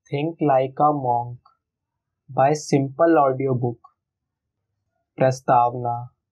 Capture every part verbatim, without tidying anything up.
Think Like a Monk by simple audio book. प्रस्तावना।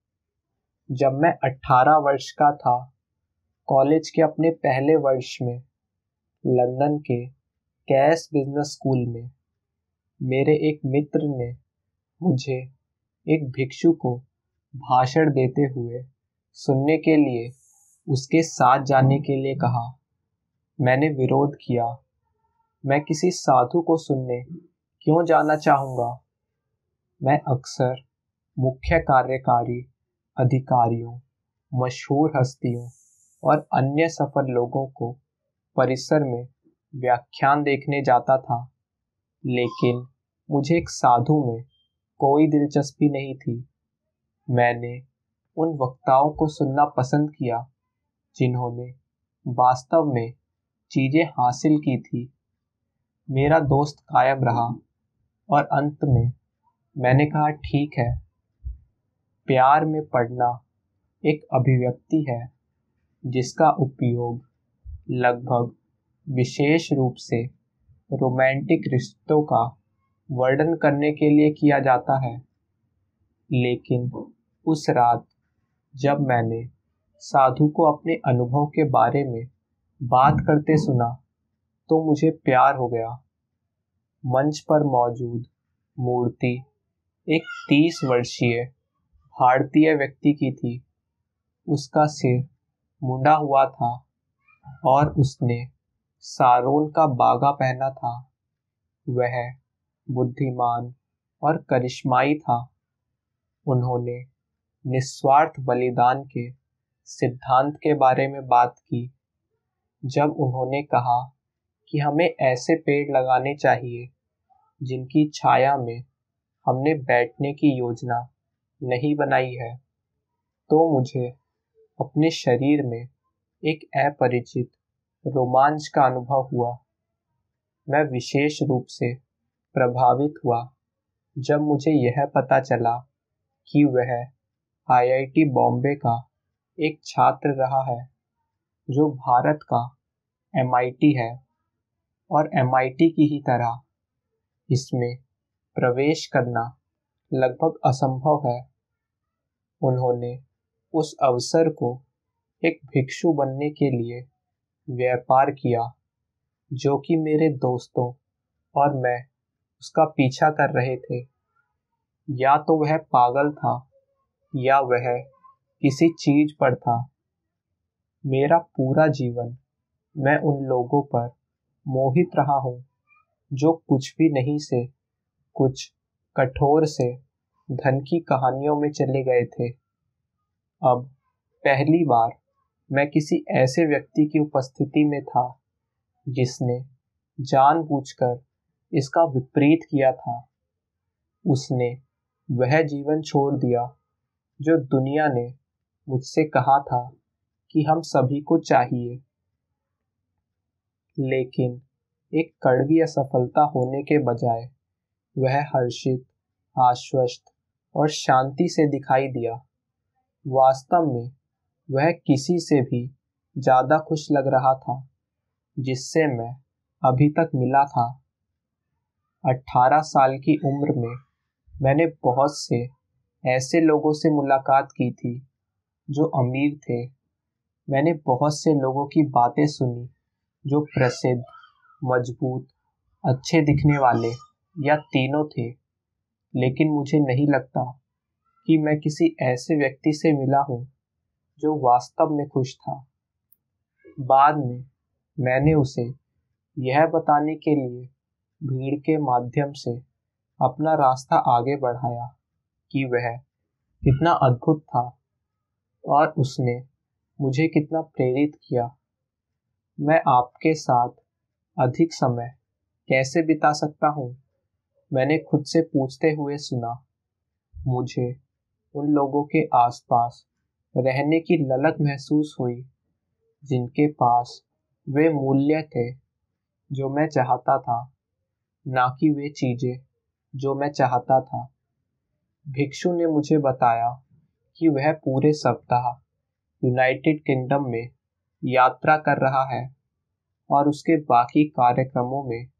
जब मैं अठारह वर्ष का था, कॉलेज के अपने पहले वर्ष में, लंदन के कैस बिजनेस स्कूल में, मेरे एक मित्र ने मुझे एक भिक्षु को भाषण देते हुए सुनने के लिए उसके साथ जाने के लिए कहा। मैंने विरोध किया। मैं किसी साधु को सुनने क्यों जाना चाहूँगा? मैं अक्सर मुख्य कार्यकारी अधिकारियों, मशहूर हस्तियों और अन्य सफल लोगों को परिसर में व्याख्यान देखने जाता था, लेकिन मुझे एक साधु में कोई दिलचस्पी नहीं थी। मैंने उन वक्ताओं को सुनना पसंद किया जिन्होंने वास्तव में चीज़ें हासिल की थी। मेरा दोस्त कायम रहा और अंत में मैंने कहा, ठीक है, प्यार में पड़ना एक अभिव्यक्ति है जिसका उपयोग लगभग विशेष रूप से रोमांटिक रिश्तों का वर्णन करने के लिए किया जाता है। लेकिन उस रात जब मैंने साधु को अपने अनुभव के बारे में बात करते सुना तो मुझे प्यार हो गया। मंच पर मौजूद मूर्ति एक तीस वर्षीय भारतीय व्यक्ति की थी। उसका सिर मुंडा हुआ था और उसने सारोन का बागा पहना था। वह बुद्धिमान और करिश्माई था। उन्होंने निस्वार्थ बलिदान के सिद्धांत के बारे में बात की। जब उन्होंने कहा कि हमें ऐसे पेड़ लगाने चाहिए जिनकी छाया में हमने बैठने की योजना नहीं बनाई है, तो मुझे अपने शरीर में एक अपरिचित रोमांच का अनुभव हुआ। मैं विशेष रूप से प्रभावित हुआ जब मुझे यह पता चला कि वह आई आई टी बॉम्बे का एक छात्र रहा है, जो भारत का एम आई टी है और एम आई टी की ही तरह इसमें प्रवेश करना लगभग असंभव है। उन्होंने उस अवसर को एक भिक्षु बनने के लिए व्यापार किया, जो कि मेरे दोस्तों और मैं उसका पीछा कर रहे थे। या तो वह पागल था या वह किसी चीज पर था। मेरा पूरा जीवन मैं उन लोगों पर मोहित रहा हूँ जो कुछ भी नहीं से कुछ कठोर से धन की कहानियों में चले गए थे। अब पहली बार मैं किसी ऐसे व्यक्ति की उपस्थिति में था जिसने जानबूझकर इसका विपरीत किया था। उसने वह जीवन छोड़ दिया जो दुनिया ने मुझसे कहा था कि हम सभी को चाहिए। लेकिन एक कड़वी असफलता होने के बजाय वह हर्षित, आश्वस्त और शांति से दिखाई दिया। वास्तव में वह किसी से भी ज़्यादा खुश लग रहा था जिससे मैं अभी तक मिला था। अठारह साल की उम्र में मैंने बहुत से ऐसे लोगों से मुलाकात की थी जो अमीर थे। मैंने बहुत से लोगों की बातें सुनी जो प्रसिद्ध, मजबूत, अच्छे दिखने वाले या तीनों थे, लेकिन मुझे नहीं लगता कि मैं किसी ऐसे व्यक्ति से मिला हूँ जो वास्तव में खुश था। बाद में मैंने उसे यह बताने के लिए भीड़ के माध्यम से अपना रास्ता आगे बढ़ाया कि वह कितना अद्भुत था और उसने मुझे कितना प्रेरित किया। मैं आपके साथ अधिक समय कैसे बिता सकता हूँ? मैंने खुद से पूछते हुए सुना। मुझे उन लोगों के आसपास रहने की ललक महसूस हुई जिनके पास वे मूल्य थे जो मैं चाहता था, ना कि वे चीज़ें जो मैं चाहता था। भिक्षु ने मुझे बताया कि वह पूरे सप्ताह यूनाइटेड किंगडम में यात्रा कर रहा है और उसके बाकी कार्यक्रमों में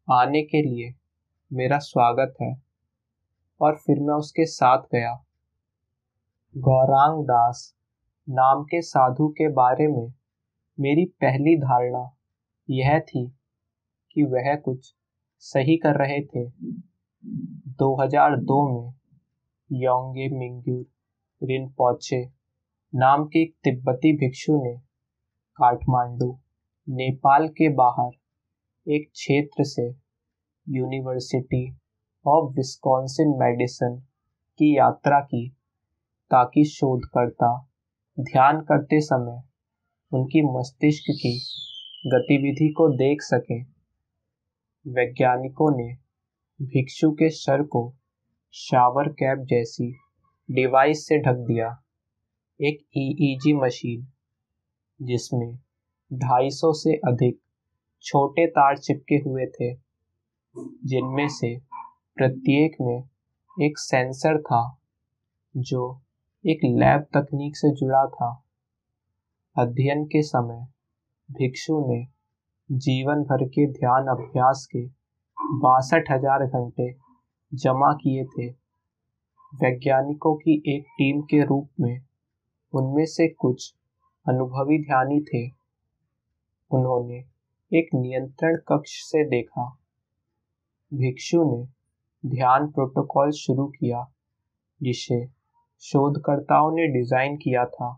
आने के लिए मेरा स्वागत है। और फिर मैं उसके साथ गया। गौरांग दास नाम के साधु के बारे में मेरी पहली धारणा यह थी कि वह कुछ सही कर रहे थे। दो हज़ार दो में योंगे मिंग्यूर रिनपोचे नाम के एक तिब्बती भिक्षु ने काठमांडू, नेपाल के बाहर एक क्षेत्र से यूनिवर्सिटी ऑफ विस्कॉन्सिन मेडिसिन की यात्रा की ताकि शोधकर्ता ध्यान करते समय उनकी मस्तिष्क की गतिविधि को देख सकें। वैज्ञानिकों ने भिक्षु के सर को शावर कैप जैसी डिवाइस से ढक दिया, एक ईईजी मशीन जिसमें दो सौ पचास से अधिक छोटे तार चिपके हुए थे, जिनमें से प्रत्येक में एक सेंसर था जो एक लैब तकनीक से जुड़ा था। अध्ययन के समय भिक्षु ने जीवन भर के ध्यान अभ्यास के बासठ हजार घंटे जमा किए थे। वैज्ञानिकों की एक टीम के रूप में उनमें से कुछ अनुभवी ध्यानी थे। उन्होंने एक नियंत्रण कक्ष से देखा। भिक्षु ने ध्यान प्रोटोकॉल शुरू किया जिसे शोधकर्ताओं ने डिजाइन किया था।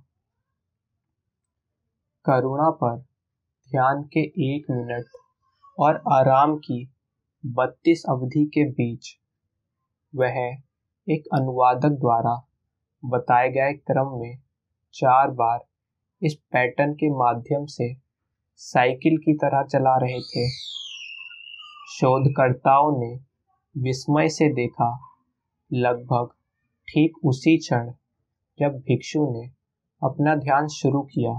करुणा पर ध्यान के एक मिनट और आराम की बत्तीस अवधि के बीच वह एक अनुवादक द्वारा बताए गए क्रम में चार बार इस पैटर्न के माध्यम से साइकिल की तरह चला रहे थे। शोधकर्ताओं ने विस्मय से देखा, लगभग ठीक उसी क्षण जब भिक्षु ने अपना ध्यान शुरू किया,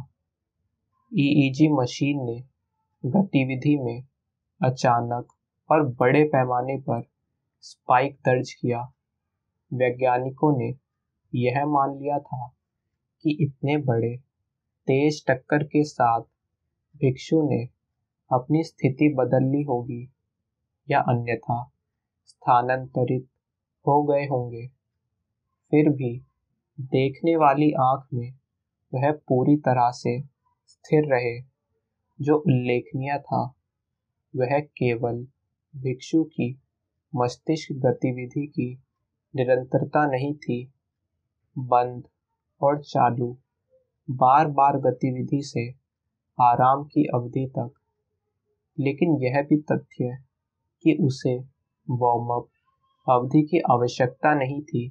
ईईजी मशीन ने गतिविधि में अचानक और बड़े पैमाने पर स्पाइक दर्ज किया। वैज्ञानिकों ने यह मान लिया था कि इतने बड़े तेज टक्कर के साथ भिक्षु ने अपनी स्थिति बदल ली होगी या अन्यथा स्थानांतरित हो गए होंगे। फिर भी देखने वाली आंख में वह पूरी तरह से स्थिर रहे। जो उल्लेखनीय था वह केवल भिक्षु की मस्तिष्क गतिविधि की निरंतरता नहीं थी, बंद और चालू बार बार गतिविधि से आराम की अवधि तक। लेकिन यह भी तथ्य कि उसे वार्म अप अवधि की आवश्यकता नहीं थी।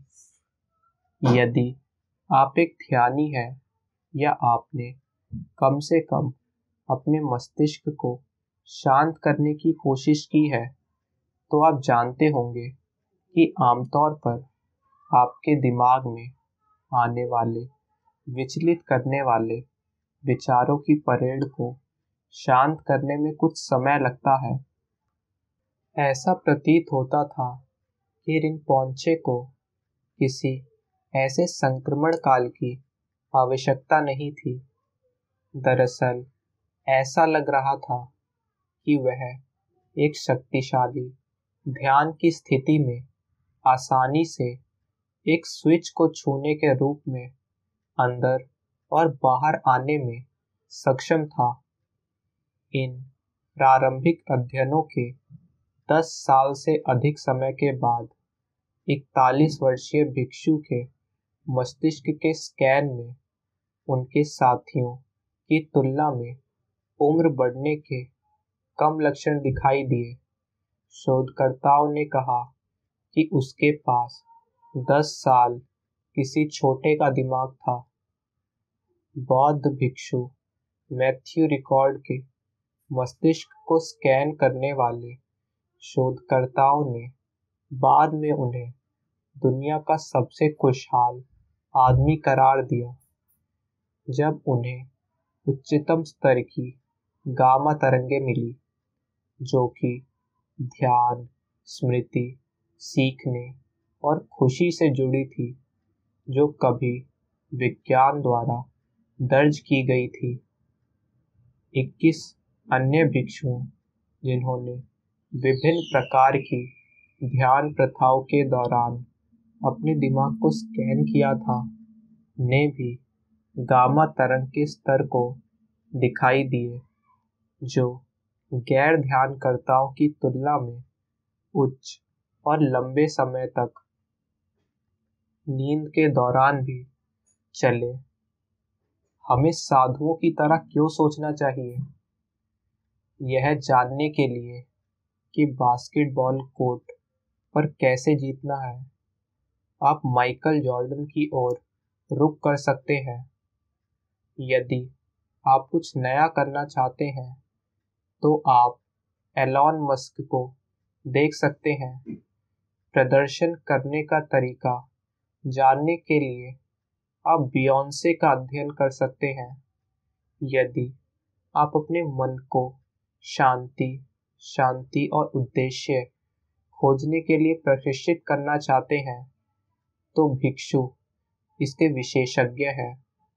यदि आप एक ध्यानी हैं या आपने कम से कम अपने मस्तिष्क को शांत करने की कोशिश की है, तो आप जानते होंगे कि आमतौर पर आपके दिमाग में आने वाले विचलित करने वाले विचारों की परेड को शांत करने में कुछ समय लगता है। ऐसा प्रतीत होता था कि रिनपोंचे को किसी ऐसे संक्रमण काल की आवश्यकता नहीं थी। दरअसल ऐसा लग रहा था कि वह एक शक्तिशाली ध्यान की स्थिति में आसानी से एक स्विच को छूने के रूप में अंदर और बाहर आने में सक्षम था। इन प्रारंभिक अध्ययनों के दस साल से अधिक समय के बाद इकतालीस वर्षीय भिक्षु के मस्तिष्क के स्कैन में उनके साथियों की तुलना में उम्र बढ़ने के कम लक्षण दिखाई दिए। शोधकर्ताओं ने कहा कि उसके पास दस साल किसी छोटे का दिमाग था। बौद्ध भिक्षु मैथ्यू रिकॉर्ड के मस्तिष्क को स्कैन करने वाले शोधकर्ताओं ने बाद में उन्हें दुनिया का सबसे खुशहाल आदमी करार दिया। जब उन्हें उच्चतम स्तर की गामा तरंगें मिली जो कि ध्यान, स्मृति, सीखने और खुशी से जुड़ी थी, जो कभी विज्ञान द्वारा दर्ज की गई थी। इक्कीस अन्य भिक्षुओं जिन्होंने विभिन्न प्रकार की ध्यान प्रथाओं के दौरान अपने दिमाग को स्कैन किया था, ने भी गामा तरंग के स्तर को दिखाई दिए जो गैर ध्यानकर्ताओं की तुलना में उच्च और लंबे समय तक नींद के दौरान भी चले। हमें साधुओं की तरह क्यों सोचना चाहिए? यह जानने के लिए कि बास्केटबॉल कोर्ट पर कैसे जीतना है, आप माइकल जॉर्डन की ओर रुख कर सकते हैं। यदि आप कुछ नया करना चाहते हैं तो आप एलॉन मस्क को देख सकते हैं। प्रदर्शन करने का तरीका जानने के लिए आप बियॉन्से का अध्ययन कर सकते हैं। यदि आप अपने मन को शांति शांति और उद्देश्य खोजने के लिए प्रशिक्षित करना चाहते हैं तो भिक्षु इसके विशेषज्ञ हैं।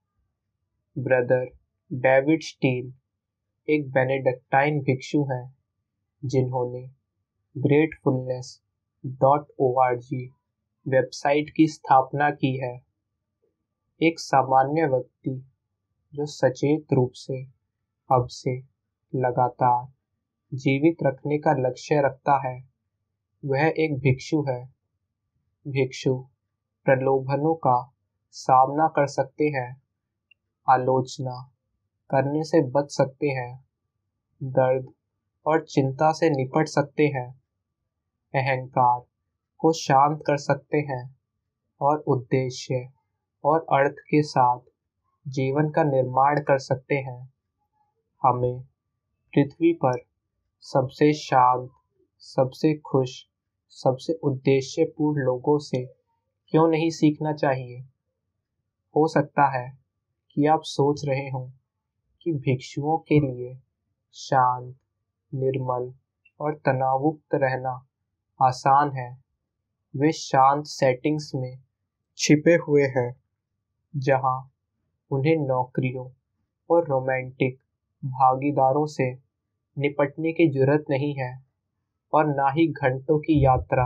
ब्रदर डेविड स्टील एक बेनेडिक्टाइन भिक्षु हैं जिन्होंने gratefulness dot O R G website की स्थापना की है। एक सामान्य व्यक्ति जो सचेत रूप से अब से लगातार जीवित रखने का लक्ष्य रखता है वह एक भिक्षु है। भिक्षु प्रलोभनों का सामना कर सकते हैं, आलोचना करने से बच सकते हैं, दर्द और चिंता से निपट सकते हैं, अहंकार को शांत कर सकते हैं और उद्देश्य और अर्थ के साथ जीवन का निर्माण कर सकते हैं। हमें पृथ्वी पर सबसे शांत, सबसे खुश, सबसे उद्देश्यपूर्ण लोगों से क्यों नहीं सीखना चाहिए? हो सकता है कि आप सोच रहे हों कि भिक्षुओं के लिए शांत, निर्मल और तनावमुक्त रहना आसान है। वे शांत सेटिंग्स में छिपे हुए हैं जहां उन्हें नौकरियों और रोमांटिक भागीदारों से निपटने की जरूरत नहीं है और ना ही घंटों की यात्रा।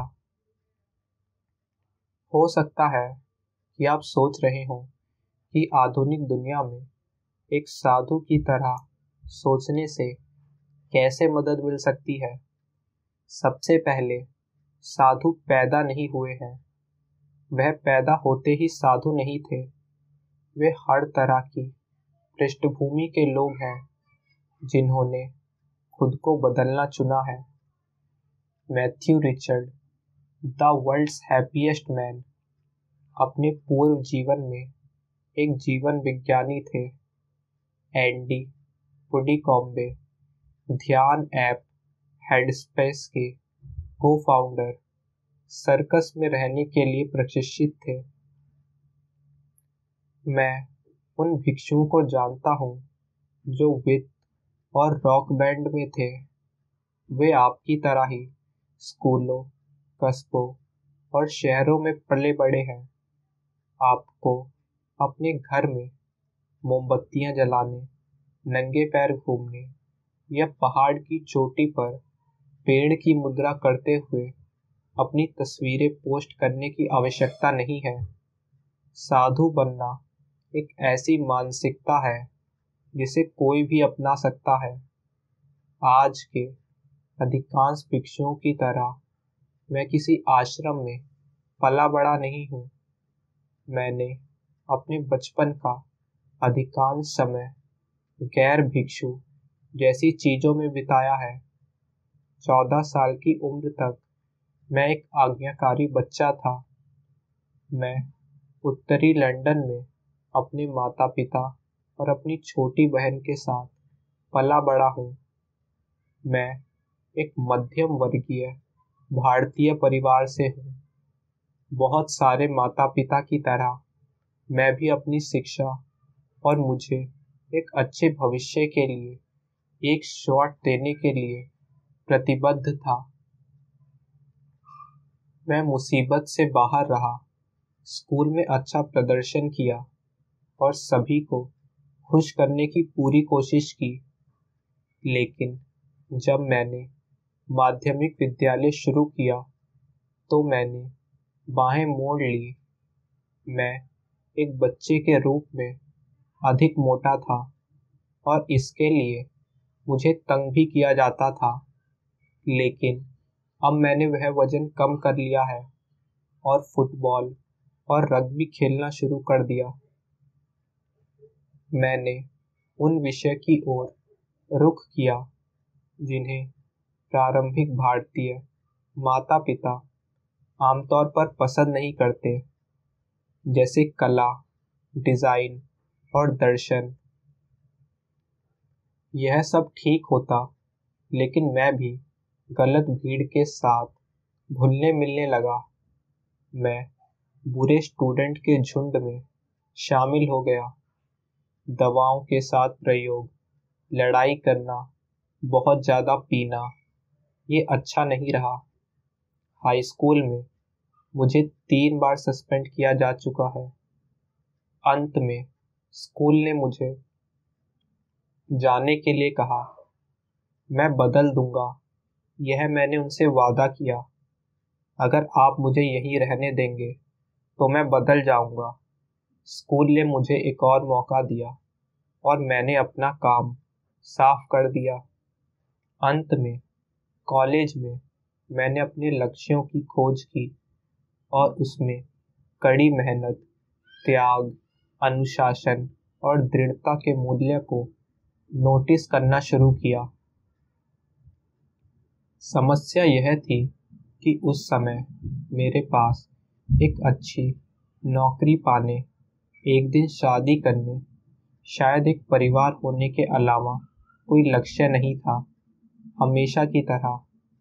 हो सकता है कि आप सोच रहे हों कि आधुनिक दुनिया में एक साधु की तरह सोचने से कैसे मदद मिल सकती है। सबसे पहले, साधु पैदा नहीं हुए हैं, वह पैदा होते ही साधु नहीं थे। वे हर तरह की पृष्ठभूमि के लोग हैं जिन्होंने खुद को बदलना चुना है। Matthew Richard, the world's happiest man, अपने पूर्व जीवन में एक जीवन विज्ञानी थे। एंडी पुडिकॉम्बे, ध्यान ऐप हेडस्पेस के को-फाउंडर, सर्कस में रहने के लिए प्रशिक्षित थे। मैं उन भिक्षुओं को जानता हूँ जो वित्त और रॉक बैंड में थे। वे आपकी तरह ही स्कूलों, कस्बों और शहरों में पले बड़े हैं। आपको अपने घर में मोमबत्तियां जलाने, नंगे पैर घूमने या पहाड़ की चोटी पर पेड़ की मुद्रा करते हुए अपनी तस्वीरें पोस्ट करने की आवश्यकता नहीं है। साधु बनना एक ऐसी मानसिकता है जिसे कोई भी अपना सकता है। आज के अधिकांश भिक्षुओं की तरह मैं किसी आश्रम में पला बड़ा नहीं हूँ। मैंने अपने बचपन का अधिकांश समय गैर भिक्षु जैसी चीजों में बिताया है। चौदह साल की उम्र तक मैं एक आज्ञाकारी बच्चा था। मैं उत्तरी लंदन में अपने माता पिता और अपनी छोटी बहन के साथ पला बड़ा हूँ। मैं एक मध्यम वर्गीय भारतीय परिवार से हूँ। बहुत सारे माता पिता की तरह मैं भी अपनी शिक्षा और मुझे एक अच्छे भविष्य के लिए एक शॉट देने के लिए प्रतिबद्ध था। मैं मुसीबत से बाहर रहा, स्कूल में अच्छा प्रदर्शन किया और सभी को खुश करने की पूरी कोशिश की। लेकिन जब मैंने माध्यमिक विद्यालय शुरू किया तो मैंने बाहें मोड़ ली। मैं एक बच्चे के रूप में अधिक मोटा था और इसके लिए मुझे तंग भी किया जाता था, लेकिन अब मैंने वह वजन कम कर लिया है और फुटबॉल और रग्बी खेलना शुरू कर दिया। मैंने उन विषय की ओर रुख किया जिन्हें प्रारंभिक भारतीय माता पिता आमतौर पर पसंद नहीं करते, जैसे कला, डिज़ाइन और दर्शन। यह सब ठीक होता, लेकिन मैं भी गलत भीड़ के साथ घुलने मिलने लगा। मैं बुरे स्टूडेंट के झुंड में शामिल हो गया। दवाओं के साथ प्रयोग, लड़ाई करना, बहुत ज़्यादा पीना, ये अच्छा नहीं रहा। हाई स्कूल में मुझे तीन बार सस्पेंड किया जा चुका है। अंत में स्कूल ने मुझे जाने के लिए कहा। मैं बदल दूंगा, यह मैंने उनसे वादा किया। अगर आप मुझे यहीं रहने देंगे तो मैं बदल जाऊंगा। स्कूल ने मुझे एक और मौका दिया और मैंने अपना काम साफ कर दिया। अंत में कॉलेज में मैंने अपने लक्ष्यों की खोज की और उसमें कड़ी मेहनत, त्याग, अनुशासन और दृढ़ता के मूल्य को नोटिस करना शुरू किया। समस्या यह थी कि उस समय मेरे पास एक अच्छी नौकरी पाने, एक दिन शादी करने, शायद एक परिवार होने के अलावा कोई लक्ष्य नहीं था। हमेशा की तरह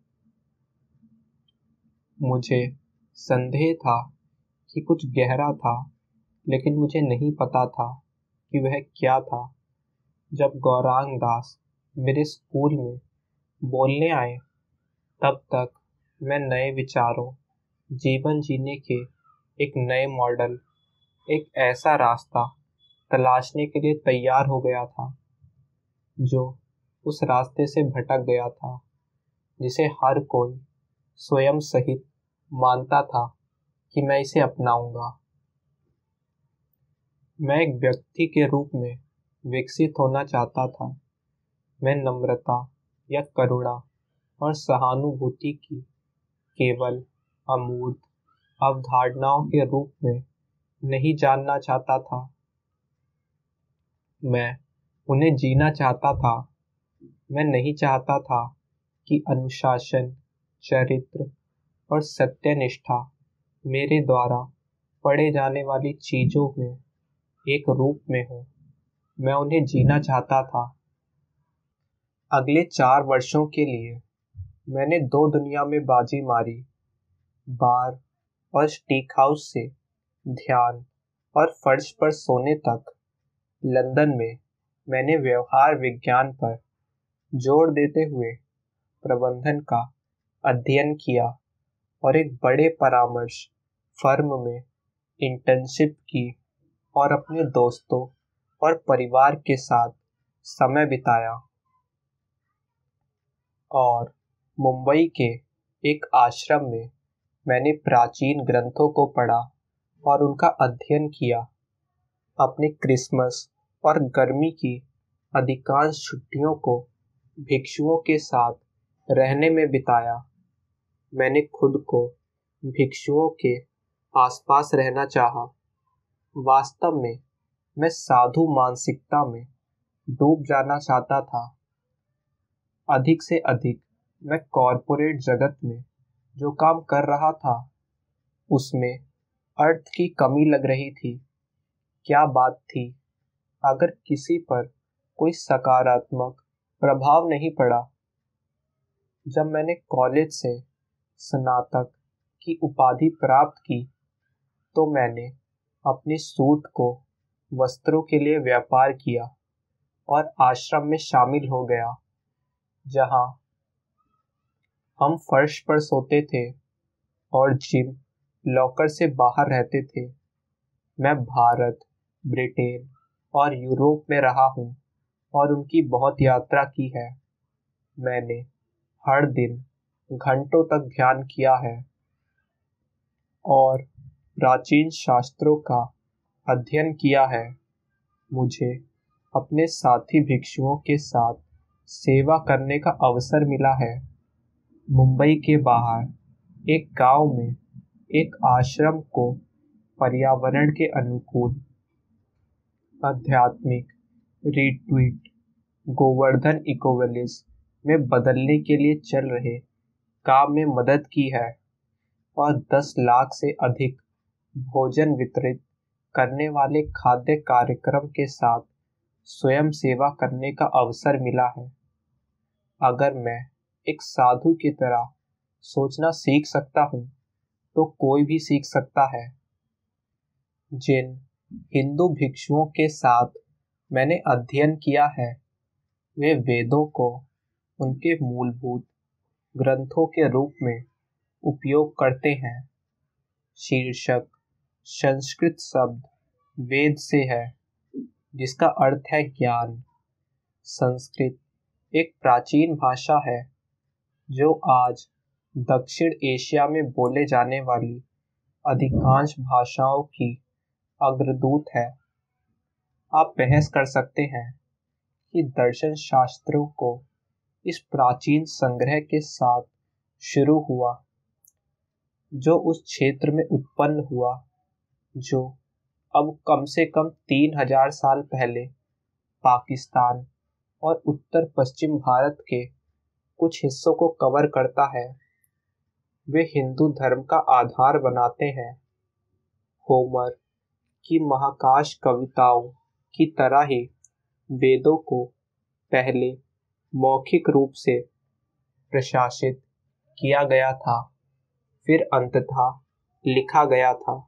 मुझे संदेह था कि कुछ गहरा था, लेकिन मुझे नहीं पता था कि वह क्या था। जब गौरांग दास मेरे स्कूल में बोलने आए, तब तक मैं नए विचारों, जीवन जीने के एक नए मॉडल, एक ऐसा रास्ता तलाशने के लिए तैयार हो गया था जो उस रास्ते से भटक गया था, जिसे हर कोई स्वयं सहित मानता था कि मैं इसे अपनाऊंगा। मैं एक व्यक्ति के रूप में विकसित होना चाहता था। मैं नम्रता या करुणा और सहानुभूति की केवल अमूर्त अवधारणाओं के रूप में नहीं जानना चाहता था। मैं उन्हें जीना चाहता था। मैं नहीं चाहता था कि अनुशासन, चरित्र और सत्यनिष्ठा मेरे द्वारा पढ़े जाने वाली चीज़ों में एक रूप में हो। मैं उन्हें जीना चाहता था। अगले चार वर्षों के लिए मैंने दो दुनिया में बाजी मारी। बार और स्टीक हाउस से ध्यान और फर्श पर सोने तक। लंदन में मैंने व्यवहार विज्ञान पर जोर देते हुए प्रबंधन का अध्ययन किया और एक बड़े परामर्श फर्म में इंटर्नशिप की और अपने दोस्तों और परिवार के साथ समय बिताया। और मुंबई के एक आश्रम में मैंने प्राचीन ग्रंथों को पढ़ा और उनका अध्ययन किया। अपने क्रिसमस और गर्मी की अधिकांश छुट्टियों को भिक्षुओं के साथ रहने में बिताया। मैंने खुद को भिक्षुओं के आसपास रहना चाहा। वास्तव में मैं साधु मानसिकता में डूब जाना चाहता था। अधिक से अधिक मैं कॉरपोरेट जगत में जो काम कर रहा था उसमें अर्थ की कमी लग रही थी। क्या बात थी अगर किसी पर कोई सकारात्मक प्रभाव नहीं पड़ा। जब मैंने कॉलेज से स्नातक की उपाधि प्राप्त की तो मैंने अपने सूट को वस्त्रों के लिए व्यापार किया और आश्रम में शामिल हो गया, जहां हम फर्श पर सोते थे और जिम लॉकर से बाहर रहते थे। मैं भारत, ब्रिटेन और यूरोप में रहा हूँ और उनकी बहुत यात्रा की है। मैंने हर दिन घंटों तक ध्यान किया है और प्राचीन शास्त्रों का अध्ययन किया है। मुझे अपने साथी भिक्षुओं के साथ सेवा करने का अवसर मिला है। मुंबई के बाहर एक गांव में एक आश्रम को पर्यावरण के अनुकूल आध्यात्मिक रिट्रीट गोवर्धन इकोविलेज में बदलने के लिए चल रहे काम में मदद की है और दस लाख से अधिक भोजन वितरित करने वाले खाद्य कार्यक्रम के साथ स्वयं सेवा करने का अवसर मिला है। अगर मैं एक साधु की तरह सोचना सीख सकता हूँ तो कोई भी सीख सकता है। जिन हिंदू भिक्षुओं के साथ मैंने अध्ययन किया है वे वेदों को उनके मूलभूत ग्रंथों के रूप में उपयोग करते हैं। शीर्षक संस्कृत शब्द वेद से है जिसका अर्थ है ज्ञान। संस्कृत एक प्राचीन भाषा है जो आज दक्षिण एशिया में बोले जाने वाली अधिकांश भाषाओं की अग्रदूत है। आप बहस कर सकते हैं कि दर्शन शास्त्रों को इस प्राचीन संग्रह के साथ शुरू हुआ जो उस क्षेत्र में उत्पन्न हुआ जो अब कम से कम तीन हजार साल पहले पाकिस्तान और उत्तर पश्चिम भारत के कुछ हिस्सों को कवर करता है। वे हिंदू धर्म का आधार बनाते हैं। होमर की महाकाश कविताओं की तरह ही वेदों को पहले मौखिक रूप से प्रशासित किया गया था, फिर अंततः लिखा गया था।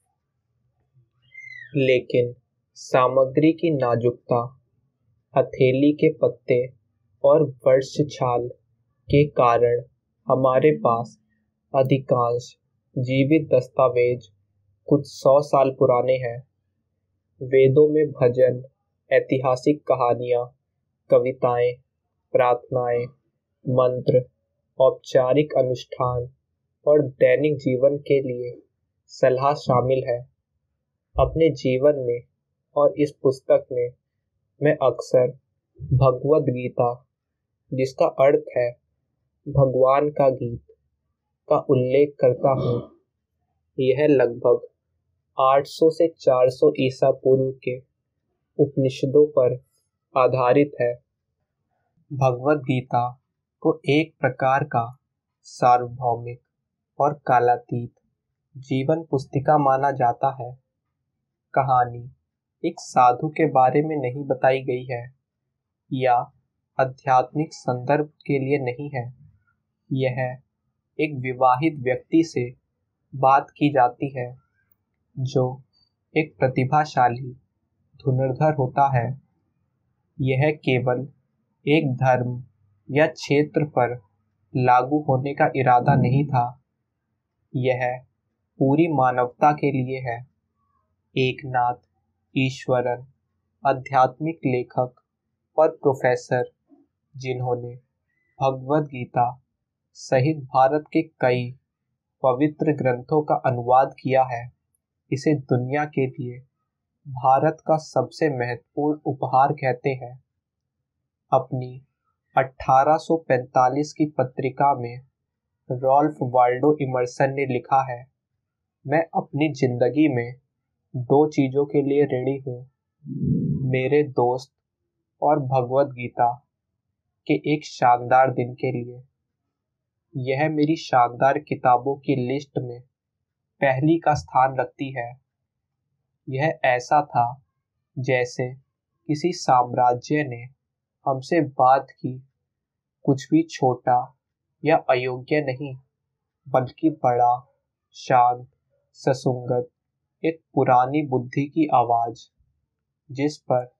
लेकिन सामग्री की नाजुकता, हथेली के पत्ते और वर्ष छाल के कारण हमारे पास अधिकांश जीवित दस्तावेज कुछ सौ साल पुराने हैं। वेदों में भजन, ऐतिहासिक कहानियाँ, कविताएं, प्रार्थनाएं, मंत्र, औपचारिक अनुष्ठान और दैनिक जीवन के लिए सलाह शामिल है। अपने जीवन में और इस पुस्तक में मैं अक्सर भगवद गीता, जिसका अर्थ है भगवान का गीत, का उल्लेख करता हूँ। यह लगभग आठ सौ से चार सौ ईसा पूर्व के उपनिषदों पर आधारित है। भगवद गीता को एक प्रकार का सार्वभौमिक और कालातीत जीवन पुस्तिका माना जाता है। कहानी एक साधु के बारे में नहीं बताई गई है या आध्यात्मिक संदर्भ के लिए नहीं है। यह एक विवाहित व्यक्ति से बात की जाती है जो एक प्रतिभाशाली धनुर्धर होता है। यह केवल एक धर्म या क्षेत्र पर लागू होने का इरादा नहीं था, यह पूरी मानवता के लिए है। एकनाथ ईश्वरन, आध्यात्मिक लेखक और प्रोफेसर, जिन्होंने भगवद गीता सहित भारत के कई पवित्र ग्रंथों का अनुवाद किया है, इसे दुनिया के लिए भारत का सबसे महत्वपूर्ण उपहार कहते हैं। अपनी अठारह सौ पैंतालीस की पत्रिका में रॉल्फ वाल्डो इमर्सन ने लिखा है, मैं अपनी जिंदगी में दो चीजों के लिए ऋणी हूँ, मेरे दोस्त और भगवद गीता के एक शानदार दिन के लिए। यह मेरी शानदार किताबों की लिस्ट में पहली का स्थान रखती है। यह ऐसा था जैसे किसी साम्राज्य ने हमसे बात की, कुछ भी छोटा या अयोग्य नहीं, बल्कि बड़ा, शांत, ससुंगत, एक पुरानी बुद्धि की आवाज, जिस पर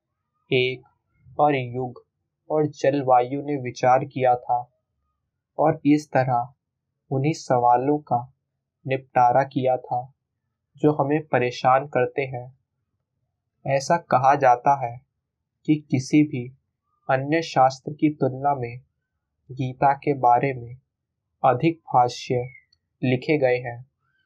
एक और युग और जलवायु ने विचार किया था और इस तरह उन्हीं सवालों का निपटारा किया था जो हमें परेशान करते हैं। ऐसा कहा जाता है कि किसी भी अन्य शास्त्र की तुलना में गीता के बारे में अधिक भाष्य लिखे गए हैं।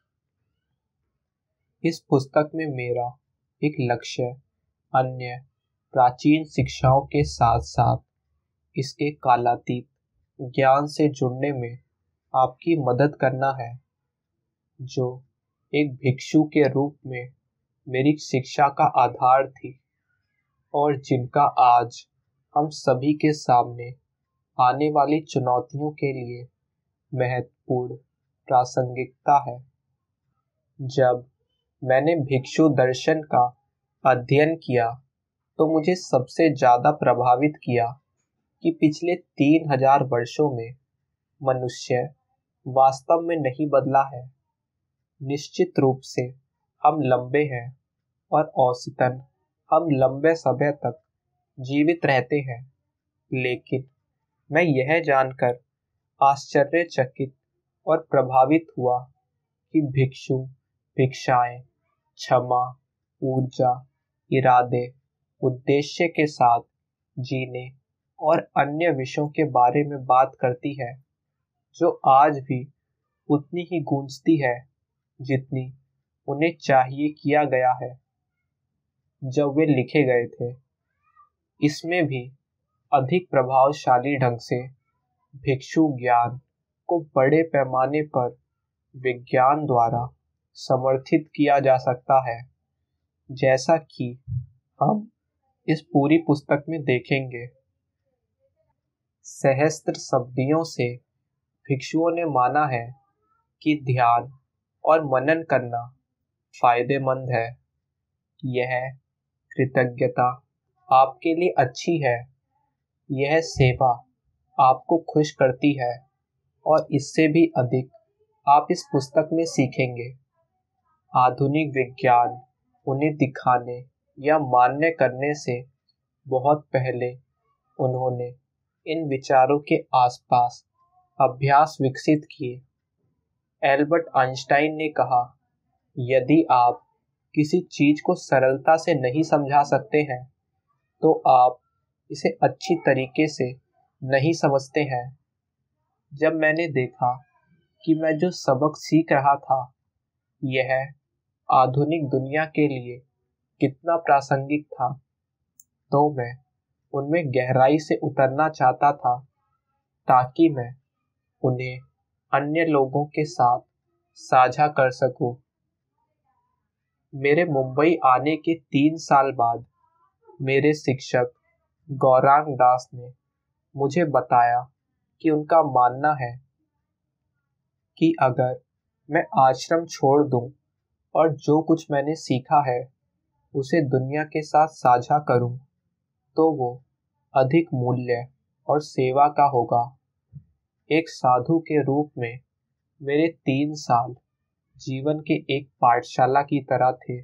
इस पुस्तक में मेरा एक लक्ष्य अन्य प्राचीन शिक्षाओं के साथ साथ इसके कालातीत ज्ञान से जुड़ने में आपकी मदद करना है, जो एक भिक्षु के रूप में मेरी शिक्षा का आधार थी और जिनका आज हम सभी के सामने आने वाली चुनौतियों के लिए महत्वपूर्ण प्रासंगिकता है। जब मैंने भिक्षु दर्शन का अध्ययन किया तो मुझे सबसे ज़्यादा प्रभावित किया कि पिछले तीन हजार वर्षों में मनुष्य वास्तव में नहीं बदला है। निश्चित रूप से हम लंबे हैं और औसतन हम लंबे समय तक जीवित रहते हैं, लेकिन मैं यह जानकर आश्चर्यचकित और प्रभावित हुआ कि भिक्षु भिक्षाएं क्षमा, ऊर्जा, इरादे, उद्देश्य के साथ जीने और अन्य विषयों के बारे में बात करती है, जो आज भी उतनी ही गूंजती है जितनी उन्हें चाहिए किया गया है जब वे लिखे गए थे। इसमें भी अधिक प्रभावशाली ढंग से भिक्षु ज्ञान को बड़े पैमाने पर विज्ञान द्वारा समर्थित किया जा सकता है, जैसा कि हम इस पूरी पुस्तक में देखेंगे। सहस्त्र शताब्दियों से भिक्षुओं ने माना है कि ध्यान और मनन करना फायदेमंद है। यह कृतज्ञता आपके लिए अच्छी है, यह सेवा आपको खुश करती है और इससे भी अधिक आप इस पुस्तक में सीखेंगे। आधुनिक विज्ञान उन्हें दिखाने या मान्य करने से बहुत पहले उन्होंने इन विचारों के आसपास अभ्यास विकसित किए। एल्बर्ट आइंस्टाइन ने कहा, यदि आप किसी चीज को सरलता से नहीं समझा सकते हैं तो आप इसे अच्छी तरीके से नहीं समझते हैं। जब मैंने देखा कि मैं जो सबक सीख रहा था यह आधुनिक दुनिया के लिए कितना प्रासंगिक था, तो मैं उनमें गहराई से उतरना चाहता था ताकि मैं उन्हें अन्य लोगों के साथ साझा कर सकूं। मेरे मुंबई आने के तीन साल बाद मेरे शिक्षक गौरांग दास ने मुझे बताया कि उनका मानना है कि अगर मैं आश्रम छोड़ दूं और जो कुछ मैंने सीखा है उसे दुनिया के साथ साझा करूं, तो वो अधिक मूल्य और सेवा का होगा। एक साधु के रूप में मेरे तीन साल जीवन के एक पाठशाला की तरह थे।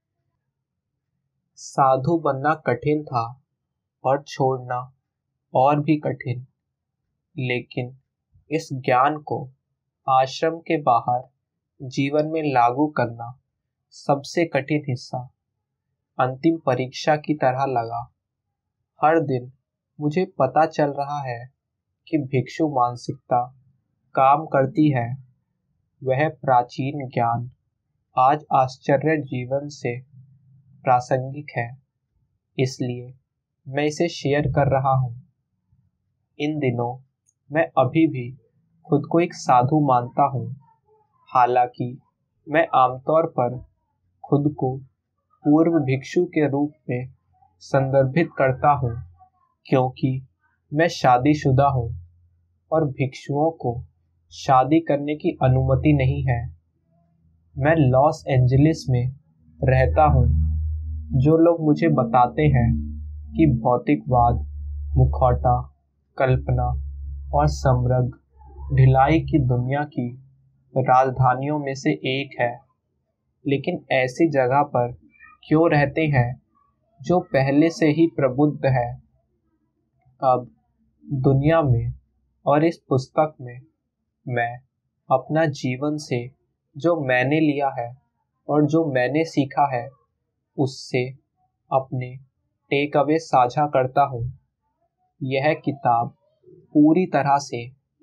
साधु बनना कठिन था और छोड़ना और भी कठिन, लेकिन इस ज्ञान को आश्रम के बाहर जीवन में लागू करना सबसे कठिन हिस्सा अंतिम परीक्षा की तरह लगा। हर दिन मुझे पता चल रहा है कि भिक्षु मानसिकता काम करती है। वह प्राचीन ज्ञान आज आश्चर्य जीवन से प्रासंगिक है, इसलिए मैं इसे शेयर कर रहा हूँ। इन दिनों मैं अभी भी खुद को एक साधु मानता हूँ, हालांकि मैं आमतौर पर खुद को पूर्व भिक्षु के रूप में संदर्भित करता हूँ, क्योंकि मैं शादीशुदा हूँ और भिक्षुओं को शादी करने की अनुमति नहीं है। मैं लॉस एंजलिस में रहता हूँ। जो लोग मुझे बताते हैं कि भौतिकवाद, मुखौटा, कल्पना और समृद्ध ढिलाई की दुनिया की राजधानियों में से एक है, लेकिन ऐसी जगह पर क्यों रहते हैं जो पहले से ही प्रबुद्ध है। अब दुनिया में और इस पुस्तक में मैं अपना जीवन से जो मैंने लिया है और जो मैंने सीखा है उससे अपने टेक अवे साझा करता हूँ। यह किताब पूरी तरह से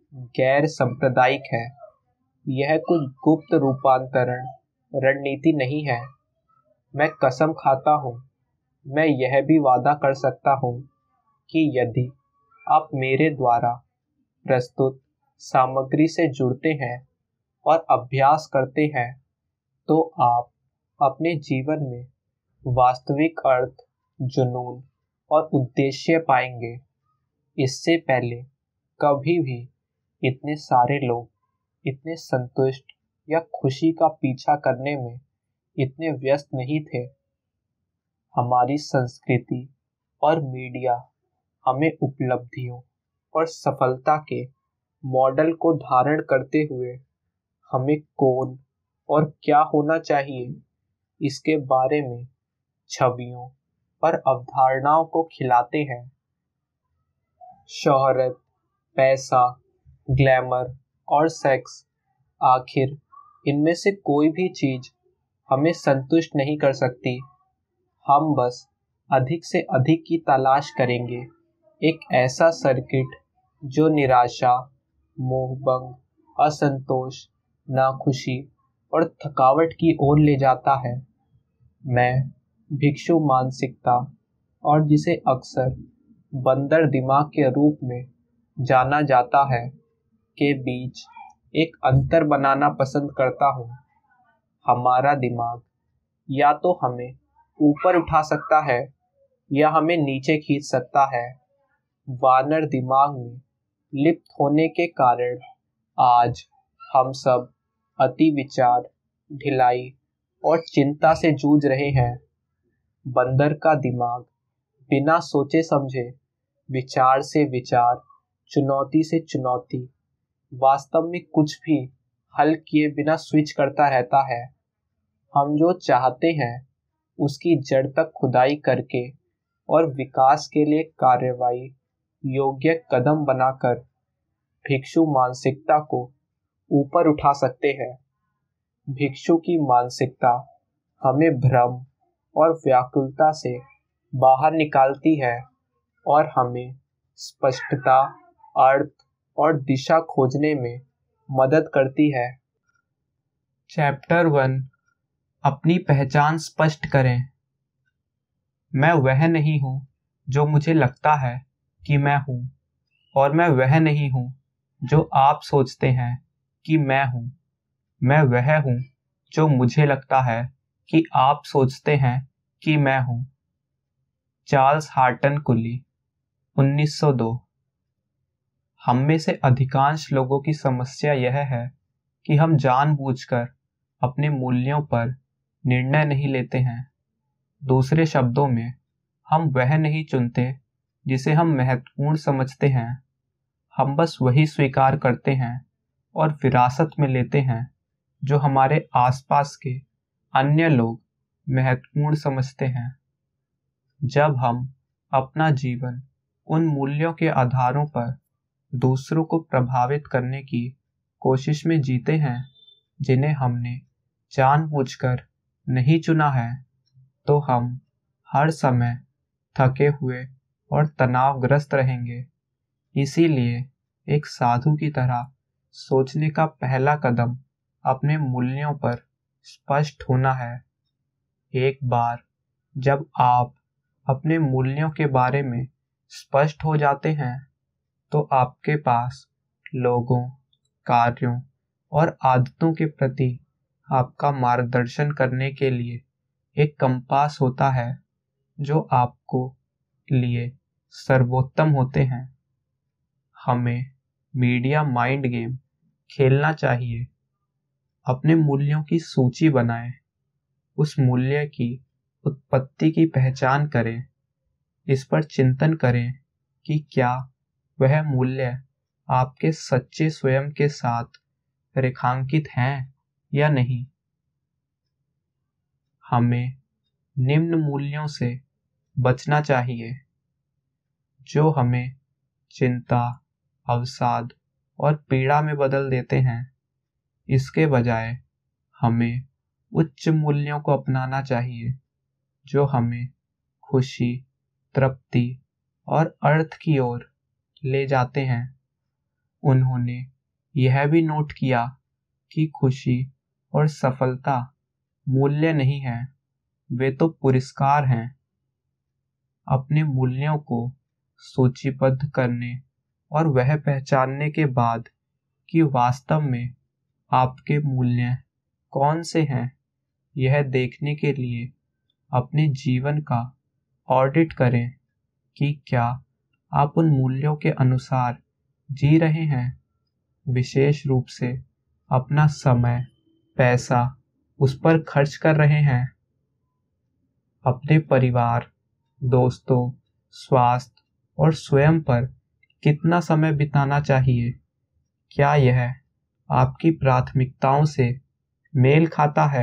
गैर सांप्रदायिक है। यह कुछ गुप्त रूपांतरण रणनीति नहीं है। मैं कसम खाता हूँ, मैं यह भी वादा कर सकता हूँ कि यदि आप मेरे द्वारा प्रस्तुत सामग्री से जुड़ते हैं और अभ्यास करते हैं, तो आप अपने जीवन में वास्तविक अर्थ, जुनून और उद्देश्य पाएंगे। इससे पहले कभी भी इतने सारे लोग इतने संतुष्ट या खुशी का पीछा करने में इतने व्यस्त नहीं थे। हमारी संस्कृति और मीडिया हमें उपलब्धियों और सफलता के मॉडल को धारण करते हुए हमें कौन और क्या होना चाहिए इसके बारे में छवियों और अवधारणाओं को खिलाते हैं। शोहरत, पैसा, ग्लैमर और सेक्स, आखिर इनमें से कोई भी चीज हमें संतुष्ट नहीं कर सकती। हम बस अधिक से अधिक की तलाश करेंगे, एक ऐसा सर्किट जो निराशा, मोहभंग, असंतोष, नाखुशी और थकावट की ओर ले जाता है। मैं भिक्षु मानसिकता, और जिसे अक्सर बंदर दिमाग के रूप में जाना जाता है, के बीच एक अंतर बनाना पसंद करता हूँ। हमारा दिमाग या तो हमें ऊपर उठा सकता है या हमें नीचे खींच सकता है। वानर दिमाग में लिप्त होने के कारण आज हम सब अति विचार, ढिलाई और चिंता से जूझ रहे हैं। बंदर का दिमाग बिना सोचे समझे, विचार से विचार, चुनौती से चुनौती, वास्तव में कुछ भी हल किए बिना स्विच करता रहता है। हम जो चाहते हैं उसकी जड़ तक खुदाई करके और विकास के लिए कार्रवाई योग्य कदम बनाकर भिक्षु मानसिकता को ऊपर उठा सकते हैं। भिक्षु की मानसिकता हमें भ्रम और व्याकुलता से बाहर निकालती है और हमें स्पष्टता, अर्थ और दिशा खोजने में मदद करती है। चैप्टर वन, अपनी पहचान स्पष्ट करें। मैं वह नहीं हूँ जो मुझे लगता है कि मैं हूँ, और मैं वह नहीं हूँ जो आप सोचते हैं कि मैं हूँ। मैं वह हूँ जो मुझे लगता है कि आप सोचते हैं कि मैं हूँ। चार्ल्स हार्टन कुली, उन्नीस सौ दो। हम में से अधिकांश लोगों की समस्या यह है कि हम जानबूझकर अपने मूल्यों पर निर्णय नहीं लेते हैं। दूसरे शब्दों में, हम वह नहीं चुनते जिसे हम महत्वपूर्ण समझते हैं। हम बस वही स्वीकार करते हैं और विरासत में लेते हैं जो हमारे आसपास के अन्य लोग महत्वपूर्ण समझते हैं। जब हम अपना जीवन उन मूल्यों के आधारों पर दूसरों को प्रभावित करने की कोशिश में जीते हैं जिन्हें हमने जानबूझकर नहीं चुना है, तो हम हर समय थके हुए और तनावग्रस्त रहेंगे। इसीलिए एक साधु की तरह सोचने का पहला कदम अपने मूल्यों पर स्पष्ट होना है। एक बार जब आप अपने मूल्यों के बारे में स्पष्ट हो जाते हैं, तो आपके पास लोगों, कार्यों और आदतों के प्रति आपका मार्गदर्शन करने के लिए एक कंपास होता है जो आपको लिए सर्वोत्तम होते हैं। हमें मीडिया माइंड गेम खेलना चाहिए। अपने मूल्यों की सूची बनाएं, उस मूल्य की उत्पत्ति की पहचान करें, इस पर चिंतन करें कि क्या वह मूल्य आपके सच्चे स्वयं के साथ रेखांकित हैं या नहीं। हमें निम्न मूल्यों से बचना चाहिए जो हमें चिंता, अवसाद और पीड़ा में बदल देते हैं। इसके बजाय हमें उच्च मूल्यों को अपनाना चाहिए जो हमें खुशी, तृप्ति और अर्थ की ओर ले जाते हैं। उन्होंने यह भी नोट किया कि खुशी और सफलता मूल्य नहीं है, वे तो पुरस्कार हैं। अपने मूल्यों को सूचीबद्ध करने और वह पहचानने के बाद कि वास्तव में आपके मूल्य कौन से हैं, यह देखने के लिए अपने जीवन का ऑडिट करें कि क्या आप उन मूल्यों के अनुसार जी रहे हैं। विशेष रूप से अपना समय, पैसा उस पर खर्च कर रहे हैं। अपने परिवार, दोस्तों, स्वास्थ्य और स्वयं पर कितना समय बिताना चाहिए? क्या यह आपकी प्राथमिकताओं से मेल खाता है?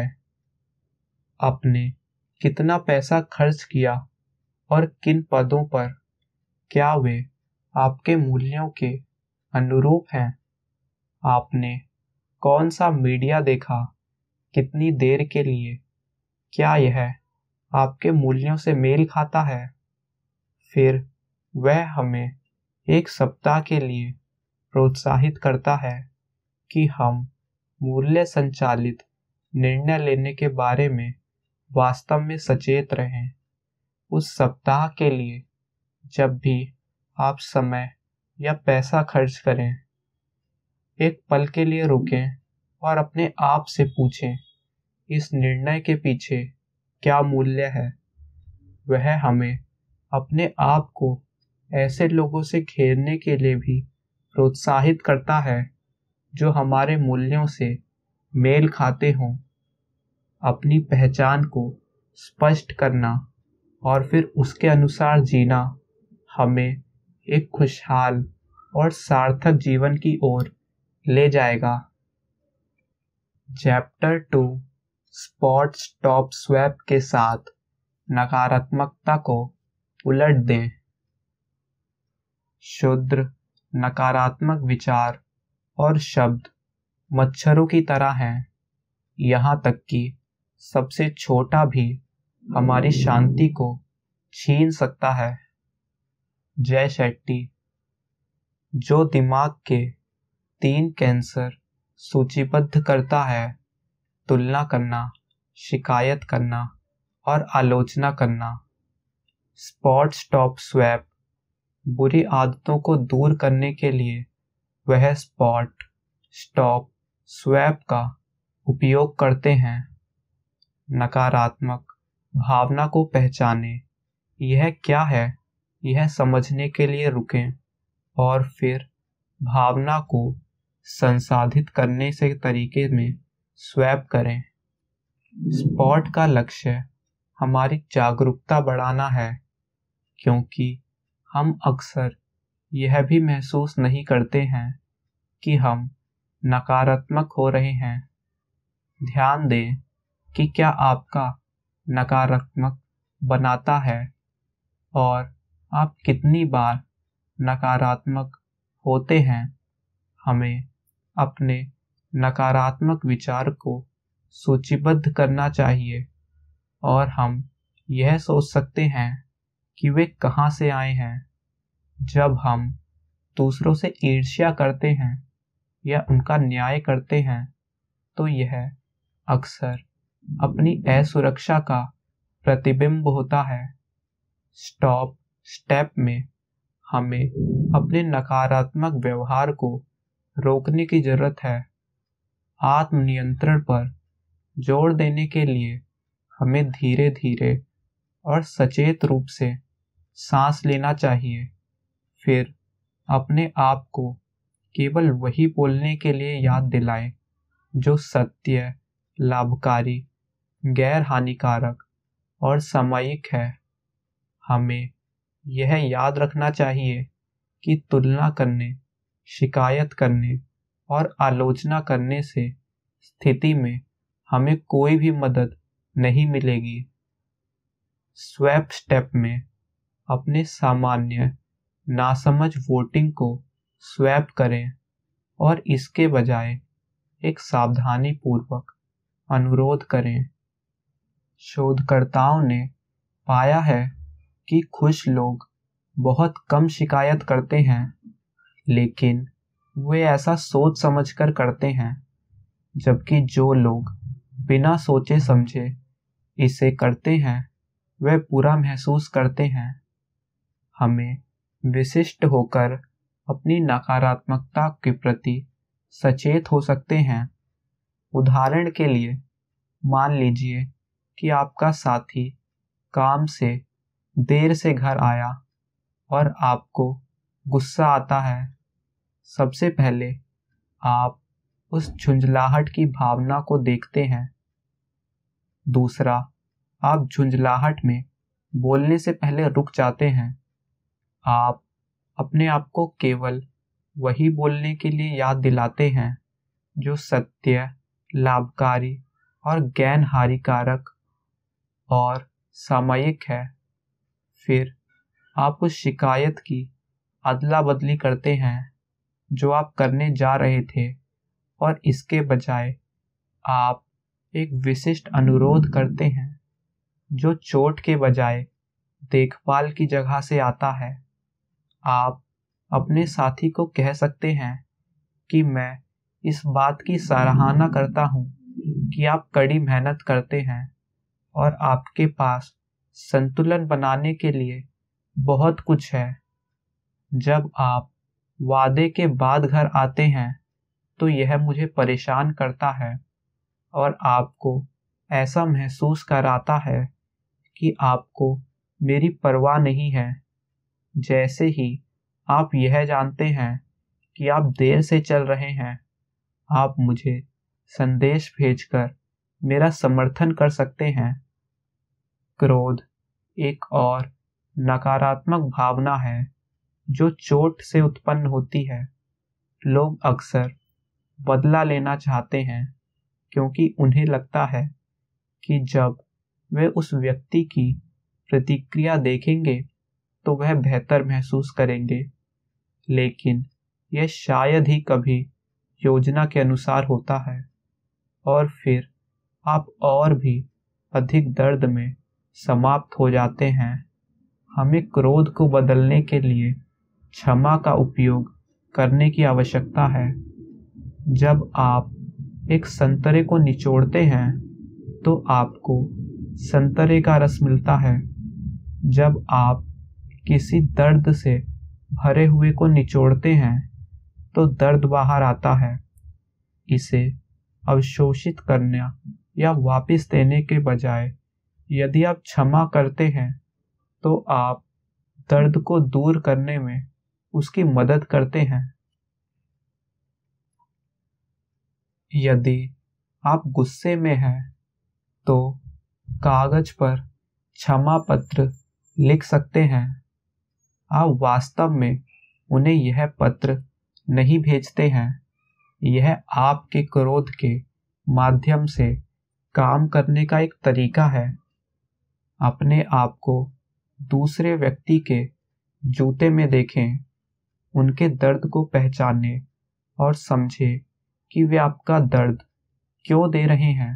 आपने कितना पैसा खर्च किया और किन पदों पर? क्या वे आपके मूल्यों के अनुरूप हैं? आपने कौन सा मीडिया देखा, कितनी देर के लिए? क्या यह आपके मूल्यों से मेल खाता है? फिर वह हमें एक सप्ताह के लिए प्रोत्साहित करता है कि हम मूल्य संचालित निर्णय लेने के बारे में वास्तव में सचेत रहें। उस सप्ताह के लिए जब भी आप समय या पैसा खर्च करें, एक पल के लिए रुकें और अपने आप से पूछें, इस निर्णय के पीछे क्या मूल्य है? वह हमें अपने आप को ऐसे लोगों से घेरने के लिए भी प्रोत्साहित करता है जो हमारे मूल्यों से मेल खाते हों। अपनी पहचान को स्पष्ट करना और फिर उसके अनुसार जीना हमें एक खुशहाल और सार्थक जीवन की ओर ले जाएगा। Chapter two spot stop swap के साथ नकारात्मकता को उलट दें। शुद्ध नकारात्मक विचार और शब्द मच्छरों की तरह हैं, यहाँ तक कि सबसे छोटा भी हमारी शांति को छीन सकता है। जय शेट्टी। जो दिमाग के तीन कैंसर सूचीबद्ध करता है, तुलना करना, शिकायत करना और आलोचना करना। स्पॉट स्टॉप स्वैप बुरी आदतों को दूर करने के लिए वह स्पॉट स्टॉप स्वैप का उपयोग करते हैं। नकारात्मक भावना को पहचाने, यह क्या है यह समझने के लिए रुकें और फिर भावना को संसाधित करने से तरीके में स्वैप करें। स्पॉट का लक्ष्य हमारी जागरूकता बढ़ाना है, क्योंकि हम अक्सर यह भी महसूस नहीं करते हैं कि हम नकारात्मक हो रहे हैं। ध्यान दें कि क्या आपका नकारात्मक बनाता है और आप कितनी बार नकारात्मक होते हैं। हमें अपने नकारात्मक विचार को सूचीबद्ध करना चाहिए और हम यह सोच सकते हैं कि वे कहाँ से आए हैं। जब हम दूसरों से ईर्ष्या करते हैं या उनका न्याय करते हैं, तो यह अक्सर अपनी असुरक्षा का प्रतिबिंब होता है। स्टॉप स्टेप में हमें अपने नकारात्मक व्यवहार को रोकने की जरूरत है। आत्मनियंत्रण पर जोर देने के लिए हमें धीरे धीरे और सचेत रूप से सांस लेना चाहिए। फिर अपने आप को केवल वही बोलने के लिए याद दिलाएं जो सत्य, लाभकारी, गैर हानिकारक और सामयिक है। हमें यह याद रखना चाहिए कि तुलना करने, शिकायत करने और आलोचना करने से स्थिति में हमें कोई भी मदद नहीं मिलेगी। स्वैप स्टेप में अपने सामान्य नासमझ वोटिंग को स्वैप करें और इसके बजाय एक सावधानी पूर्वक अनुरोध करें। शोधकर्ताओं ने पाया है कि खुश लोग बहुत कम शिकायत करते हैं, लेकिन वे ऐसा सोच समझकर करते हैं, जबकि जो लोग बिना सोचे समझे इसे करते हैं वे बुरा महसूस करते हैं। हमें विशिष्ट होकर अपनी नकारात्मकता के प्रति सचेत हो सकते हैं। उदाहरण के लिए, मान लीजिए कि आपका साथी काम से देर से घर आया और आपको गुस्सा आता है। सबसे पहले आप उस झुंझलाहट की भावना को देखते हैं। दूसरा, आप झुंझलाहट में बोलने से पहले रुक जाते हैं। आप अपने आप को केवल वही बोलने के लिए याद दिलाते हैं जो सत्य, लाभकारी और गैर हानिकारक और सामयिक है। फिर आप उस शिकायत की अदला बदली करते हैं जो आप करने जा रहे थे, और इसके बजाय आप एक विशिष्ट अनुरोध करते हैं जो चोट के बजाय देखभाल की जगह से आता है। आप अपने साथी को कह सकते हैं कि मैं इस बात की सराहना करता हूँ कि आप कड़ी मेहनत करते हैं और आपके पास संतुलन बनाने के लिए बहुत कुछ है। जब आप वादे के बाद घर आते हैं तो यह मुझे परेशान करता है और आपको ऐसा महसूस कराता है कि आपको मेरी परवाह नहीं है। जैसे ही आप यह जानते हैं कि आप देर से चल रहे हैं, आप मुझे संदेश भेजकर मेरा समर्थन कर सकते हैं। क्रोध एक और नकारात्मक भावना है जो चोट से उत्पन्न होती है। लोग अक्सर बदला लेना चाहते हैं क्योंकि उन्हें लगता है कि जब वे उस व्यक्ति की प्रतिक्रिया देखेंगे तो वह बेहतर महसूस करेंगे, लेकिन यह शायद ही कभी योजना के अनुसार होता है और फिर आप और भी अधिक दर्द में समाप्त हो जाते हैं। हमें क्रोध को बदलने के लिए क्षमा का उपयोग करने की आवश्यकता है। जब आप एक संतरे को निचोड़ते हैं तो आपको संतरे का रस मिलता है। जब आप किसी दर्द से भरे हुए को निचोड़ते हैं तो दर्द बाहर आता है। इसे अवशोषित करना या वापस देने के बजाय यदि आप क्षमा करते हैं तो आप दर्द को दूर करने में उसकी मदद करते हैं। यदि आप गुस्से में हैं तो कागज पर क्षमा पत्र लिख सकते हैं। आप वास्तव में उन्हें यह पत्र नहीं भेजते हैं। यह आपके क्रोध के माध्यम से काम करने का एक तरीका है। अपने आप को दूसरे व्यक्ति के जूते में देखें, उनके दर्द को पहचानें और समझें कि वे आपका दर्द क्यों दे रहे हैं।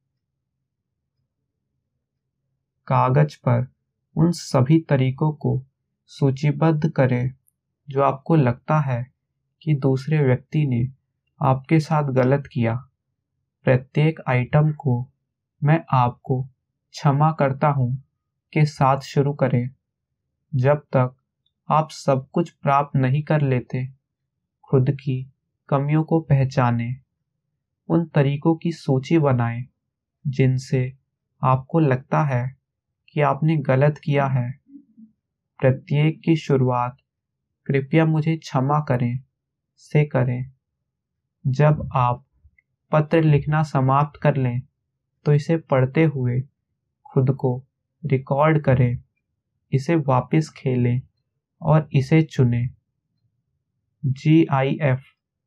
कागज पर उन सभी तरीकों को सूचीबद्ध करें जो आपको लगता है कि दूसरे व्यक्ति ने आपके साथ गलत किया। प्रत्येक आइटम को मैं आपको क्षमा करता हूँ के साथ शुरू करें। जब तक आप सब कुछ प्राप्त नहीं कर लेते, खुद की कमियों को पहचानें। उन तरीकों की सूची बनाएं जिनसे आपको लगता है कि आपने गलत किया है। प्रत्येक की शुरुआत कृपया मुझे क्षमा करें से करें। जब आप पत्र लिखना समाप्त कर लें तो इसे पढ़ते हुए खुद को रिकॉर्ड करें, इसे वापस खेलें और इसे चुनें। G I F.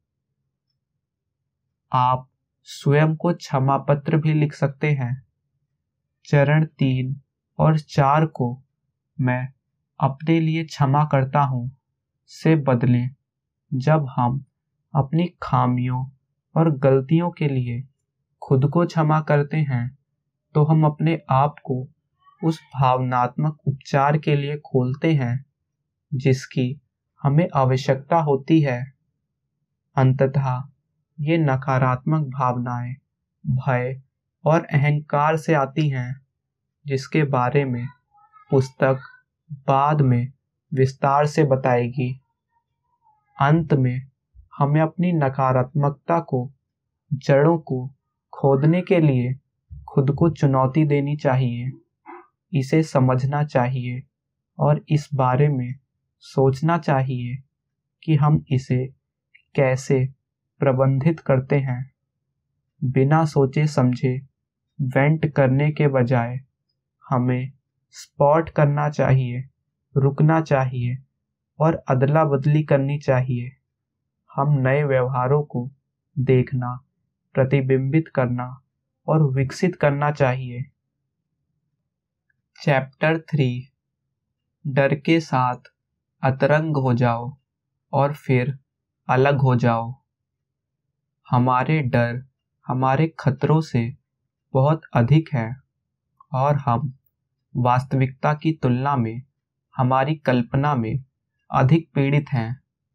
आप स्वयं को क्षमा पत्र भी लिख सकते हैं। चरण तीन और चार को मैं अपने लिए क्षमा करता हूँ से बदलें। जब हम अपनी खामियों और गलतियों के लिए खुद को क्षमा करते हैं तो हम अपने आप को उस भावनात्मक उपचार के लिए खोलते हैं जिसकी हमें आवश्यकता होती है। अंततः ये नकारात्मक भावनाएं भय और अहंकार से आती हैं, जिसके बारे में पुस्तक बाद में विस्तार से बताएगी। अंत में हमें अपनी नकारात्मकता को जड़ों को खोदने के लिए खुद को चुनौती देनी चाहिए, इसे समझना चाहिए और इस बारे में सोचना चाहिए कि हम इसे कैसे प्रबंधित करते हैं। बिना सोचे समझे वेंट करने के बजाय हमें स्पॉट करना चाहिए, रुकना चाहिए और अदला बदली करनी चाहिए। हम नए व्यवहारों को देखना, प्रतिबिंबित करना और विकसित करना चाहिए। चैप्टर थ्री, डर के साथ अतरंग हो जाओ और फिर अलग हो जाओ। हमारे डर हमारे खतरों से बहुत अधिक है और हम वास्तविकता की तुलना में हमारी कल्पना में अधिक पीड़ित हैं।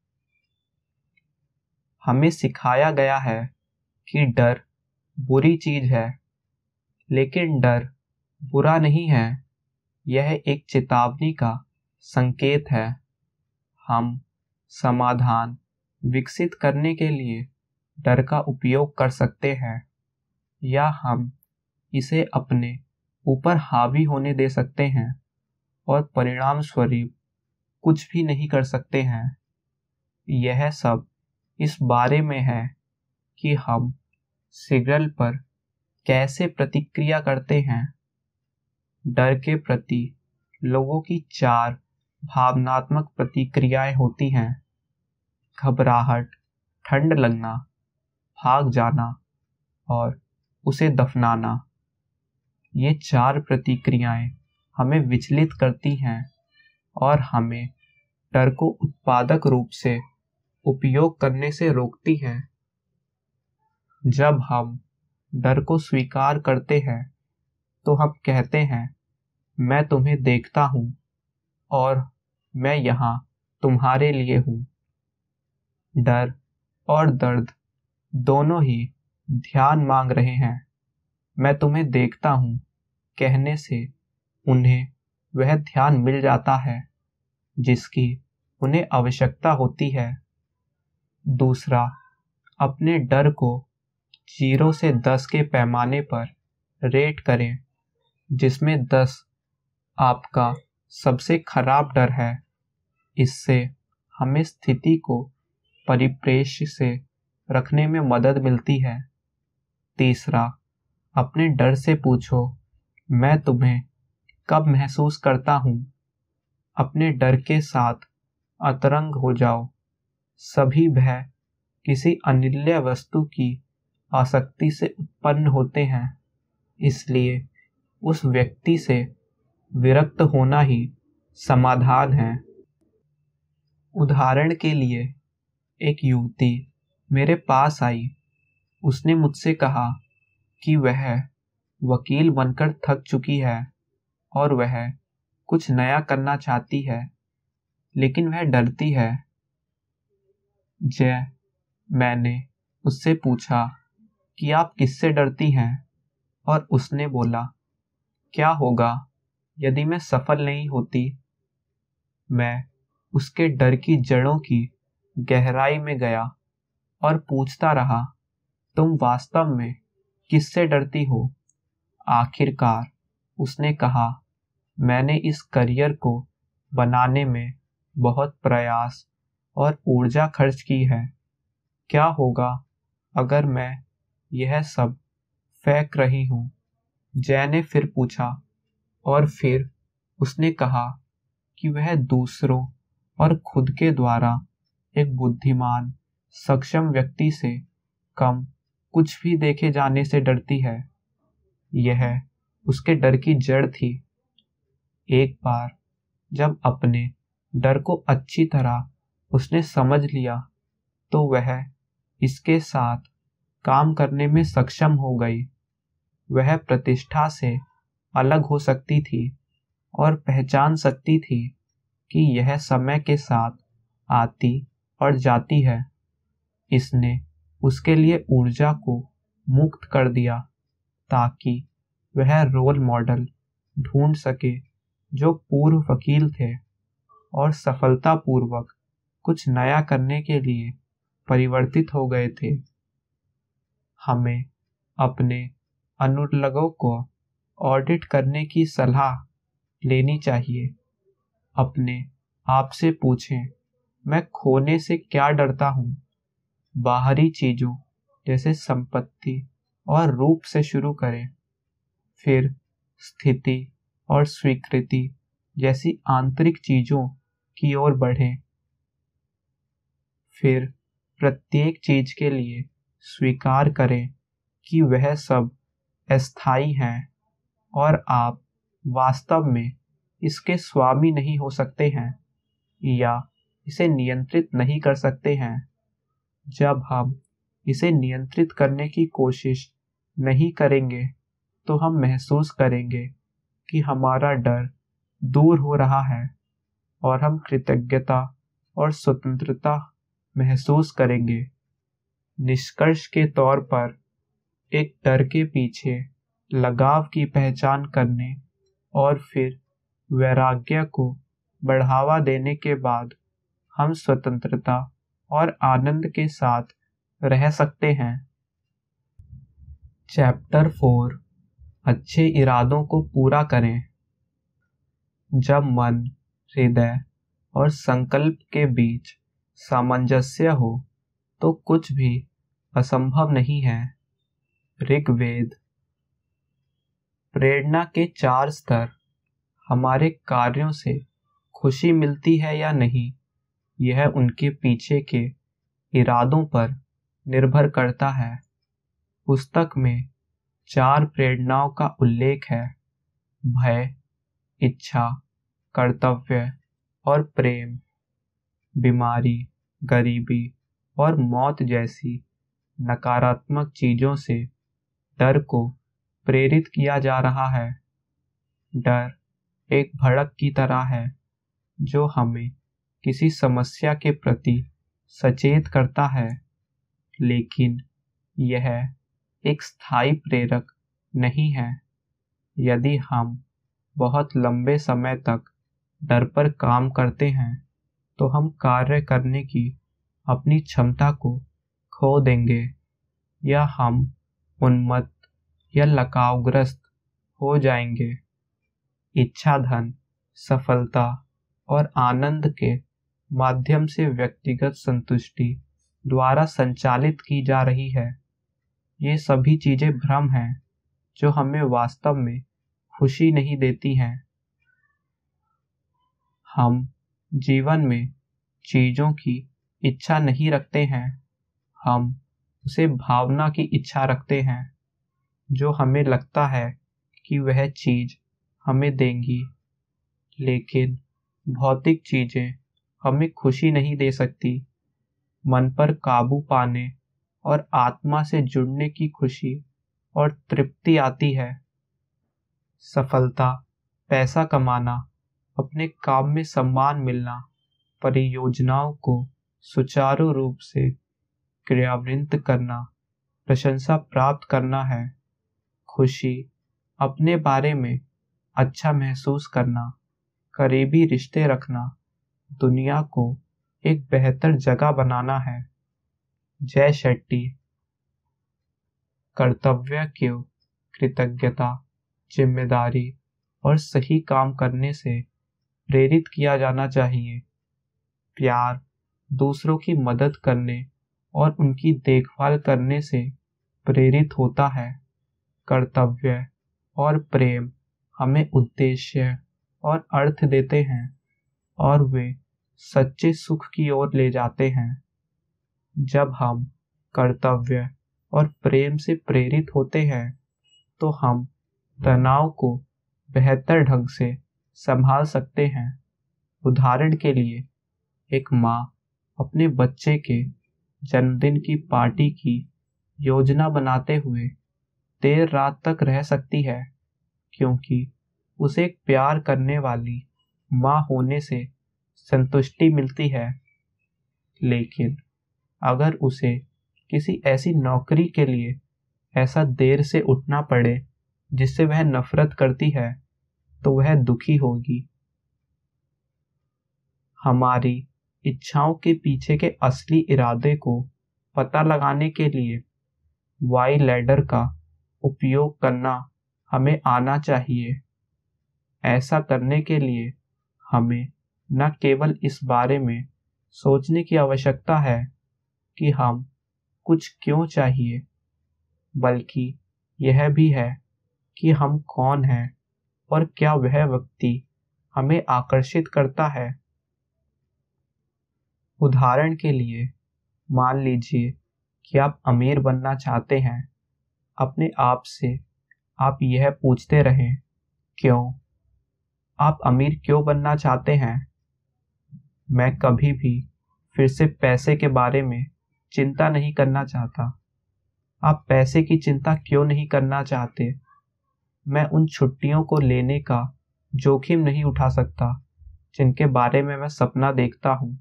हमें सिखाया गया है कि डर बुरी चीज है, लेकिन डर बुरा नहीं है, यह एक चेतावनी का संकेत है। हम समाधान विकसित करने के लिए डर का उपयोग कर सकते हैं या हम इसे अपने ऊपर हावी होने दे सकते हैं और परिणाम स्वरूप कुछ भी नहीं कर सकते हैं। यह सब इस बारे में है कि हम सिग्नल पर कैसे प्रतिक्रिया करते हैं। डर के प्रति लोगों की चार भावनात्मक प्रतिक्रियाएं होती हैं: घबराहट, ठंड लगना, भाग जाना और उसे दफनाना। ये चार प्रतिक्रियाएं हमें विचलित करती हैं और हमें डर को उत्पादक रूप से उपयोग करने से रोकती हैं। जब हम डर को स्वीकार करते हैं तो हम कहते हैं, मैं तुम्हें देखता हूँ और मैं यहाँ तुम्हारे लिए हूँ। डर और दर्द दोनों ही ध्यान मांग रहे हैं। मैं तुम्हें देखता हूँ कहने से उन्हें वह ध्यान मिल जाता है जिसकी उन्हें आवश्यकता होती है। दूसरा, अपने डर को जीरो से दस के पैमाने पर रेट करें, जिसमें दस आपका सबसे खराब डर है। इससे हमें स्थिति को परिप्रेक्ष्य से रखने में मदद मिलती है। तीसरा, अपने डर से पूछो, मैं तुम्हें कब महसूस करता हूँ। अपने डर के साथ अतरंग हो जाओ। सभी भय किसी अनिल्य वस्तु की आसक्ति से उत्पन्न होते हैं, इसलिए उस व्यक्ति से विरक्त होना ही समाधान है। उदाहरण के लिए, एक युवती मेरे पास आई। उसने मुझसे कहा कि वह वकील बनकर थक चुकी है और वह कुछ नया करना चाहती है, लेकिन वह डरती है। जय मैंने उससे पूछा कि आप किससे डरती हैं, और उसने बोला, क्या होगा यदि मैं सफल नहीं होती। मैं उसके डर की जड़ों की गहराई में गया और पूछता रहा, तुम वास्तव में किससे डरती हो। आखिरकार उसने कहा, मैंने इस करियर को बनाने में बहुत प्रयास और ऊर्जा खर्च की है। क्या होगा अगर मैं यह सब फेंक रही हूँ। जय ने फिर पूछा, और फिर उसने कहा कि वह दूसरों और खुद के द्वारा एक बुद्धिमान, सक्षम व्यक्ति से कम कुछ भी देखे जाने से डरती है। यह उसके डर की जड़ थी। एक बार जब अपने डर को अच्छी तरह उसने समझ लिया, तो वह इसके साथ काम करने में सक्षम हो गई। वह प्रतिष्ठा से अलग हो सकती थी और पहचान सकती थी कि यह समय के साथ आती और जाती है। इसने उसके लिए ऊर्जा को मुक्त कर दिया ताकि वह रोल मॉडल ढूंढ सके जो पूर्व वकील थे और सफलतापूर्वक कुछ नया करने के लिए परिवर्तित हो गए थे। हमें अपने अनुलग्नों को ऑडिट करने की सलाह लेनी चाहिए। अपने आप से पूछें, मैं खोने से क्या डरता हूँ? बाहरी चीज़ों जैसे संपत्ति और रूप से शुरू करें, फिर स्थिति और स्वीकृति जैसी आंतरिक चीज़ों की ओर बढ़ें। फिर प्रत्येक चीज़ के लिए स्वीकार करें कि वह सब अस्थायी हैं और आप वास्तव में इसके स्वामी नहीं हो सकते हैं या इसे नियंत्रित नहीं कर सकते हैं। जब हम इसे नियंत्रित करने की कोशिश नहीं करेंगे तो हम महसूस करेंगे कि हमारा डर दूर हो रहा है और हम कृतज्ञता और स्वतंत्रता महसूस करेंगे। निष्कर्ष के तौर पर, एक डर के पीछे लगाव की पहचान करने और फिर वैराग्य को बढ़ावा देने के बाद हम स्वतंत्रता और आनंद के साथ रह सकते हैं। चैप्टर फोर, अच्छे इरादों को पूरा करें। जब मन, हृदय और संकल्प के बीच सामंजस्य हो तो कुछ भी असंभव नहीं है। ऋग्वेद। प्रेरणा के चार स्तर। हमारे कार्यों से खुशी मिलती है या नहीं, यह उनके पीछे के इरादों पर निर्भर करता है। पुस्तक में चार प्रेरणाओं का उल्लेख है: भय, इच्छा, कर्तव्य और प्रेम। बीमारी, गरीबी और मौत जैसी नकारात्मक चीजों से डर को प्रेरित किया जा रहा है। डर एक भड़क की तरह है जो हमें किसी समस्या के प्रति सचेत करता है, लेकिन यह एक स्थायी प्रेरक नहीं है। यदि हम बहुत लंबे समय तक डर पर काम करते हैं तो हम कार्य करने की अपनी क्षमता को खो देंगे या हम उन्मत्त या लकावग्रस्त हो जाएंगे। इच्छा धन, सफलता और आनंद के माध्यम से व्यक्तिगत संतुष्टि द्वारा संचालित की जा रही है। ये सभी चीजें भ्रम हैं जो हमें वास्तव में खुशी नहीं देती हैं। हम जीवन में चीजों की इच्छा नहीं रखते हैं, हम उसे भावना की इच्छा रखते हैं जो हमें लगता है कि वह चीज हमें देंगी। लेकिन भौतिक चीजें हमें खुशी नहीं दे सकती। मन पर काबू पाने और आत्मा से जुड़ने की खुशी और तृप्ति आती है। सफलता, पैसा कमाना, अपने काम में सम्मान मिलना, परियोजनाओं को सुचारू रूप से क्रियान्वित करना, प्रशंसा प्राप्त करना है। खुशी, अपने बारे में अच्छा महसूस करना, करीबी रिश्ते रखना, दुनिया को एक बेहतर जगह बनाना है। जय शेट्टी। कर्तव्य को कृतज्ञता, जिम्मेदारी और सही काम करने से प्रेरित किया जाना चाहिए। प्यार दूसरों की मदद करने और उनकी देखभाल करने से प्रेरित होता है। कर्तव्य और प्रेम हमें उद्देश्य और अर्थ देते हैं और वे सच्चे सुख की ओर ले जाते हैं। जब हम कर्तव्य और प्रेम से प्रेरित होते हैं तो हम तनाव को बेहतर ढंग से संभाल सकते हैं। उदाहरण के लिए, एक माँ अपने बच्चे के जन्मदिन की पार्टी की योजना बनाते हुए देर रात तक रह सकती है क्योंकि उसे एक प्यार करने वाली माँ होने से संतुष्टि मिलती है। लेकिन अगर उसे किसी ऐसी नौकरी के लिए ऐसा देर से उठना पड़े जिससे वह नफरत करती है तो वह दुखी होगी। हमारी इच्छाओं के पीछे के असली इरादे को पता लगाने के लिए वाई लैडर का उपयोग करना हमें आना चाहिए। ऐसा करने के लिए हमें न केवल इस बारे में सोचने की आवश्यकता है कि हम कुछ क्यों चाहिए, बल्कि यह भी है कि हम कौन हैं और क्या वह व्यक्ति हमें आकर्षित करता है। उदाहरण के लिए, मान लीजिए कि आप अमीर बनना चाहते हैं। अपने आप से आप यह पूछते रहें, क्यों? आप अमीर क्यों बनना चाहते हैं? मैं कभी भी फिर से पैसे के बारे में चिंता नहीं करना चाहता। आप पैसे की चिंता क्यों नहीं करना चाहते? मैं उन छुट्टियों को लेने का जोखिम नहीं उठा सकता जिनके बारे में मैं सपना देखता हूँ।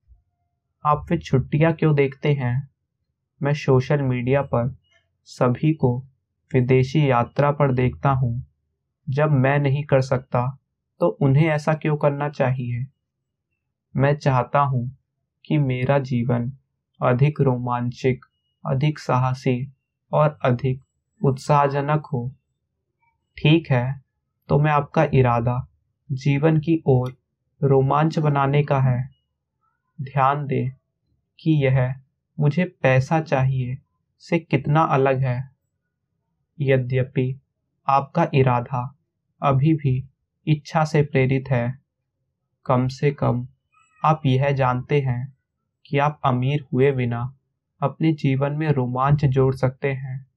आप फिर छुट्टियाँ क्यों देखते हैं? मैं सोशल मीडिया पर सभी को विदेशी यात्रा पर देखता हूँ। जब मैं नहीं कर सकता तो उन्हें ऐसा क्यों करना चाहिए? मैं चाहता हूँ कि मेरा जीवन अधिक रोमांचक, अधिक साहसी और अधिक उत्साहजनक हो। ठीक है, तो मैं आपका इरादा जीवन की ओर रोमांच बनाने का है। ध्यान दें कि यह मुझे पैसा चाहिए से कितना अलग है। यद्यपि आपका इरादा अभी भी इच्छा से प्रेरित है, कम से कम आप यह जानते हैं कि आप अमीर हुए बिना अपने जीवन में रोमांच जोड़ सकते हैं।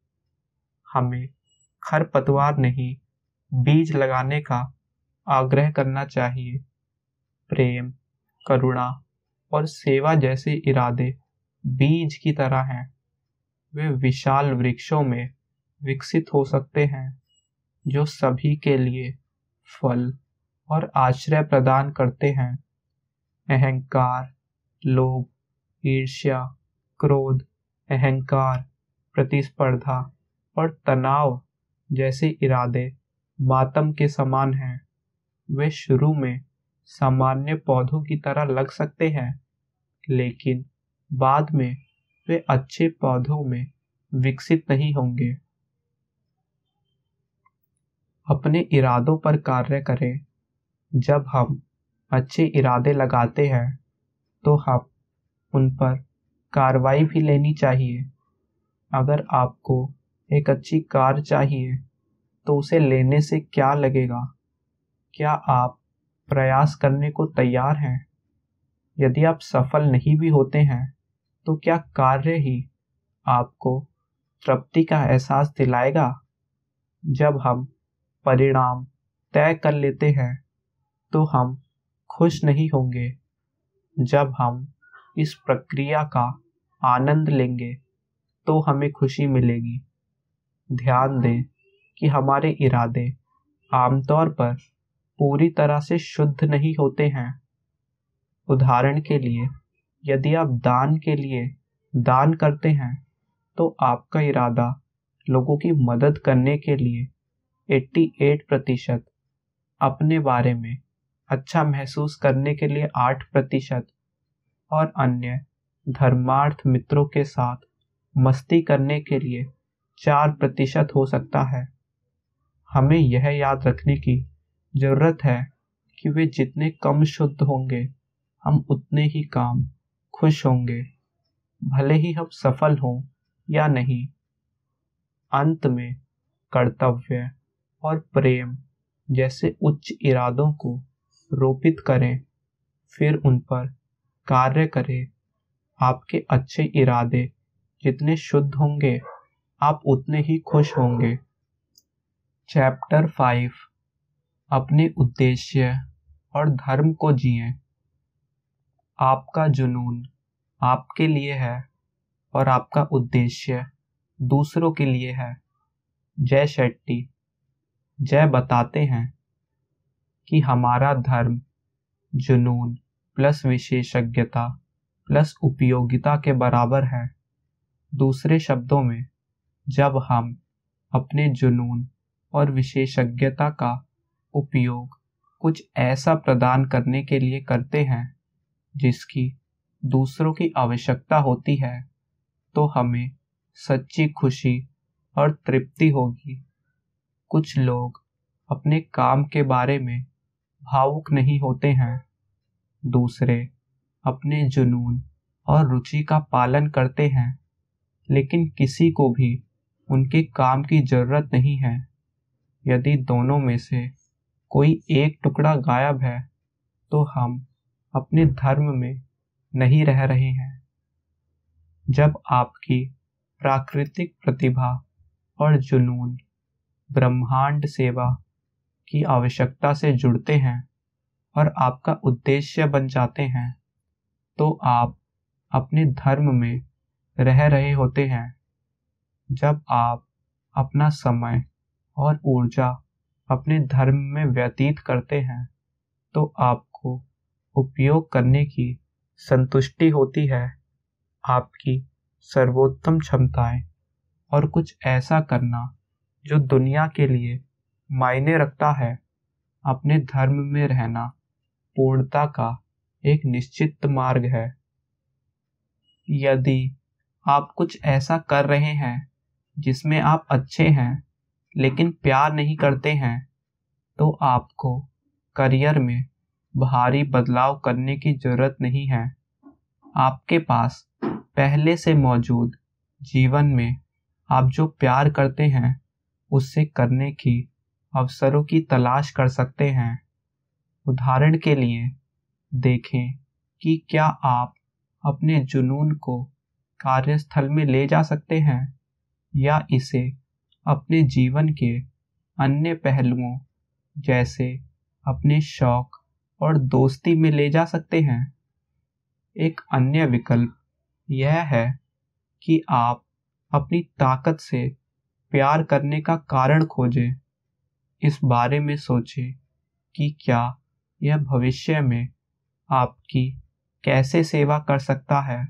हमें खरपतवार नहीं, बीज लगाने का आग्रह करना चाहिए। प्रेम, करुणा और सेवा जैसे इरादे बीज की तरह हैं। वे विशाल वृक्षों में विकसित हो सकते हैं जो सभी के लिए फल और आश्रय प्रदान करते हैं। अहंकार, लोभ, ईर्ष्या, क्रोध, अहंकार, प्रतिस्पर्धा और तनाव जैसे इरादे मातम के समान हैं। वे शुरू में सामान्य पौधों की तरह लग सकते हैं, लेकिन बाद में वे अच्छे पौधों में विकसित नहीं होंगे। अपने इरादों पर कार्य करें। जब हम अच्छे इरादे लगाते हैं तो हम उन पर कार्रवाई भी लेनी चाहिए। अगर आपको एक अच्छी कार चाहिए तो उसे लेने से क्या लगेगा? क्या आप प्रयास करने को तैयार हैं? यदि आप सफल नहीं भी होते हैं तो क्या कार्य ही आपको तृप्ति का एहसास दिलाएगा? जब हम परिणाम तय कर लेते हैं तो हम खुश नहीं होंगे। जब हम इस प्रक्रिया का आनंद लेंगे तो हमें खुशी मिलेगी। ध्यान दें कि हमारे इरादे आमतौर पर पूरी तरह से शुद्ध नहीं होते हैं। उदाहरण के लिए, यदि आप दान के लिए दान करते हैं तो आपका इरादा लोगों की मदद करने के लिए अट्ठासी प्रतिशत, अपने बारे में अच्छा महसूस करने के लिए आठ प्रतिशत और अन्य धर्मार्थ मित्रों के साथ मस्ती करने के लिए चार प्रतिशत हो सकता है। हमें यह याद रखने की जरूरत है कि वे जितने कम शुद्ध होंगे, हम उतने ही काम खुश होंगे, भले ही हम सफल हों या नहीं। अंत में कर्तव्य और प्रेम जैसे उच्च इरादों को रोपित करें, फिर उन पर कार्य करें। आपके अच्छे इरादे जितने शुद्ध होंगे, आप उतने ही खुश होंगे। चैप्टर फाइव, अपने उद्देश्य और धर्म को जिएं। आपका जुनून आपके लिए है और आपका उद्देश्य दूसरों के लिए है। जय शेट्टी। जय बताते हैं कि हमारा धर्म जुनून प्लस विशेषज्ञता प्लस उपयोगिता के बराबर है। दूसरे शब्दों में, जब हम अपने जुनून और विशेषज्ञता का उपयोग कुछ ऐसा प्रदान करने के लिए करते हैं जिसकी दूसरों की आवश्यकता होती है, तो हमें सच्ची खुशी और तृप्ति होगी। कुछ लोग अपने काम के बारे में भावुक नहीं होते हैं, दूसरे अपने जुनून और रुचि का पालन करते हैं, लेकिन किसी को भी उनके काम की जरूरत नहीं है। यदि दोनों में से कोई एक टुकड़ा गायब है, तो हम अपने धर्म में नहीं रह रहे हैं। जब आपकी प्राकृतिक प्रतिभा और जुनून ब्रह्मांड सेवा की आवश्यकता से जुड़ते हैं और आपका उद्देश्य बन जाते हैं, तो आप अपने धर्म में रह रहे होते हैं। जब आप अपना समय और ऊर्जा अपने धर्म में व्यतीत करते हैं, तो आपको उपयोग करने की संतुष्टि होती है। आपकी सर्वोत्तम क्षमताएं और कुछ ऐसा करना जो दुनिया के लिए मायने रखता है, अपने धर्म में रहना पूर्णता का एक निश्चित मार्ग है। यदि आप कुछ ऐसा कर रहे हैं जिसमें आप अच्छे हैं लेकिन प्यार नहीं करते हैं, तो आपको करियर में भारी बदलाव करने की जरूरत नहीं है। आपके पास पहले से मौजूद जीवन में आप जो प्यार करते हैं उससे करने की अवसरों की तलाश कर सकते हैं। उदाहरण के लिए देखें कि क्या आप अपने जुनून को कार्यस्थल में ले जा सकते हैं या इसे अपने जीवन के अन्य पहलुओं जैसे अपने शौक और दोस्ती में ले जा सकते हैं। एक अन्य विकल्प यह है कि आप अपनी ताकत से प्यार करने का कारण खोजें। इस बारे में सोचें कि क्या यह भविष्य में आपकी कैसे सेवा कर सकता है।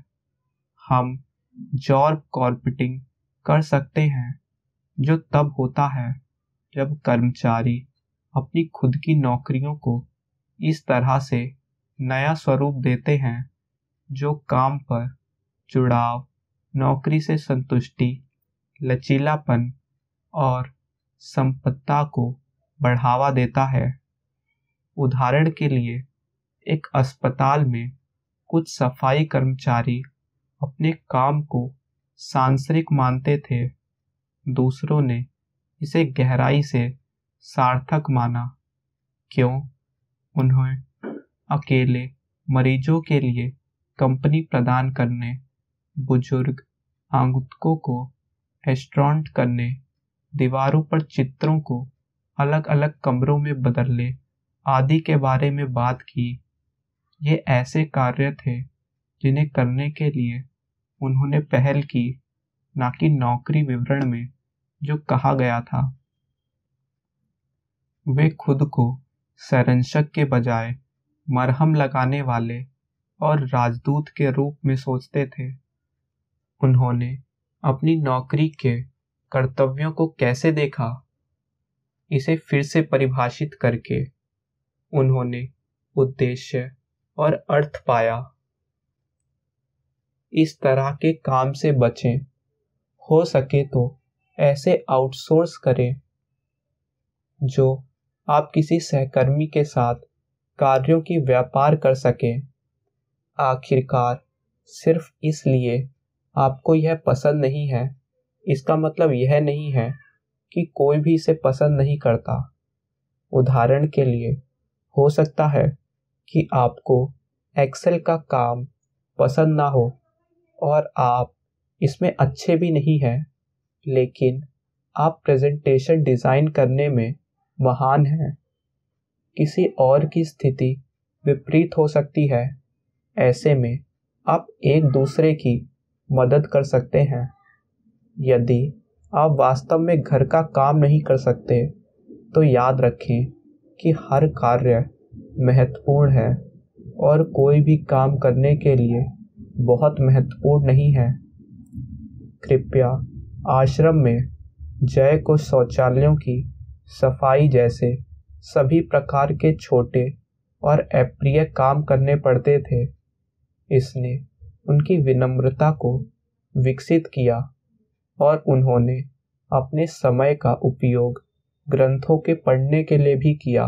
हम जॉब कॉर्पोरेटिंग कर सकते हैं, जो तब होता है जब कर्मचारी अपनी खुद की नौकरियों को इस तरह से नया स्वरूप देते हैं जो काम पर जुड़ाव, नौकरी से संतुष्टि, लचीलापन और संपन्नता को बढ़ावा देता है। उदाहरण के लिए, एक अस्पताल में कुछ सफाई कर्मचारी अपने काम को सांसारिक मानते थे, दूसरों ने इसे गहराई से सार्थक माना। क्यों? उन्हें अकेले मरीजों के लिए कंपनी प्रदान करने, बुजुर्ग आगंतुकों को रेस्टोरेंट करने, दीवारों पर चित्रों को अलग अलग कमरों में बदलने आदि के बारे में बात की। ये ऐसे कार्य थे जिन्हें करने के लिए उन्होंने पहल की, ना कि नौकरी विवरण में जो कहा गया था। वे खुद को संरक्षक के बजाय मरहम लगाने वाले और राजदूत के रूप में सोचते थे। उन्होंने अपनी नौकरी के कर्तव्यों को कैसे देखा? इसे फिर से परिभाषित करके उन्होंने उद्देश्य और अर्थ पाया। इस तरह के काम से बचें। हो सके तो ऐसे आउटसोर्स करें जो आप किसी सहकर्मी के साथ कार्यों की व्यापार कर सकें। आखिरकार, सिर्फ इसलिए आपको यह पसंद नहीं है, इसका मतलब यह नहीं है कि कोई भी इसे पसंद नहीं करता। उदाहरण के लिए, हो सकता है कि आपको एक्सेल का काम पसंद ना हो और आप इसमें अच्छे भी नहीं हैं, लेकिन आप प्रेजेंटेशन डिज़ाइन करने में महान हैं। किसी और की स्थिति विपरीत हो सकती है। ऐसे में आप एक दूसरे की मदद कर सकते हैं। यदि आप वास्तव में घर का काम नहीं कर सकते, तो याद रखें कि हर कार्य महत्वपूर्ण है और कोई भी काम करने के लिए बहुत महत्वपूर्ण नहीं है। कृपया आश्रम में जय को शौचालयों की सफाई जैसे सभी प्रकार के छोटे और अप्रिय काम करने पड़ते थे। इसने उनकी विनम्रता को विकसित किया और उन्होंने अपने समय का उपयोग ग्रंथों के पढ़ने के लिए भी किया।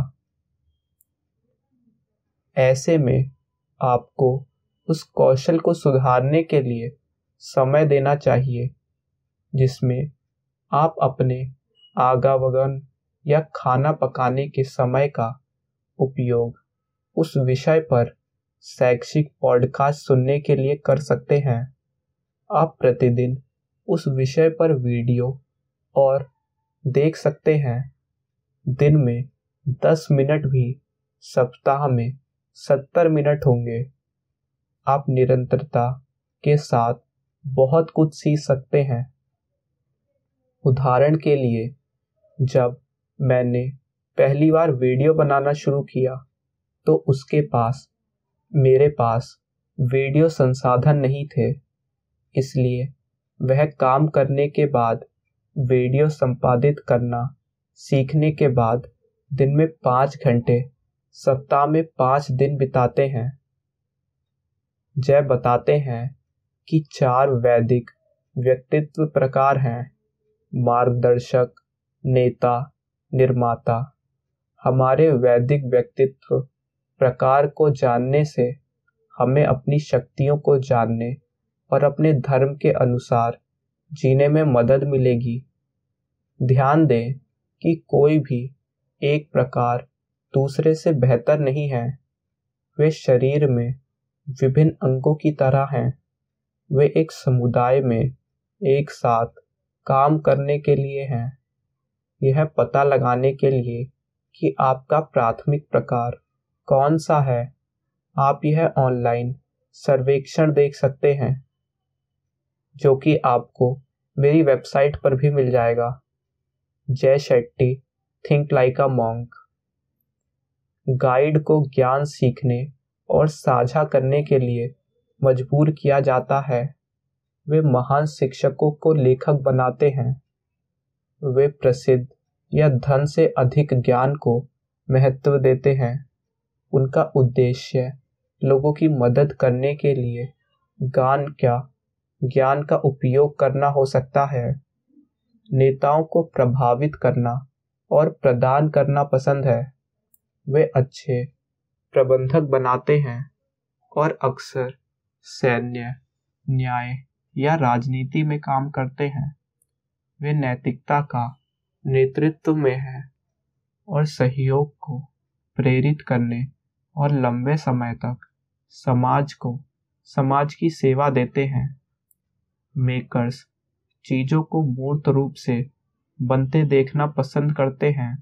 ऐसे में आपको उस कौशल को सुधारने के लिए समय देना चाहिए जिसमें आप अपने आवागमन या खाना पकाने के समय का उपयोग उस विषय पर शैक्षिक पॉडकास्ट सुनने के लिए कर सकते हैं। आप प्रतिदिन उस विषय पर वीडियो और देख सकते हैं। दिन में दस मिनट भी सप्ताह में सत्तर मिनट होंगे। आप निरंतरता के साथ बहुत कुछ सीख सकते हैं। उदाहरण के लिए, जब मैंने पहली बार वीडियो बनाना शुरू किया तो उसके पास मेरे पास वीडियो संसाधन नहीं थे, इसलिए वह काम करने के बाद वीडियो संपादित करना सीखने के बाद दिन में पाँच घंटे सप्ताह में पाँच दिन बिताते हैं। जय बताते हैं कि चार वैदिक व्यक्तित्व प्रकार हैं: मार्गदर्शक, नेता, निर्माता। हमारे वैदिक व्यक्तित्व प्रकार को जानने से हमें अपनी शक्तियों को जानने और अपने धर्म के अनुसार जीने में मदद मिलेगी। ध्यान दें कि कोई भी एक प्रकार दूसरे से बेहतर नहीं है। वे शरीर में विभिन्न अंगों की तरह हैं। वे एक समुदाय में एक साथ काम करने के लिए हैं। यह पता लगाने के लिए कि आपका प्राथमिक प्रकार कौन सा है, आप यह ऑनलाइन सर्वेक्षण देख सकते हैं, जो कि आपको मेरी वेबसाइट पर भी मिल जाएगा। Jay Shetty, think like a monk. Guide को ज्ञान सीखने और साझा करने के लिए मजबूर किया जाता है। वे महान शिक्षकों को लेखक बनाते हैं। वे प्रसिद्ध या धन से अधिक ज्ञान को महत्व देते हैं। उनका उद्देश्य लोगों की मदद करने के लिए ज्ञान क्या ज्ञान का उपयोग करना हो सकता है। नेताओं को प्रभावित करना और प्रदान करना पसंद है। वे अच्छे प्रबंधक बनाते हैं और अक्सर सैन्य, न्याय या राजनीति में काम करते हैं। वे नैतिकता का नेतृत्व में हैं और सहयोग को प्रेरित करने और लंबे समय तक समाज को समाज की सेवा देते हैं। मेकर्स चीजों को मूर्त रूप से बनते देखना पसंद करते हैं।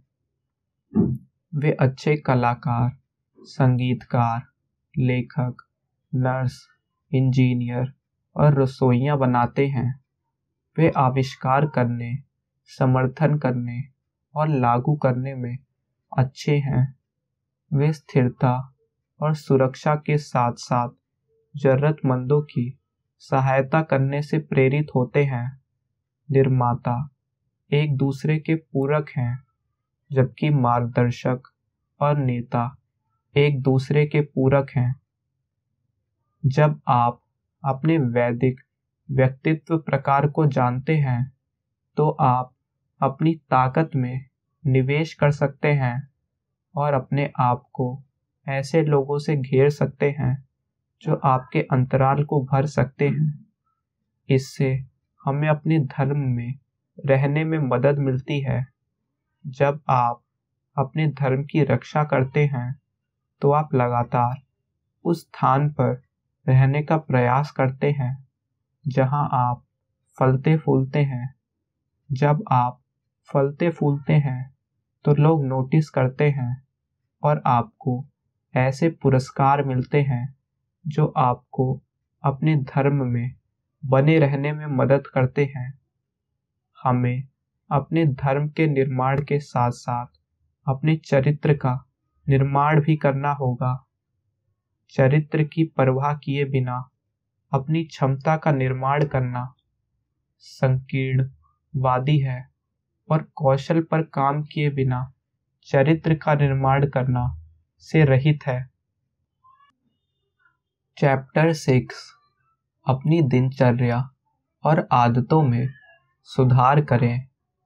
वे अच्छे कलाकार, संगीतकार, लेखक, नर्स, इंजीनियर और रसोइयां बनाते हैं। वे आविष्कार करने, समर्थन करने और लागू करने में अच्छे हैं। वे स्थिरता और सुरक्षा के साथ साथ जरूरतमंदों की सहायता करने से प्रेरित होते हैं। निर्माता एक दूसरे के पूरक हैं, जबकि मार्गदर्शक और नेता एक दूसरे के पूरक हैं। जब आप अपने वैदिक व्यक्तित्व प्रकार को जानते हैं तो आप अपनी ताकत में निवेश कर सकते हैं और अपने आप को ऐसे लोगों से घेर सकते हैं जो आपके अंतराल को भर सकते हैं। इससे हमें अपने धर्म में रहने में मदद मिलती है। जब आप अपने धर्म की रक्षा करते हैं तो आप लगातार उस स्थान पर रहने का प्रयास करते हैं जहां आप फलते फूलते हैं। जब आप फलते फूलते हैं तो लोग नोटिस करते हैं और आपको ऐसे पुरस्कार मिलते हैं जो आपको अपने धर्म में बने रहने में मदद करते हैं। हमें अपने धर्म के निर्माण के साथ साथ अपने चरित्र का निर्माण भी करना होगा। चरित्र की परवाह किए बिना अपनी क्षमता का निर्माण करना संकीर्णवादी है और कौशल पर काम किए बिना चरित्र का निर्माण करना से रहित है। चैप्टर सिक्स, अपनी दिनचर्या और आदतों में सुधार करें।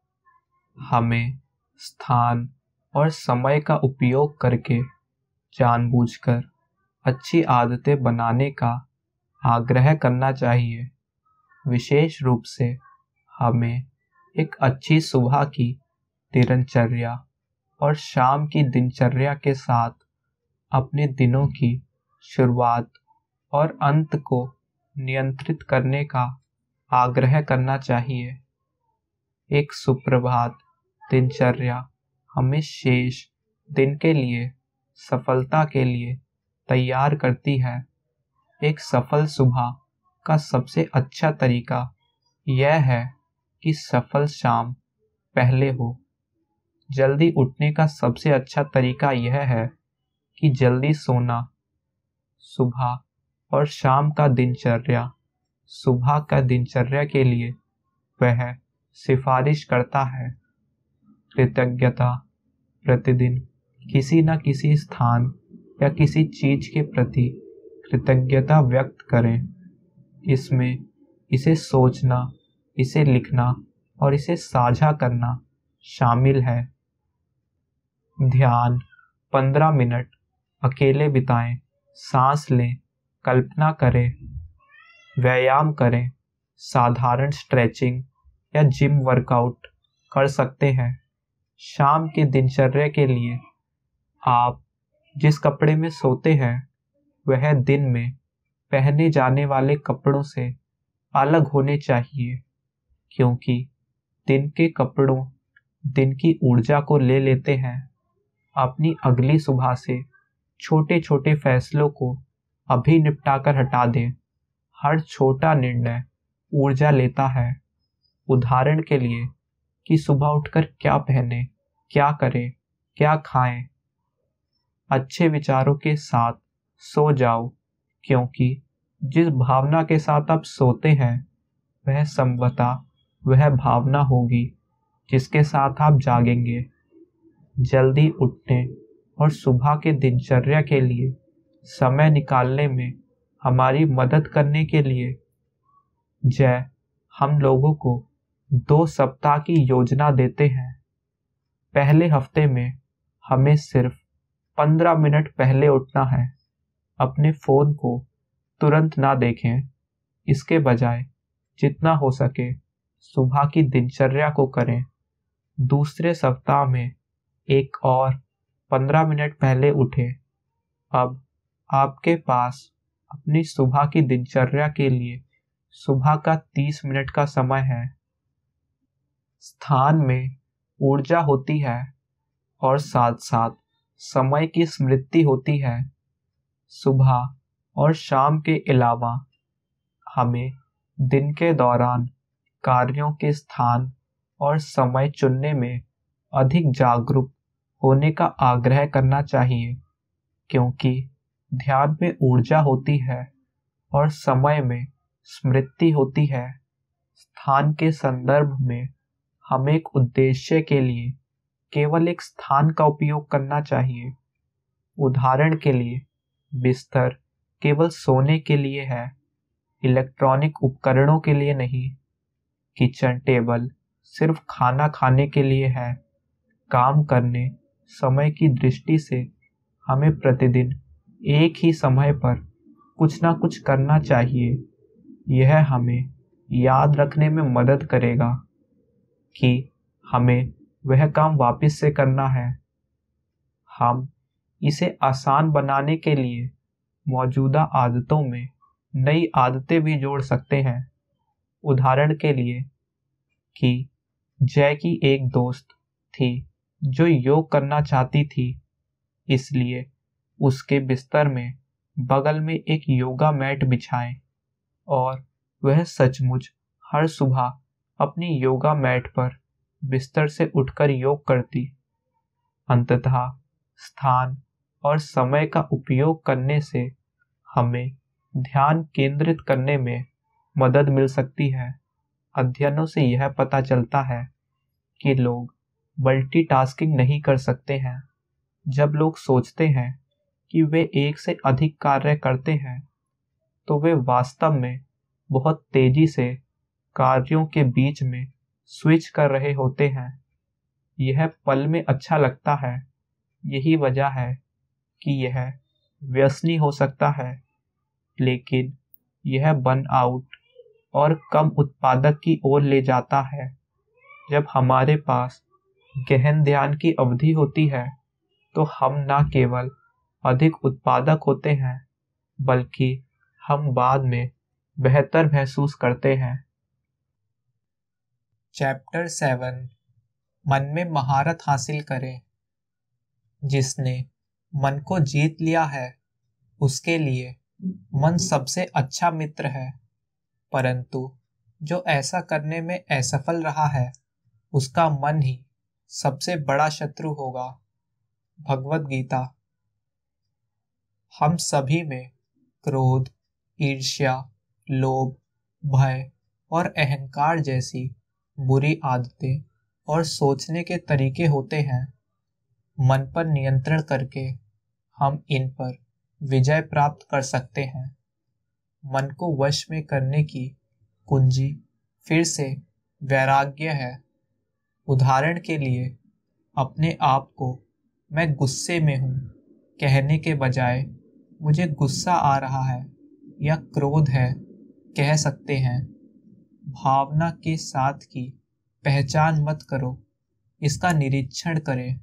हमें स्थान और समय का उपयोग करके जानबूझकर अच्छी आदतें बनाने का आग्रह करना चाहिए। विशेष रूप से हमें एक अच्छी सुबह की दिनचर्या और शाम की दिनचर्या के साथ अपने दिनों की शुरुआत और अंत को नियंत्रित करने का आग्रह करना चाहिए। एक सुप्रभात दिनचर्या हमें शेष दिन के लिए सफलता के लिए तैयार करती है। एक सफल सुबह का सबसे अच्छा तरीका यह है कि सफल शाम पहले हो। जल्दी उठने का सबसे अच्छा तरीका यह है कि जल्दी सोना। सुबह और शाम का दिनचर्या सुबह का दिनचर्या के लिए वह सिफारिश करता है। कृतज्ञता प्रतिदिन किसी न किसी स्थान या किसी चीज के प्रति कृतज्ञता व्यक्त करें। इसमें इसे सोचना, इसे लिखना और इसे साझा करना शामिल है। ध्यान पंद्रह मिनट अकेले बिताएं, सांस लें, कल्पना करें, व्यायाम करें, साधारण स्ट्रेचिंग या जिम वर्कआउट कर सकते हैं। शाम की दिनचर्या के लिए आप जिस कपड़े में सोते हैं वह दिन में पहने जाने वाले कपड़ों से अलग होने चाहिए, क्योंकि दिन के कपड़ों दिन की ऊर्जा को ले लेते हैं। अपनी अगली सुबह से छोटे छोटे फैसलों को अभी निपटाकर हटा दें। हर छोटा निर्णय ऊर्जा लेता है। उदाहरण के लिए कि सुबह उठकर क्या पहने, क्या करें, क्या खाएं। अच्छे विचारों के साथ सो जाओ, क्योंकि जिस भावना के साथ आप सोते हैं वह संभवतः वह भावना होगी जिसके साथ आप जागेंगे। जल्दी उठने और सुबह के दिनचर्या के लिए समय निकालने में हमारी मदद करने के लिए जय हम लोगों को दो सप्ताह की योजना देते हैं। पहले हफ्ते में हमें सिर्फ पंद्रह मिनट पहले उठना है। अपने फोन को तुरंत ना देखें, इसके बजाय जितना हो सके सुबह की दिनचर्या को करें। दूसरे सप्ताह में एक और पंद्रह मिनट पहले उठें। अब आपके पास अपनी सुबह की दिनचर्या के लिए सुबह का तीस मिनट का समय है। स्थान में ऊर्जा होती है और साथ साथ समय की स्मृति होती है। सुबह और शाम के अलावा हमें दिन के दौरान कार्यों के स्थान और समय चुनने में अधिक जागरूक होने का आग्रह करना चाहिए, क्योंकि ध्यान में ऊर्जा होती है और समय में स्मृति होती है। स्थान के संदर्भ में हमें एक उद्देश्य के लिए केवल एक स्थान का उपयोग करना चाहिए। उदाहरण के लिए बिस्तर केवल सोने के लिए है, इलेक्ट्रॉनिक उपकरणों के लिए नहीं। किचन टेबल सिर्फ खाना खाने के लिए है। काम करने समय की दृष्टि से हमें प्रतिदिन एक ही समय पर कुछ ना कुछ करना चाहिए। यह हमें याद रखने में मदद करेगा कि हमें वह काम वापस से करना है। हम इसे आसान बनाने के लिए मौजूदा आदतों में नई आदतें भी जोड़ सकते हैं। उदाहरण के लिए कि जय की एक दोस्त थी जो योग करना चाहती थी, इसलिए उसके बिस्तर में बगल में एक योगा मैट बिछाएं और वह सचमुच हर सुबह अपनी योगा मैट पर बिस्तर से उठकर योग करती। अंततः स्थान और समय का उपयोग करने से हमें ध्यान केंद्रित करने में मदद मिल सकती है। अध्ययनों से यह पता चलता है कि लोग मल्टीटास्किंग नहीं कर सकते हैं। जब लोग सोचते हैं कि वे एक से अधिक कार्य करते हैं, तो वे वास्तव में बहुत तेजी से कार्यों के बीच में स्विच कर रहे होते हैं। यह पल में अच्छा लगता है, यही वजह है कि यह व्यसनी हो सकता है, लेकिन यह बर्नआउट और कम उत्पादक की ओर ले जाता है। जब हमारे पास गहन ध्यान की अवधि होती है, तो हम न केवल अधिक उत्पादक होते हैं, बल्कि हम बाद में बेहतर महसूस करते हैं। चैप्टर सेवन, मन में महारत हासिल करें। जिसने मन को जीत लिया है, उसके लिए मन सबसे अच्छा मित्र है, परंतु जो ऐसा करने में असफल रहा है, उसका मन ही सबसे बड़ा शत्रु होगा। भगवद गीता। हम सभी में क्रोध, ईर्ष्या, लोभ, भय और अहंकार जैसी बुरी आदतें और सोचने के तरीके होते हैं। मन पर नियंत्रण करके हम इन पर विजय प्राप्त कर सकते हैं। मन को वश में करने की कुंजी फिर से वैराग्य है। उदाहरण के लिए, अपने आप को मैं गुस्से में हूँ कहने के बजाय मुझे गुस्सा आ रहा है या क्रोध है कह सकते हैं। भावना के साथ की पहचान मत करो, इसका निरीक्षण करें।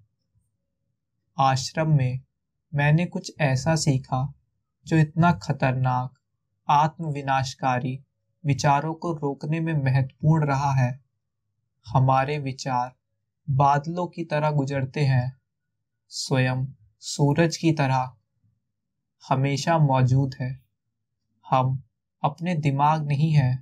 आश्रम में मैंने कुछ ऐसा सीखा जो इतना खतरनाक, आत्मविनाशकारी विचारों को रोकने में महत्वपूर्ण रहा है। हमारे विचार बादलों की तरह गुजरते हैं, स्वयं सूरज की तरह हमेशा मौजूद है। हम अपने दिमाग नहीं हैं।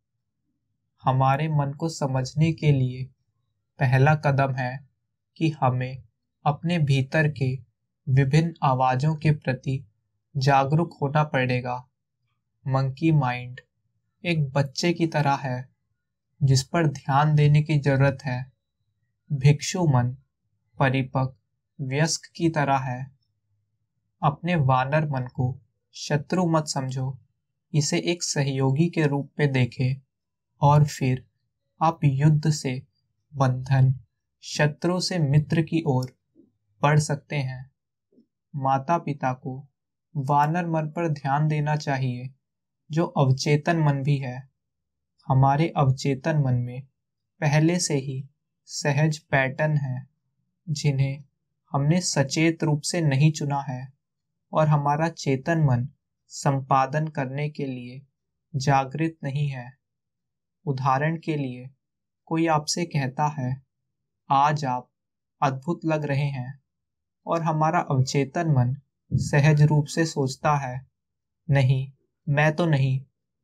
हमारे मन को समझने के लिए पहला कदम है कि हमें अपने भीतर के विभिन्न आवाज़ों के प्रति जागरूक होना पड़ेगा। मंकी माइंड एक बच्चे की तरह है जिस पर ध्यान देने की जरूरत है। भिक्षु मन परिपक्व वयस्क की तरह है। अपने वानर मन को शत्रु मत समझो, इसे एक सहयोगी के रूप में देखें, और फिर आप युद्ध से बंधन, शत्रु से मित्र की ओर बढ़ सकते हैं। माता पिता को वानर मन पर ध्यान देना चाहिए, जो अवचेतन मन भी है। हमारे अवचेतन मन में पहले से ही सहज पैटर्न हैं, जिन्हें हमने सचेत रूप से नहीं चुना है, और हमारा चेतन मन संपादन करने के लिए जागृत नहीं है। उदाहरण के लिए, कोई आपसे कहता है, आज आप अद्भुत लग रहे हैं, और हमारा अवचेतन मन सहज रूप से सोचता है, नहीं, मैं तो नहीं।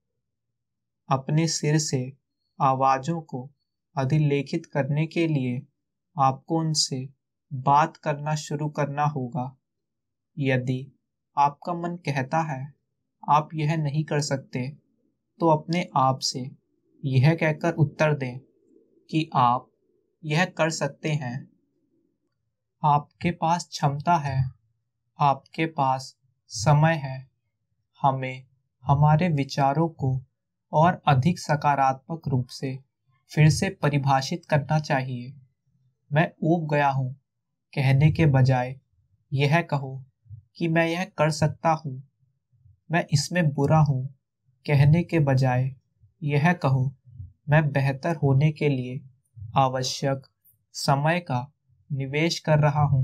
अपने सिर से आवाज़ों को अधिलेखित करने के लिए आपको उनसे बात करना शुरू करना होगा। यदि आपका मन कहता है आप यह नहीं कर सकते, तो अपने आप से यह कहकर उत्तर दें कि आप यह कर सकते हैं। आपके पास क्षमता है, आपके पास समय है। हमें हमारे विचारों को और अधिक सकारात्मक रूप से फिर से परिभाषित करना चाहिए। मैं ऊब गया हूँ कहने के बजाय यह कहो कि मैं यह कर सकता हूँ। मैं इसमें बुरा हूँ कहने के बजाय यह कहो, मैं बेहतर होने के लिए आवश्यक समय का निवेश कर रहा हूँ।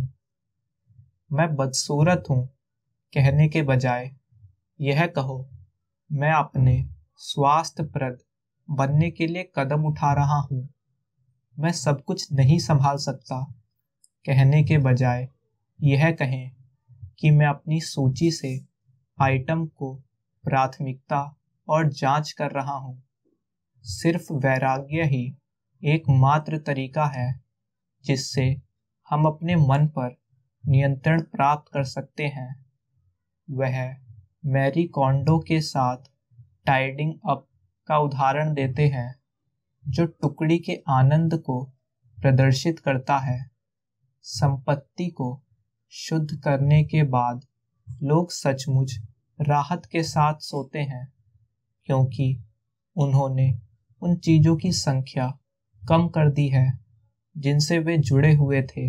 मैं बदसूरत हूँ कहने के बजाय यह कहो, मैं अपने स्वास्थ्यप्रद बनने के लिए कदम उठा रहा हूँ। मैं सब कुछ नहीं संभाल सकता कहने के बजाय यह कहें कि मैं अपनी सूची से आइटम को प्राथमिकता और जांच कर रहा हूँ। सिर्फ वैराग्य ही एकमात्र तरीका है जिससे हम अपने मन पर नियंत्रण प्राप्त कर सकते हैं। वह मैरी कोंडो के साथ टाइडिंग अप का उदाहरण देते हैं, जो टुकड़ी के आनंद को प्रदर्शित करता है। संपत्ति को शुद्ध करने के बाद लोग सचमुच राहत के साथ सोते हैं, क्योंकि उन्होंने उन चीजों की संख्या कम कर दी है जिनसे वे जुड़े हुए थे।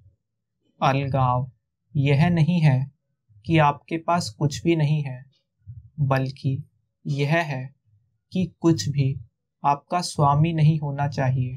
अलगाव यह नहीं है कि आपके पास कुछ भी नहीं है, बल्कि यह है कि कुछ भी आपका स्वामी नहीं होना चाहिए।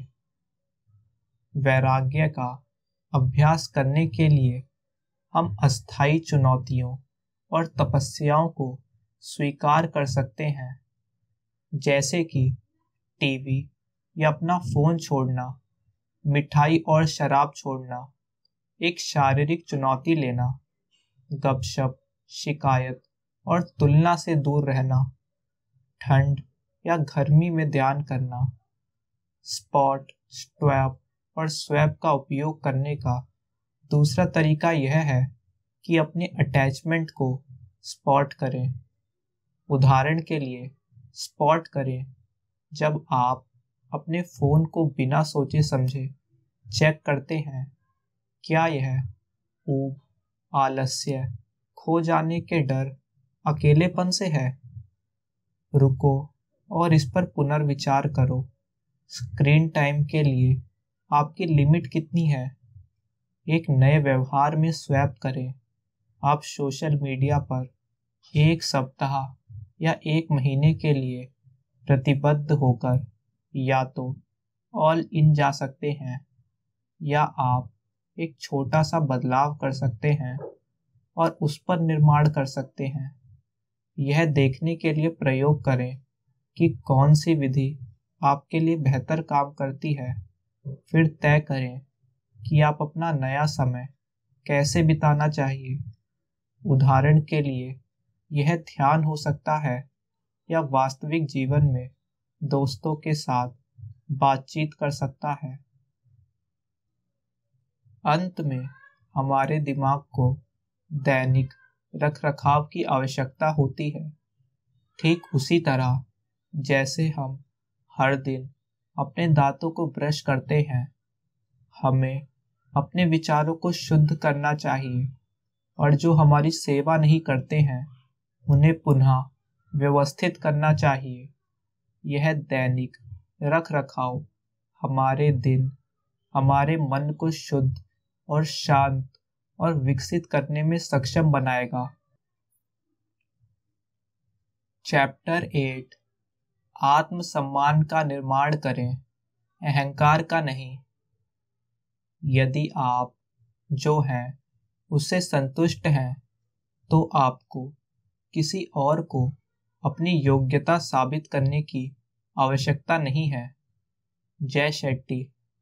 वैराग्य का अभ्यास करने के लिए हम अस्थायी चुनौतियों और तपस्याओं को स्वीकार कर सकते हैं, जैसे कि टीवी या अपना फोन छोड़ना, मिठाई और शराब छोड़ना, एक शारीरिक चुनौती लेना, गपशप, शिकायत और तुलना से दूर रहना, ठंड या गर्मी में ध्यान करना। स्पॉट, स्वैप और स्वैप का उपयोग करने का दूसरा तरीका यह है कि अपने अटैचमेंट को स्पॉट करें। उदाहरण के लिए, स्पॉट करें जब आप अपने फोन को बिना सोचे समझे चेक करते हैं। क्या यह ऊब, आलस्य, खो जाने के डर, अकेलेपन से है? रुको और इस पर पुनर्विचार करो। स्क्रीन टाइम के लिए आपकी लिमिट कितनी है? एक नए व्यवहार में स्वैप करें। आप सोशल मीडिया पर एक सप्ताह या एक महीने के लिए प्रतिबद्ध होकर या तो ऑल इन जा सकते हैं, या आप एक छोटा सा बदलाव कर सकते हैं और उस पर निर्माण कर सकते हैं। यह देखने के लिए प्रयोग करें कि कौन सी विधि आपके लिए बेहतर काम करती है। फिर तय करें कि आप अपना नया समय कैसे बिताना चाहिए। उदाहरण के लिए, यह ध्यान हो सकता है या वास्तविक जीवन में दोस्तों के साथ बातचीत कर सकता है। अंत में हमारे दिमाग को दैनिक रखरखाव की आवश्यकता होती है, ठीक उसी तरह जैसे हम हर दिन अपने दांतों को ब्रश करते हैं। हमें अपने विचारों को शुद्ध करना चाहिए, और जो हमारी सेवा नहीं करते हैं उन्हें पुनः व्यवस्थित करना चाहिए। यह दैनिक रखरखाव हमारे दिन, हमारे मन को शुद्ध और शांत और विकसित करने में सक्षम बनाएगा। चैप्टर एट, आत्मसम्मान का निर्माण करें, अहंकार का नहीं। यदि आप जो हैं उससे संतुष्ट हैं, तो आपको किसी और को अपनी योग्यता साबित करने की आवश्यकता नहीं है। जय शेट्टी।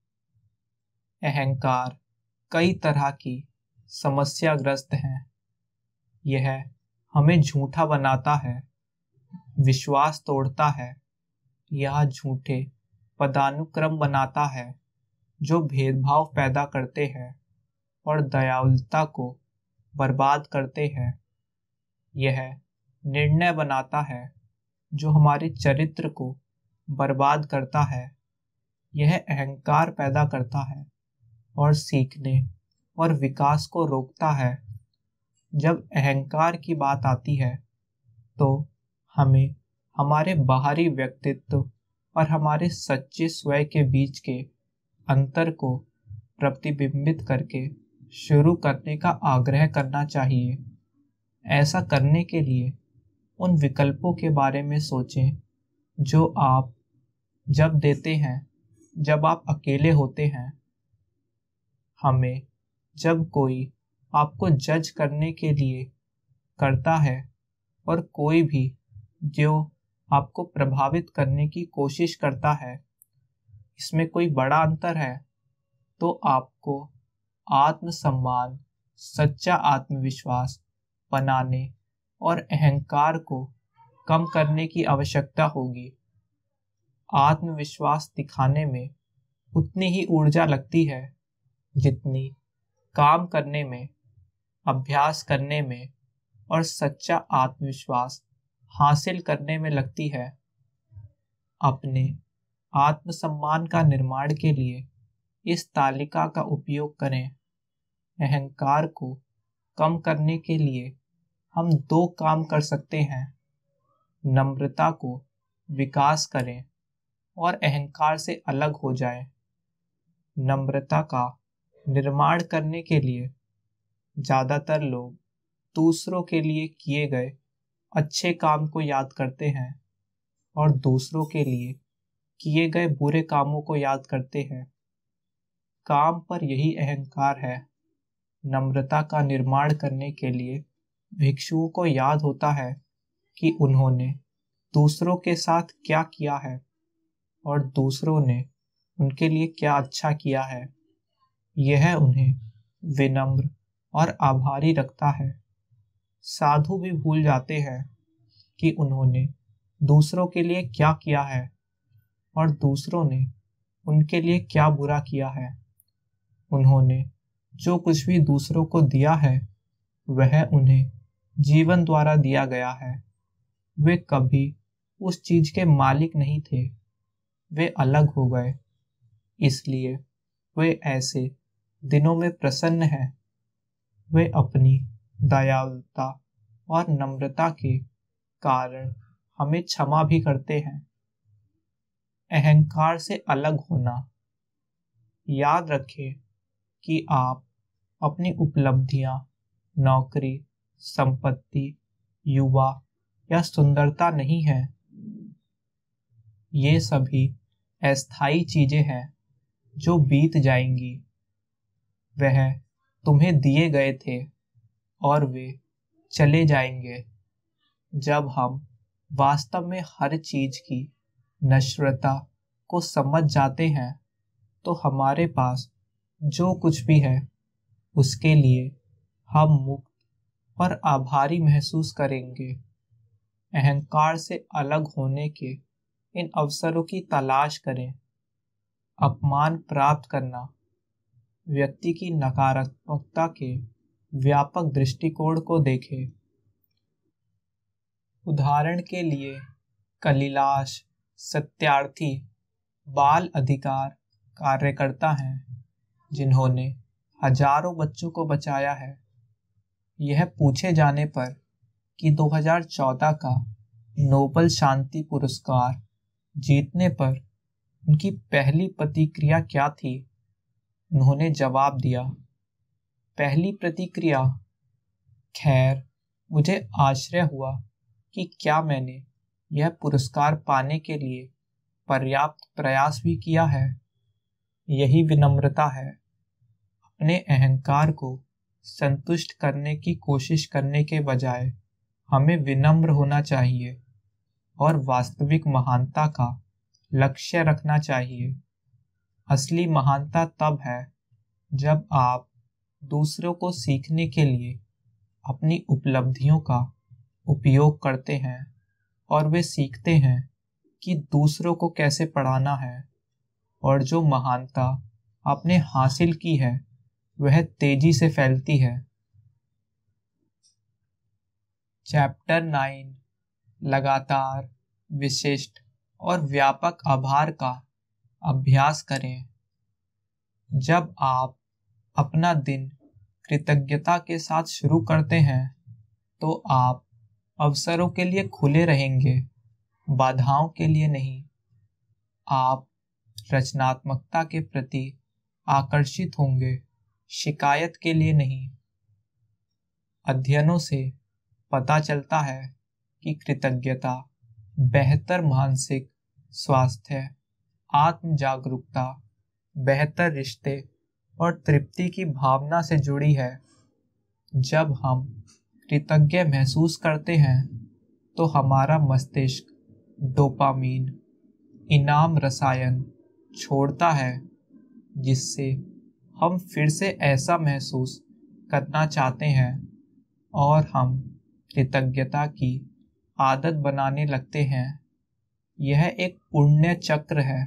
अहंकार कई तरह की समस्याग्रस्त है। यह हमें झूठा बनाता है, विश्वास तोड़ता है, यह झूठे पदानुक्रम बनाता है जो भेदभाव पैदा करते हैं और दयालुता को बर्बाद करते हैं। यह निर्णय बनाता है जो हमारे चरित्र को बर्बाद करता है। यह अहंकार पैदा करता है और सीखने और विकास को रोकता है। जब अहंकार की बात आती है तो हमें हमारे बाहरी व्यक्तित्व और हमारे सच्चे स्वयं के बीच के अंतर को प्रतिबिंबित करके शुरू करने का आग्रह करना चाहिए। ऐसा करने के लिए उन विकल्पों के बारे में सोचें जो आप जब देते हैं जब आप अकेले होते हैं। हमें जब कोई आपको जज करने के लिए करता है और कोई भी जो आपको प्रभावित करने की कोशिश करता है, इसमें कोई बड़ा अंतर है, तो आपको आत्मसम्मान, सच्चा आत्मविश्वास बनाने और अहंकार को कम करने की आवश्यकता होगी। आत्मविश्वास दिखाने में उतनी ही ऊर्जा लगती है जितनी काम करने में, अभ्यास करने में और सच्चा आत्मविश्वास हासिल करने में लगती है। अपने आत्मसम्मान का निर्माण के लिए इस तालिका का उपयोग करें। अहंकार को कम करने के लिए हम दो काम कर सकते हैं। नम्रता को विकास करें और अहंकार से अलग हो जाएं। नम्रता का निर्माण करने के लिए ज़्यादातर लोग दूसरों के लिए किए गए अच्छे काम को याद करते हैं और दूसरों के लिए किए गए बुरे कामों को याद करते हैं। काम पर यही अहंकार है। नम्रता का निर्माण करने के लिए भिक्षुओं को याद होता है कि उन्होंने दूसरों के साथ क्या किया है और दूसरों ने उनके लिए क्या अच्छा किया है। यह उन्हें विनम्र और आभारी रखता है। साधु भी भूल जाते हैं कि उन्होंने दूसरों के लिए क्या किया है और दूसरों ने उनके लिए क्या बुरा किया है। उन्होंने जो कुछ भी दूसरों को दिया है वह उन्हें जीवन द्वारा दिया गया है। वे कभी उस चीज के मालिक नहीं थे। वे अलग हो गए, इसलिए वे ऐसे दिनों में प्रसन्न हैं। वे अपनी दयालुता और नम्रता के कारण हमें क्षमा भी करते हैं। अहंकार से अलग होना। याद रखें कि आप अपनी उपलब्धियां, नौकरी, संपत्ति, युवा या सुंदरता नहीं हैं। ये सभी अस्थायी चीजें हैं जो बीत जाएंगी। वह तुम्हें दिए गए थे और वे चले जाएंगे। जब हम वास्तव में हर चीज की नश्वरता को समझ जाते हैं तो हमारे पास जो कुछ भी है उसके लिए हम मुक्त और आभारी महसूस करेंगे। अहंकार से अलग होने के इन अवसरों की तलाश करें। अपमान प्राप्त करना व्यक्ति की नकारात्मकता के व्यापक दृष्टिकोण को देखें। उदाहरण के लिए कलिलाश सत्यार्थी बाल अधिकार कार्यकर्ता हैं जिन्होंने हजारों बच्चों को बचाया है। यह पूछे जाने पर कि दो हज़ार चौदह का नोबेल शांति पुरस्कार जीतने पर उनकी पहली प्रतिक्रिया क्या थी, उन्होंने जवाब दिया, पहली प्रतिक्रिया, खैर मुझे आश्चर्य हुआ कि क्या मैंने यह पुरस्कार पाने के लिए पर्याप्त प्रयास भी किया है। यही विनम्रता है। अपने अहंकार को संतुष्ट करने की कोशिश करने के बजाय हमें विनम्र होना चाहिए और वास्तविक महानता का लक्ष्य रखना चाहिए। असली महानता तब है जब आप दूसरों को सीखने के लिए अपनी उपलब्धियों का उपयोग करते हैं और वे सीखते हैं कि दूसरों को कैसे पढ़ाना है, और जो महानता आपने हासिल की है वह तेजी से फैलती है। चैप्टर नाइन लगातार, विशिष्ट और व्यापक आभार का अभ्यास करें। जब आप अपना दिन कृतज्ञता के साथ शुरू करते हैं तो आप अवसरों के लिए खुले रहेंगे, बाधाओं के लिए नहीं। आप रचनात्मकता के प्रति आकर्षित होंगे, शिकायत के लिए नहीं। अध्ययनों से पता चलता है कि कृतज्ञता बेहतर मानसिक स्वास्थ्य, आत्म जागरूकता, बेहतर रिश्ते और तृप्ति की भावना से जुड़ी है। जब हम कृतज्ञ महसूस करते हैं तो हमारा मस्तिष्क डोपामीन इनाम रसायन छोड़ता है, जिससे हम फिर से ऐसा महसूस करना चाहते हैं और हम कृतज्ञता की आदत बनाने लगते हैं। यह एक पुण्य चक्र है।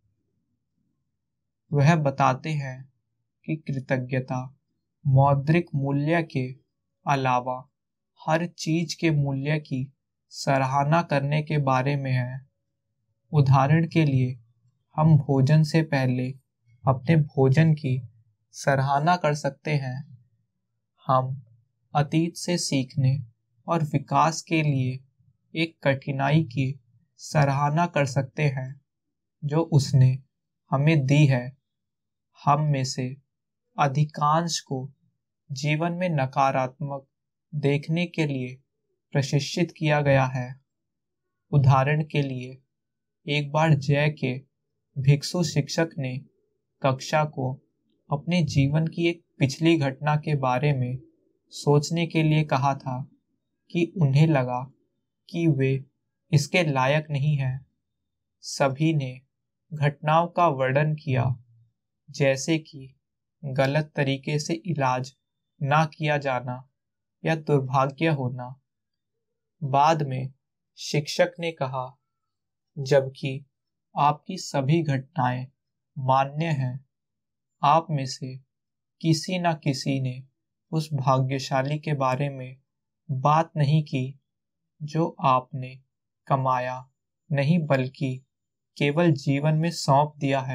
वह बताते हैं कि कृतज्ञता मौद्रिक मूल्य के अलावा हर चीज के मूल्य की सराहना करने के बारे में है। उदाहरण के लिए, हम भोजन से पहले अपने भोजन की सराहना कर सकते हैं। हम अतीत से सीखने और विकास के लिए एक कठिनाई की सराहना कर सकते हैं जो उसने हमें दी है। हम में से अधिकांश को जीवन में नकारात्मक देखने के लिए प्रशिक्षित किया गया है। उदाहरण के लिए, एक बार जय के भिक्षु शिक्षक ने कक्षा को अपने जीवन की एक पिछली घटना के बारे में सोचने के लिए कहा था कि उन्हें लगा कि वे इसके लायक नहीं हैं। सभी ने घटनाओं का वर्णन किया, जैसे कि गलत तरीके से इलाज ना किया जाना या दुर्भाग्य होना। बाद में शिक्षक ने कहा, जबकि आपकी सभी घटनाएं मान्य हैं, आप में से किसी न किसी ने उस भाग्यशाली के बारे में बात नहीं की जो आपने कमाया नहीं बल्कि केवल जीवन में सौंप दिया है।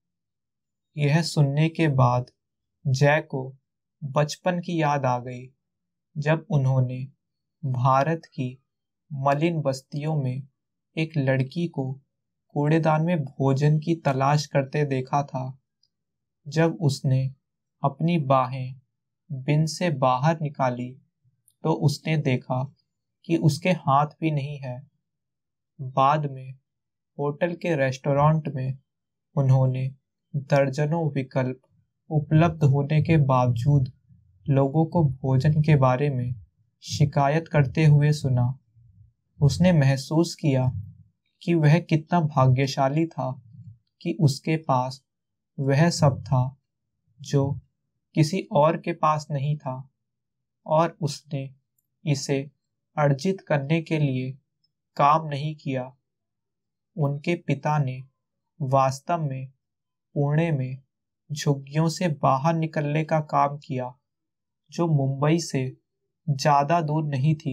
यह सुनने के बाद जय को बचपन की याद आ गई, जब उन्होंने भारत की मलिन बस्तियों में एक लड़की को कूड़ेदान में भोजन की तलाश करते देखा था। जब उसने अपनी बाहें बिन से बाहर निकाली तो उसने देखा कि उसके हाथ भी नहीं है। बाद में होटल के रेस्टोरेंट में उन्होंने दर्जनों विकल्प उपलब्ध होने के बावजूद लोगों को भोजन के बारे में शिकायत करते हुए सुना। उसने महसूस किया कि वह कितना भाग्यशाली था कि उसके पास वह सब था जो किसी और के पास नहीं था, और उसने इसे अर्जित करने के लिए काम नहीं किया। उनके पिता ने वास्तव में पुणे में झुग्गियों से बाहर निकलने का काम किया, जो मुंबई से ज्यादा दूर नहीं थी।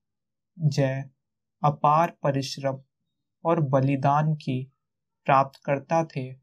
जय अपार परिश्रम और बलिदान की प्राप्तकर्ता थे।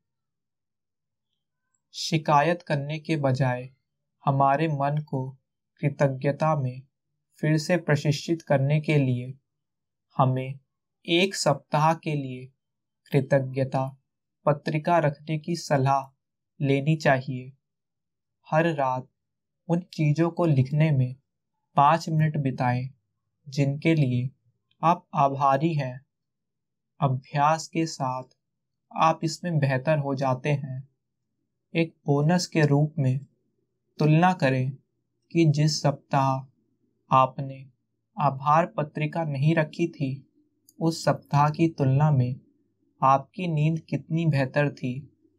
शिकायत करने के बजाय हमारे मन को कृतज्ञता में फिर से प्रशिक्षित करने के लिए हमें एक सप्ताह के लिए कृतज्ञता पत्रिका रखने की सलाह लेनी चाहिए। हर रात उन चीजों को लिखने में पाँच मिनट बिताएं जिनके लिए आप आभारी हैं। अभ्यास के साथ आप इसमें बेहतर हो जाते हैं। एक बोनस के रूप में तुलना करें कि जिस सप्ताह आपने आभार पत्रिका नहीं रखी थी, उस सप्ताह की तुलना में आपकी नींद कितनी बेहतर थी।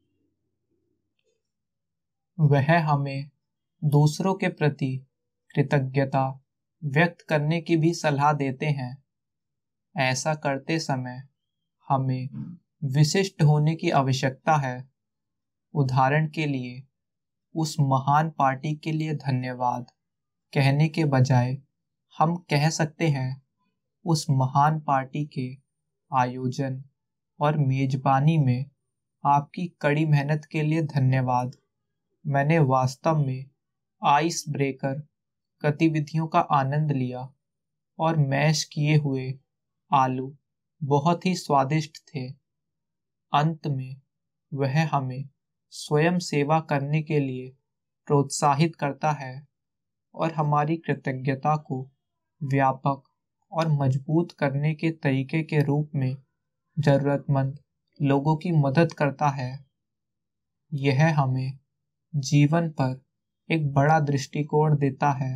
वह हमें दूसरों के प्रति कृतज्ञता व्यक्त करने की भी सलाह देते हैं। ऐसा करते समय हमें विशिष्ट होने की आवश्यकता है। उदाहरण के लिए, उस महान पार्टी के लिए धन्यवाद कहने के बजाय हम कह सकते हैं, उस महान पार्टी के आयोजन और मेजबानी में आपकी कड़ी मेहनत के लिए धन्यवाद। मैंने वास्तव में आइस ब्रेकर गतिविधियों का आनंद लिया और मैश किए हुए आलू बहुत ही स्वादिष्ट थे। अंत में वह हमें स्वयं सेवा करने के लिए प्रोत्साहित करता है और हमारी कृतज्ञता को व्यापक और मजबूत करने के तरीके के रूप में जरूरतमंद लोगों की मदद करता है। यह हमें जीवन पर एक बड़ा दृष्टिकोण देता है।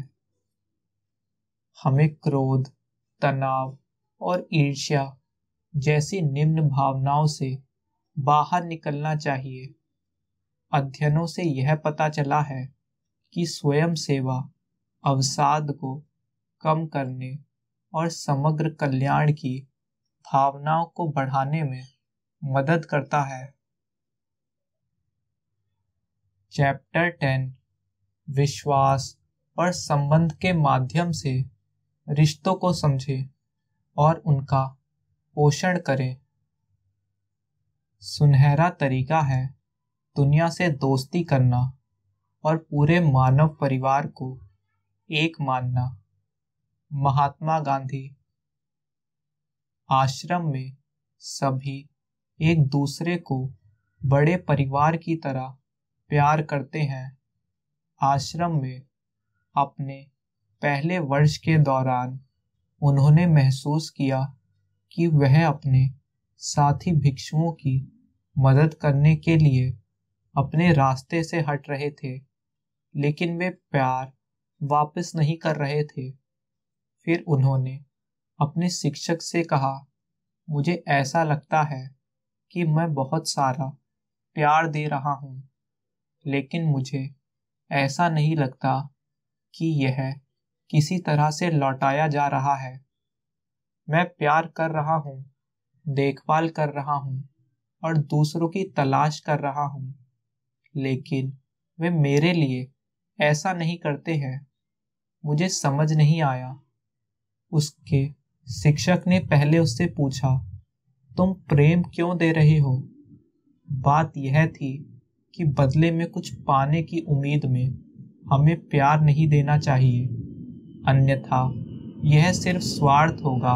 हमें क्रोध, तनाव और ईर्ष्या जैसी निम्न भावनाओं से बाहर निकलना चाहिए। अध्ययनों से यह पता चला है कि स्वयं सेवा अवसाद को कम करने और समग्र कल्याण की भावनाओं को बढ़ाने में मदद करता है। चैप्टर टेन विश्वास और संबंध के माध्यम से रिश्तों को समझे और उनका पोषण करे। सुनहरा तरीका है दुनिया से दोस्ती करना और पूरे मानव परिवार को एक मानना। महात्मा गांधी। आश्रम में सभी एक दूसरे को बड़े परिवार की तरह प्यार करते हैं। आश्रम में अपने पहले वर्ष के दौरान उन्होंने महसूस किया कि वह अपने साथी भिक्षुओं की मदद करने के लिए अपने रास्ते से हट रहे थे, लेकिन वे प्यार वापस नहीं कर रहे थे। फिर उन्होंने अपने शिक्षक से कहा, मुझे ऐसा लगता है कि मैं बहुत सारा प्यार दे रहा हूँ, लेकिन मुझे ऐसा नहीं लगता कि यह किसी तरह से लौटाया जा रहा है। मैं प्यार कर रहा हूँ, देखभाल कर रहा हूँ और दूसरों की तलाश कर रहा हूँ, लेकिन वे मेरे लिए ऐसा नहीं करते हैं। मुझे समझ नहीं आया। उसके शिक्षक ने पहले उससे पूछा, तुम प्रेम क्यों दे रहे हो? बात यह थी कि बदले में कुछ पाने की उम्मीद में हमें प्यार नहीं देना चाहिए, अन्यथा यह सिर्फ स्वार्थ होगा।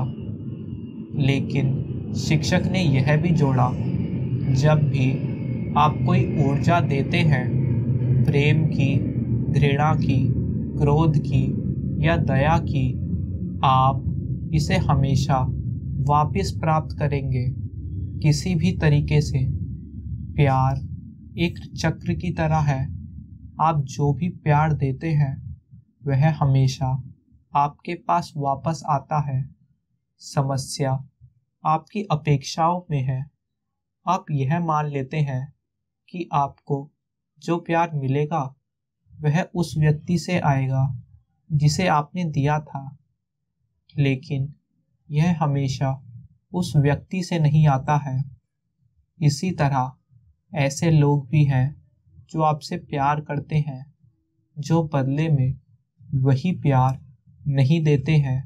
लेकिन शिक्षक ने यह भी जोड़ा, जब भी आप कोई ऊर्जा देते हैं, प्रेम की, घृणा की, क्रोध की या दया की, आप इसे हमेशा वापस प्राप्त करेंगे, किसी भी तरीके से। प्यार एक चक्र की तरह है। आप जो भी प्यार देते हैं वह हमेशा आपके पास वापस आता है। समस्या आपकी अपेक्षाओं में है। आप यह मान लेते हैं कि आपको जो प्यार मिलेगा वह उस व्यक्ति से आएगा जिसे आपने दिया था, लेकिन यह हमेशा उस व्यक्ति से नहीं आता है। इसी तरह ऐसे लोग भी हैं जो आपसे प्यार करते हैं, जो बदले में वही प्यार नहीं देते हैं।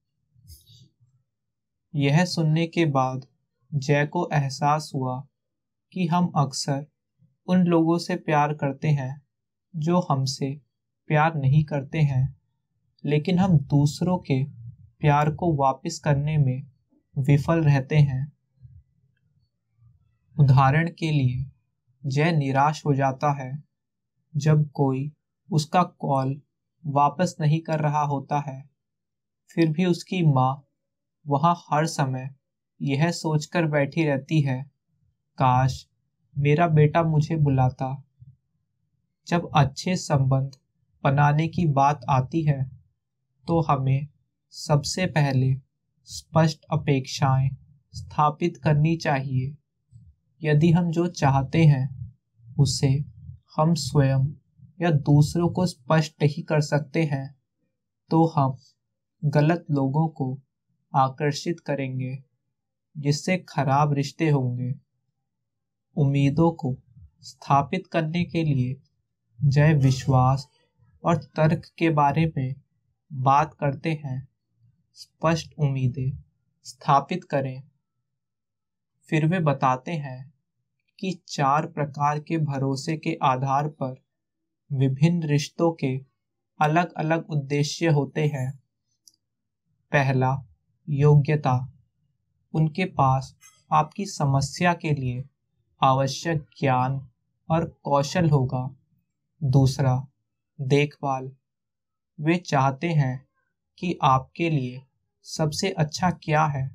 यह सुनने के बाद जय को एहसास हुआ कि हम अक्सर उन लोगों से प्यार करते हैं जो हमसे प्यार नहीं करते हैं, लेकिन हम दूसरों के प्यार को वापस करने में विफल रहते हैं। उदाहरण के लिए, जय निराश हो जाता है जब कोई उसका कॉल वापस नहीं कर रहा होता है। फिर भी उसकी माँ वहाँ हर समय यह सोचकर बैठी रहती है, काश मेरा बेटा मुझे बुलाता। जब अच्छे संबंध बनाने की बात आती है तो हमें सबसे पहले स्पष्ट अपेक्षाएं स्थापित करनी चाहिए। यदि हम जो चाहते हैं उसे हम स्वयं या दूसरों को स्पष्ट नहीं कर सकते हैं, तो हम गलत लोगों को आकर्षित करेंगे, जिससे खराब रिश्ते होंगे। उम्मीदों को स्थापित करने के लिए जय विश्वास और तर्क के बारे में बात करते हैं। स्पष्ट उम्मीदें स्थापित करें। फिर वे बताते हैं कि चार प्रकार के भरोसे के आधार पर विभिन्न रिश्तों के अलग अलग उद्देश्य होते हैं। पहला, योग्यता। उनके पास आपकी समस्या के लिए आवश्यक ज्ञान और कौशल होगा। दूसरा, देखभाल। वे चाहते हैं कि आपके लिए सबसे अच्छा क्या है।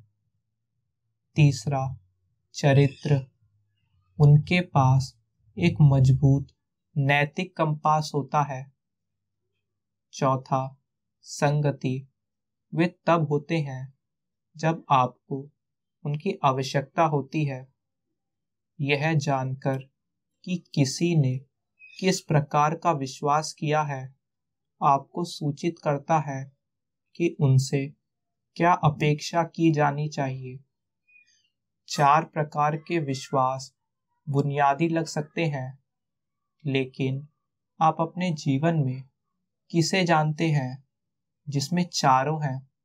तीसरा, चरित्र। उनके पास एक मजबूत नैतिक कंपास होता है। चौथा, संगति। वे तब होते हैं जब आपको उनकी आवश्यकता होती है। यह जानकर कि किसी ने किस प्रकार का विश्वास किया है, आपको सूचित करता है कि उनसे क्या अपेक्षा की जानी चाहिए। चार प्रकार के विश्वास बुनियादी लग सकते हैं, लेकिन आप अपने जीवन में किसे जानते हैं जिसमें चारों हैं?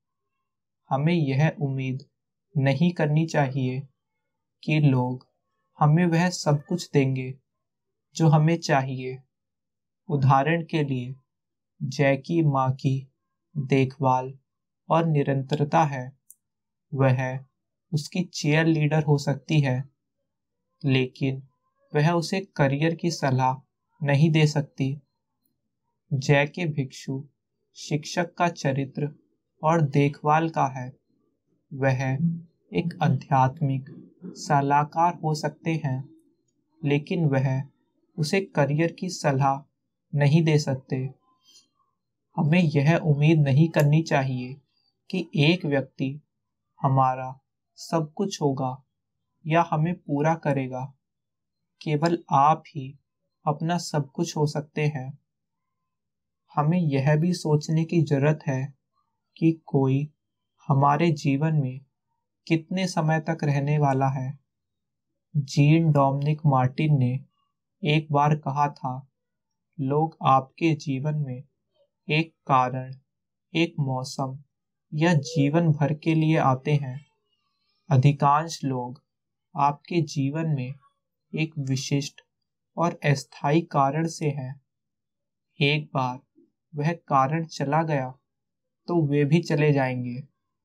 हमें यह उम्मीद नहीं करनी चाहिए कि लोग हमें वह सब कुछ देंगे जो हमें चाहिए। उदाहरण के लिए, जय की माँ की देखभाल और निरंतरता है, वह उसकी चीयर लीडर हो सकती है, लेकिन वह उसे करियर की सलाह नहीं दे सकती। जय के भिक्षु शिक्षक का चरित्र और देखभाल का है, वह एक आध्यात्मिक सलाहकार हो सकते हैं, लेकिन वह उसे करियर की सलाह नहीं दे सकते। हमें यह उम्मीद नहीं करनी चाहिए कि एक व्यक्ति हमारा सब कुछ होगा या हमें पूरा करेगा। केवल आप ही अपना सब कुछ हो सकते हैं। हमें यह भी सोचने की जरूरत है कि कोई हमारे जीवन में कितने समय तक रहने वाला है। जीन डोमिनिक मार्टिन ने एक बार कहा था, लोग आपके जीवन में एक कारण, एक मौसम या जीवन भर के लिए आते हैं। अधिकांश लोग आपके जीवन में एक विशिष्ट और अस्थायी कारण से हैं। एक बार वह कारण चला गया तो वे भी चले जाएंगे।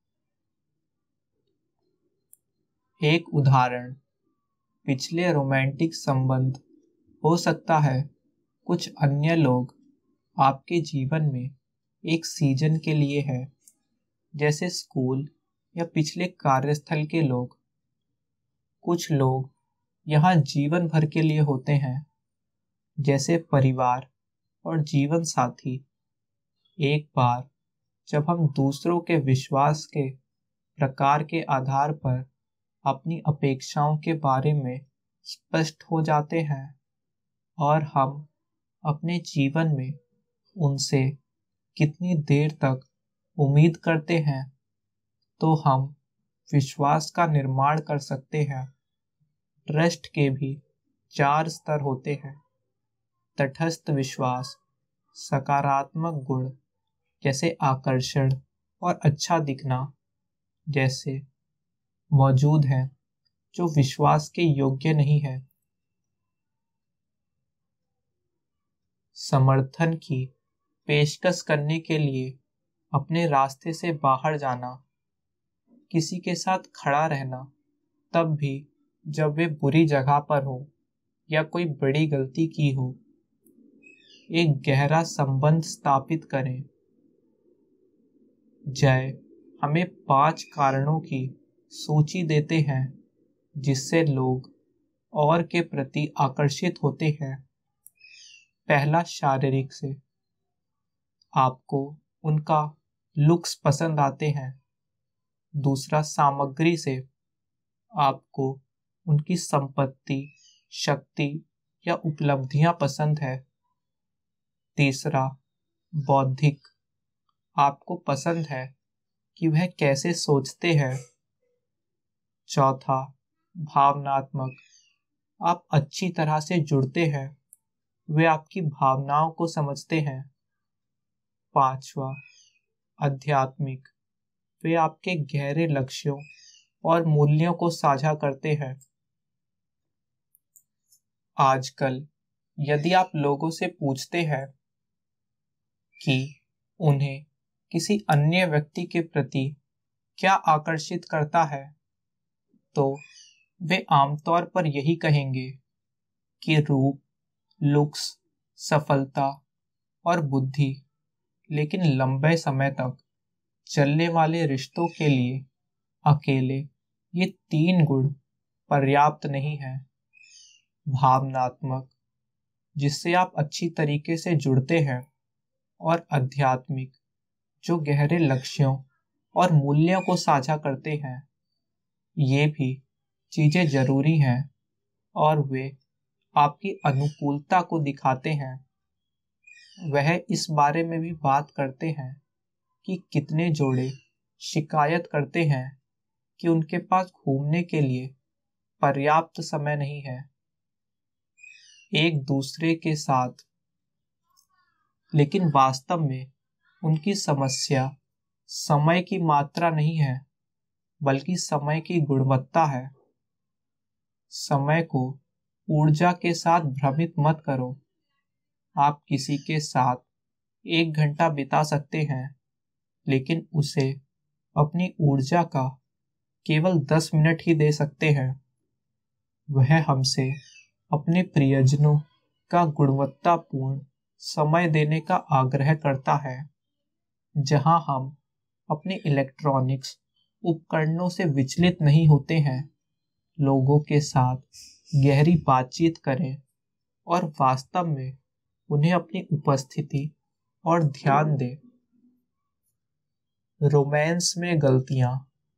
एक उदाहरण पिछले रोमांटिक संबंध हो सकता है। कुछ अन्य लोग आपके जीवन में एक सीजन के लिए है, जैसे स्कूल या पिछले कार्यस्थल के लोग। कुछ लोग यहाँ जीवन भर के लिए होते हैं, जैसे परिवार और जीवन साथी। एक बार जब हम दूसरों के विश्वास के प्रकार के आधार पर अपनी अपेक्षाओं के बारे में स्पष्ट हो जाते हैं और हम अपने जीवन में उनसे कितनी देर तक उम्मीद करते हैं, तो हम विश्वास का निर्माण कर सकते हैं। ट्रस्ट के भी चार स्तर होते हैं। तटस्थ विश्वास सकारात्मक गुण जैसे आकर्षण और अच्छा दिखना जैसे मौजूद हैं, जो विश्वास के योग्य नहीं है। समर्थन की पेशकश करने के लिए अपने रास्ते से बाहर जाना, किसी के साथ खड़ा रहना, तब भी जब वे बुरी जगह पर हो या कोई बड़ी गलती की हो। एक गहरा संबंध स्थापित करें। जय हमें पांच कारणों की सूची देते हैं जिससे लोग और के प्रति आकर्षित होते हैं। पहला, शारीरिक से, आपको उनका लुक्स पसंद आते हैं। दूसरा, सामग्री से, आपको उनकी संपत्ति, शक्ति या उपलब्धियां पसंद है। तीसरा, बौद्धिक, आपको पसंद है कि वह कैसे सोचते हैं। चौथा, भावनात्मक, आप अच्छी तरह से जुड़ते हैं, वे आपकी भावनाओं को समझते हैं। पांचवा, आध्यात्मिक, वे आपके गहरे लक्ष्यों और मूल्यों को साझा करते हैं। आजकल यदि आप लोगों से पूछते हैं कि उन्हें किसी अन्य व्यक्ति के प्रति क्या आकर्षित करता है, तो वे आमतौर पर यही कहेंगे कि रूप, लुक्स, सफलता और बुद्धि। लेकिन लंबे समय तक चलने वाले रिश्तों के लिए अकेले ये तीन गुण पर्याप्त नहीं है। भावनात्मक, जिससे आप अच्छी तरीके से जुड़ते हैं, और आध्यात्मिक, जो गहरे लक्ष्यों और मूल्यों को साझा करते हैं। ये भी चीजें जरूरी हैं और वे आपकी अनुकूलता को दिखाते हैं। वह इस बारे में भी बात करते हैं कि कितने जोड़े शिकायत करते हैं कि उनके पास घूमने के लिए पर्याप्त समय नहीं है। एक दूसरे के साथ, लेकिन वास्तव में उनकी समस्या समय की मात्रा नहीं है, बल्कि समय की गुणवत्ता है। समय को ऊर्जा के साथ भ्रमित मत करो। आप किसी के साथ एक घंटा बिता सकते हैं, लेकिन उसे अपनी ऊर्जा का केवल दस मिनट ही दे सकते हैं। वह हमसे अपने प्रियजनों का गुणवत्तापूर्ण समय देने का आग्रह करता है, जहां हम अपने इलेक्ट्रॉनिक्स उपकरणों से विचलित नहीं होते हैं। लोगों के साथ गहरी बातचीत करें और वास्तव में उन्हें अपनी उपस्थिति और ध्यान दें। रोमांस में गलतियां।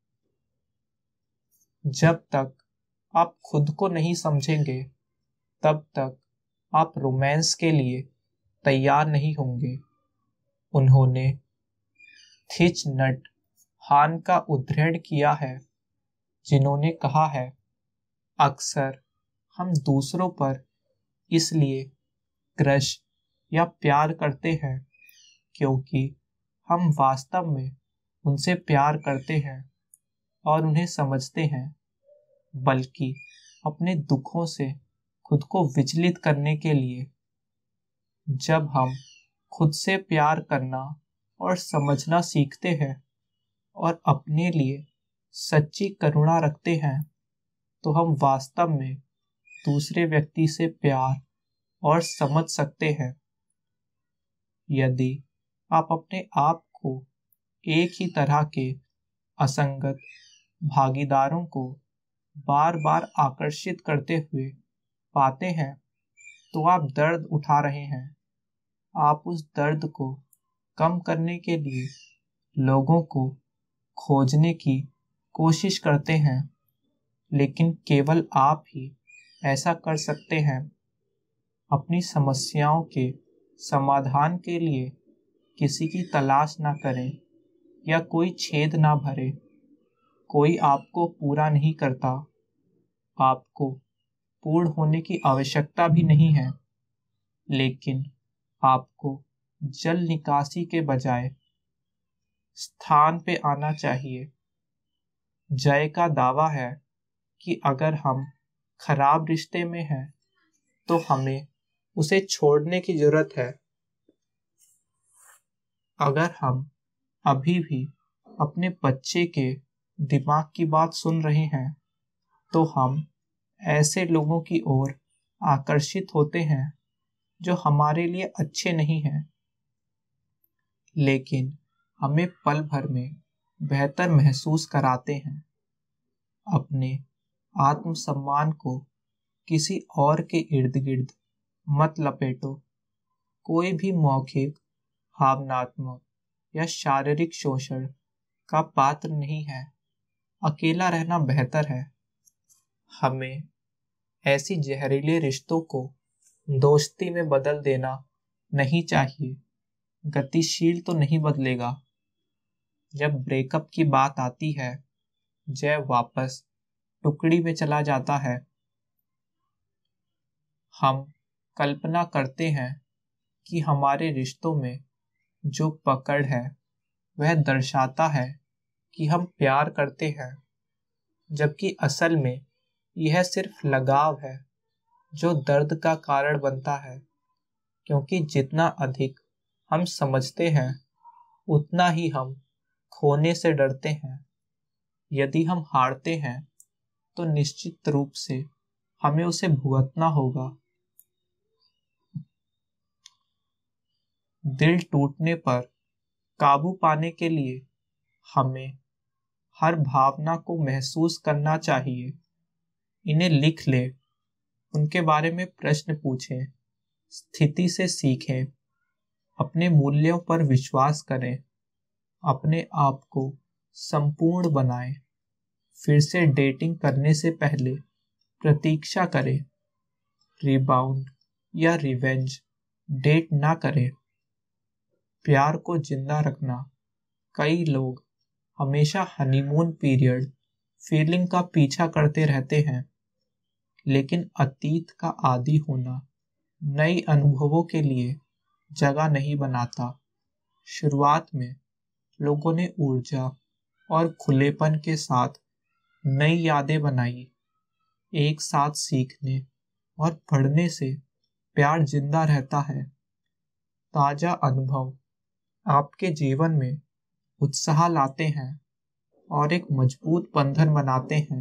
जब तक आप खुद को नहीं समझेंगे, तब तक आप रोमांस के लिए तैयार नहीं होंगे। उन्होंने थिच नट हान का उद्धरण किया है, जिन्होंने कहा है, अक्सर हम दूसरों पर इसलिए क्रश या प्यार करते हैं क्योंकि हम वास्तव में उनसे प्यार करते हैं और उन्हें समझते हैं, बल्कि अपने दुखों से खुद को विचलित करने के लिए। जब हम खुद से प्यार करना और समझना सीखते हैं और अपने लिए सच्ची करुणा रखते हैं, तो हम वास्तव में दूसरे व्यक्ति से प्यार और समझ सकते हैं। यदि आप अपने आप को एक ही तरह के असंगत भागीदारों को बार बार आकर्षित करते हुए पाते हैं, तो आप दर्द उठा रहे हैं। आप उस दर्द को कम करने के लिए लोगों को खोजने की कोशिश करते हैं, लेकिन केवल आप ही ऐसा कर सकते हैं। अपनी समस्याओं के समाधान के लिए किसी की तलाश ना करें या कोई छेद ना भरे। कोई आपको पूरा नहीं करता। आपको पूर्ण होने की आवश्यकता भी नहीं है, लेकिन आपको जल निकासी के बजाय स्थान पे आना चाहिए। जय का दावा है कि अगर हम खराब रिश्ते में हैं, तो हमें उसे छोड़ने की जरूरत है। अगर हम अभी भी अपने बच्चे के दिमाग की बात सुन रहे हैं, तो हम ऐसे लोगों की ओर आकर्षित होते हैं जो हमारे लिए अच्छे नहीं हैं, लेकिन हमें पल भर में बेहतर महसूस कराते हैं। अपने आत्मसम्मान को किसी और के इर्द गिर्द मत लपेटो। कोई भी मौखिक, भावनात्मक या शारीरिक शोषण का पात्र नहीं है। अकेला रहना बेहतर है। हमें ऐसी जहरीले रिश्तों को दोस्ती में बदल देना नहीं चाहिए। गतिशील तो नहीं बदलेगा। जब ब्रेकअप की बात आती है, जय वापस टुकड़ी में चला जाता है। हम कल्पना करते हैं कि हमारे रिश्तों में जो पकड़ है वह दर्शाता है कि हम प्यार करते हैं, जबकि असल में यह सिर्फ लगाव है जो दर्द का कारण बनता है, क्योंकि जितना अधिक हम समझते हैं, उतना ही हम खोने से डरते हैं। यदि हम हारते हैं, तो निश्चित रूप से हमें उसे भुगतना होगा। दिल टूटने पर काबू पाने के लिए हमें हर भावना को महसूस करना चाहिए। इन्हें लिख ले, उनके बारे में प्रश्न पूछें, स्थिति से सीखें, अपने मूल्यों पर विश्वास करें, अपने आप को संपूर्ण बनाएं। फिर से डेटिंग करने से पहले प्रतीक्षा करें। रिबाउंड या रिवेंज डेट ना करें। प्यार को जिंदा रखना। कई लोग हमेशा हनीमून पीरियड फीलिंग का पीछा करते रहते हैं, लेकिन अतीत का आदी होना नए अनुभवों के लिए जगह नहीं बनाता। शुरुआत में लोगों ने ऊर्जा और खुलेपन के साथ नई यादें बनाई। एक साथ सीखने और पढ़ने से प्यार जिंदा रहता है। ताजा अनुभव आपके जीवन में उत्साह लाते हैं और एक मजबूत बंधन बनाते हैं।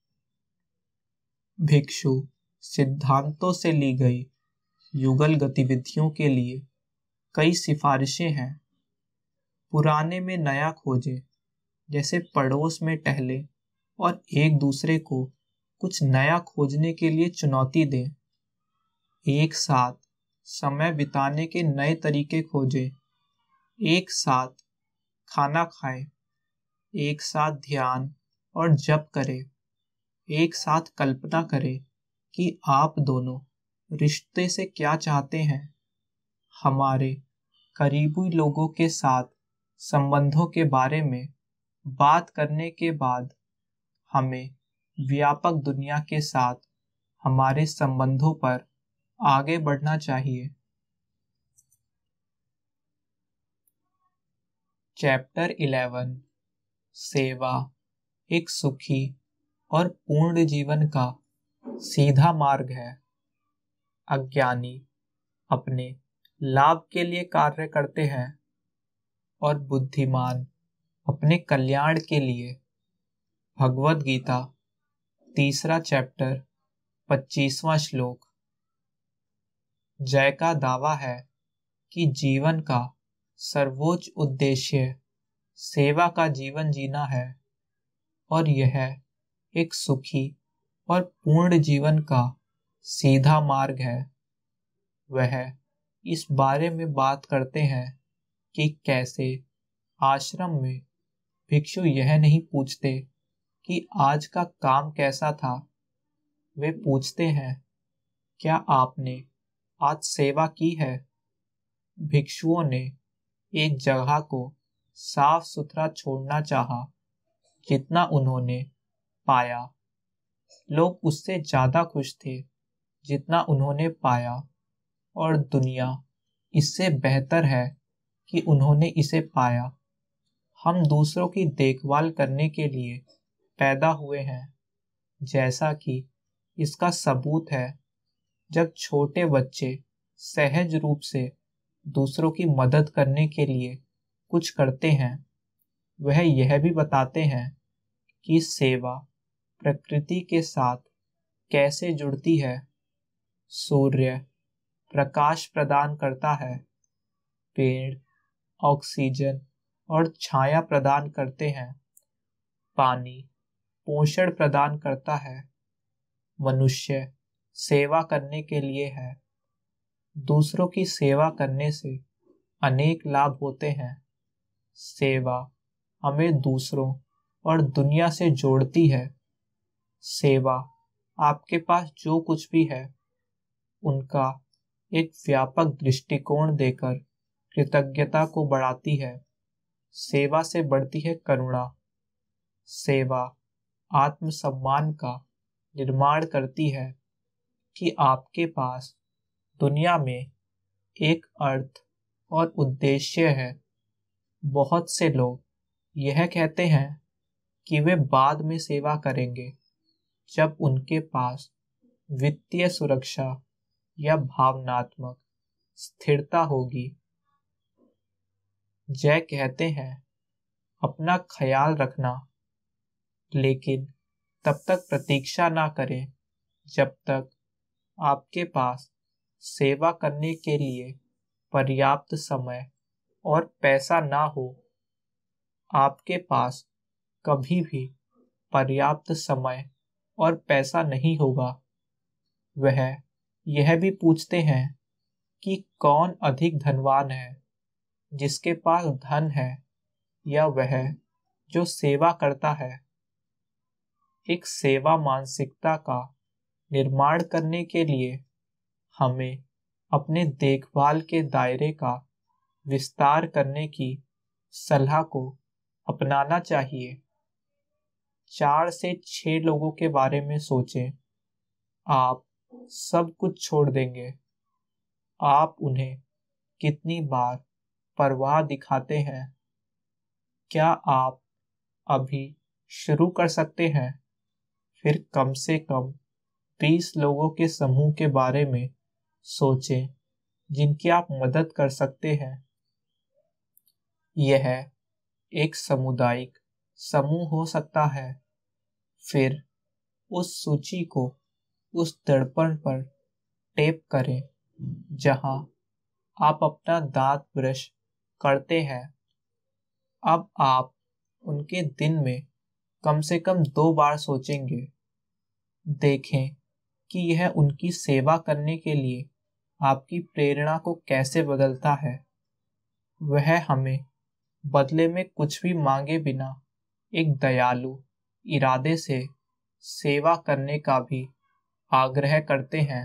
भिक्षु सिद्धांतों से ली गई युगल गतिविधियों के लिए कई सिफारिशें हैं। पुराने में नया खोजें, जैसे पड़ोस में टहले और एक दूसरे को कुछ नया खोजने के लिए चुनौती दें। एक साथ समय बिताने के नए तरीके खोजें। एक साथ खाना खाएं, एक साथ ध्यान और जप करें। एक साथ कल्पना करें कि आप दोनों रिश्ते से क्या चाहते हैं। हमारे करीबी लोगों के साथ संबंधों के बारे में बात करने के बाद हमें व्यापक दुनिया के साथ हमारे संबंधों पर आगे बढ़ना चाहिए। चैप्टर इलेवन, सेवा एक सुखी और पूर्ण जीवन का सीधा मार्ग है। अज्ञानी अपने लाभ के लिए कार्य करते हैं और बुद्धिमान अपने कल्याण के लिए। भगवद गीता तीसरा चैप्टर पच्चीसवां श्लोक। जय का दावा है कि जीवन का सर्वोच्च उद्देश्य सेवा का जीवन जीना है और यह एक सुखी और पूर्ण जीवन का सीधा मार्ग है। वह इस बारे में बात करते हैं कि कैसे आश्रम में भिक्षु यह नहीं पूछते कि आज का काम कैसा था। वे पूछते हैं, क्या आपने आज सेवा की है? भिक्षुओं ने एक जगह को साफ सुथरा छोड़ना चाहा जितना उन्होंने पाया। लोग उससे ज्यादा खुश थे जितना उन्होंने पाया और दुनिया इससे बेहतर है कि उन्होंने इसे पाया। हम दूसरों की देखभाल करने के लिए पैदा हुए हैं, जैसा कि इसका सबूत है जब छोटे बच्चे सहज रूप से दूसरों की मदद करने के लिए कुछ करते हैं। वह यह भी बताते हैं कि सेवा प्रकृति के साथ कैसे जुड़ती है। सूर्य प्रकाश प्रदान करता है, पेड़ ऑक्सीजन और छाया प्रदान करते हैं, पानी पोषण प्रदान करता है, मनुष्य सेवा करने के लिए है। दूसरों की सेवा करने से अनेक लाभ होते हैं। सेवा हमें दूसरों और दुनिया से जोड़ती है। सेवा आपके पास जो कुछ भी है उनका एक व्यापक दृष्टिकोण देकर कृतज्ञता को बढ़ाती है। सेवा से बढ़ती है करुणा। सेवा आत्मसम्मान का निर्माण करती है कि आपके पास दुनिया में एक अर्थ और उद्देश्य है। बहुत से लोग यह कहते हैं कि वे बाद में सेवा करेंगे जब उनके पास वित्तीय सुरक्षा या भावनात्मक स्थिरता होगी। जय कहते हैं, अपना ख्याल रखना, लेकिन तब तक प्रतीक्षा ना करें जब तक आपके पास सेवा करने के लिए पर्याप्त समय और पैसा ना हो। आपके पास कभी भी पर्याप्त समय और पैसा नहीं होगा। वह यह भी पूछते हैं कि कौन अधिक धनवान है, जिसके पास धन है या वह जो सेवा करता है। एक सेवा मानसिकता का निर्माण करने के लिए हमें अपने देखभाल के दायरे का विस्तार करने की सलाह को अपनाना चाहिए। चार से छह लोगों के बारे में सोचें। आप सब कुछ छोड़ देंगे। आप उन्हें कितनी बार परवाह दिखाते हैं? क्या आप अभी शुरू कर सकते हैं? फिर कम से कम बीस लोगों के समूह के बारे में सोचें जिनकी आप मदद कर सकते हैं। यह एक सामुदायिक समूह हो सकता है। फिर उस सूची को उस दर्पण पर टेप करें जहां आप अपना दांत ब्रश करते हैं। अब आप उनके दिन में कम से कम दो बार सोचेंगे। देखें कि यह उनकी सेवा करने के लिए आपकी प्रेरणा को कैसे बदलता है। वह हमें बदले में कुछ भी मांगे बिना एक दयालु इरादे से सेवा करने का भी आग्रह करते हैं।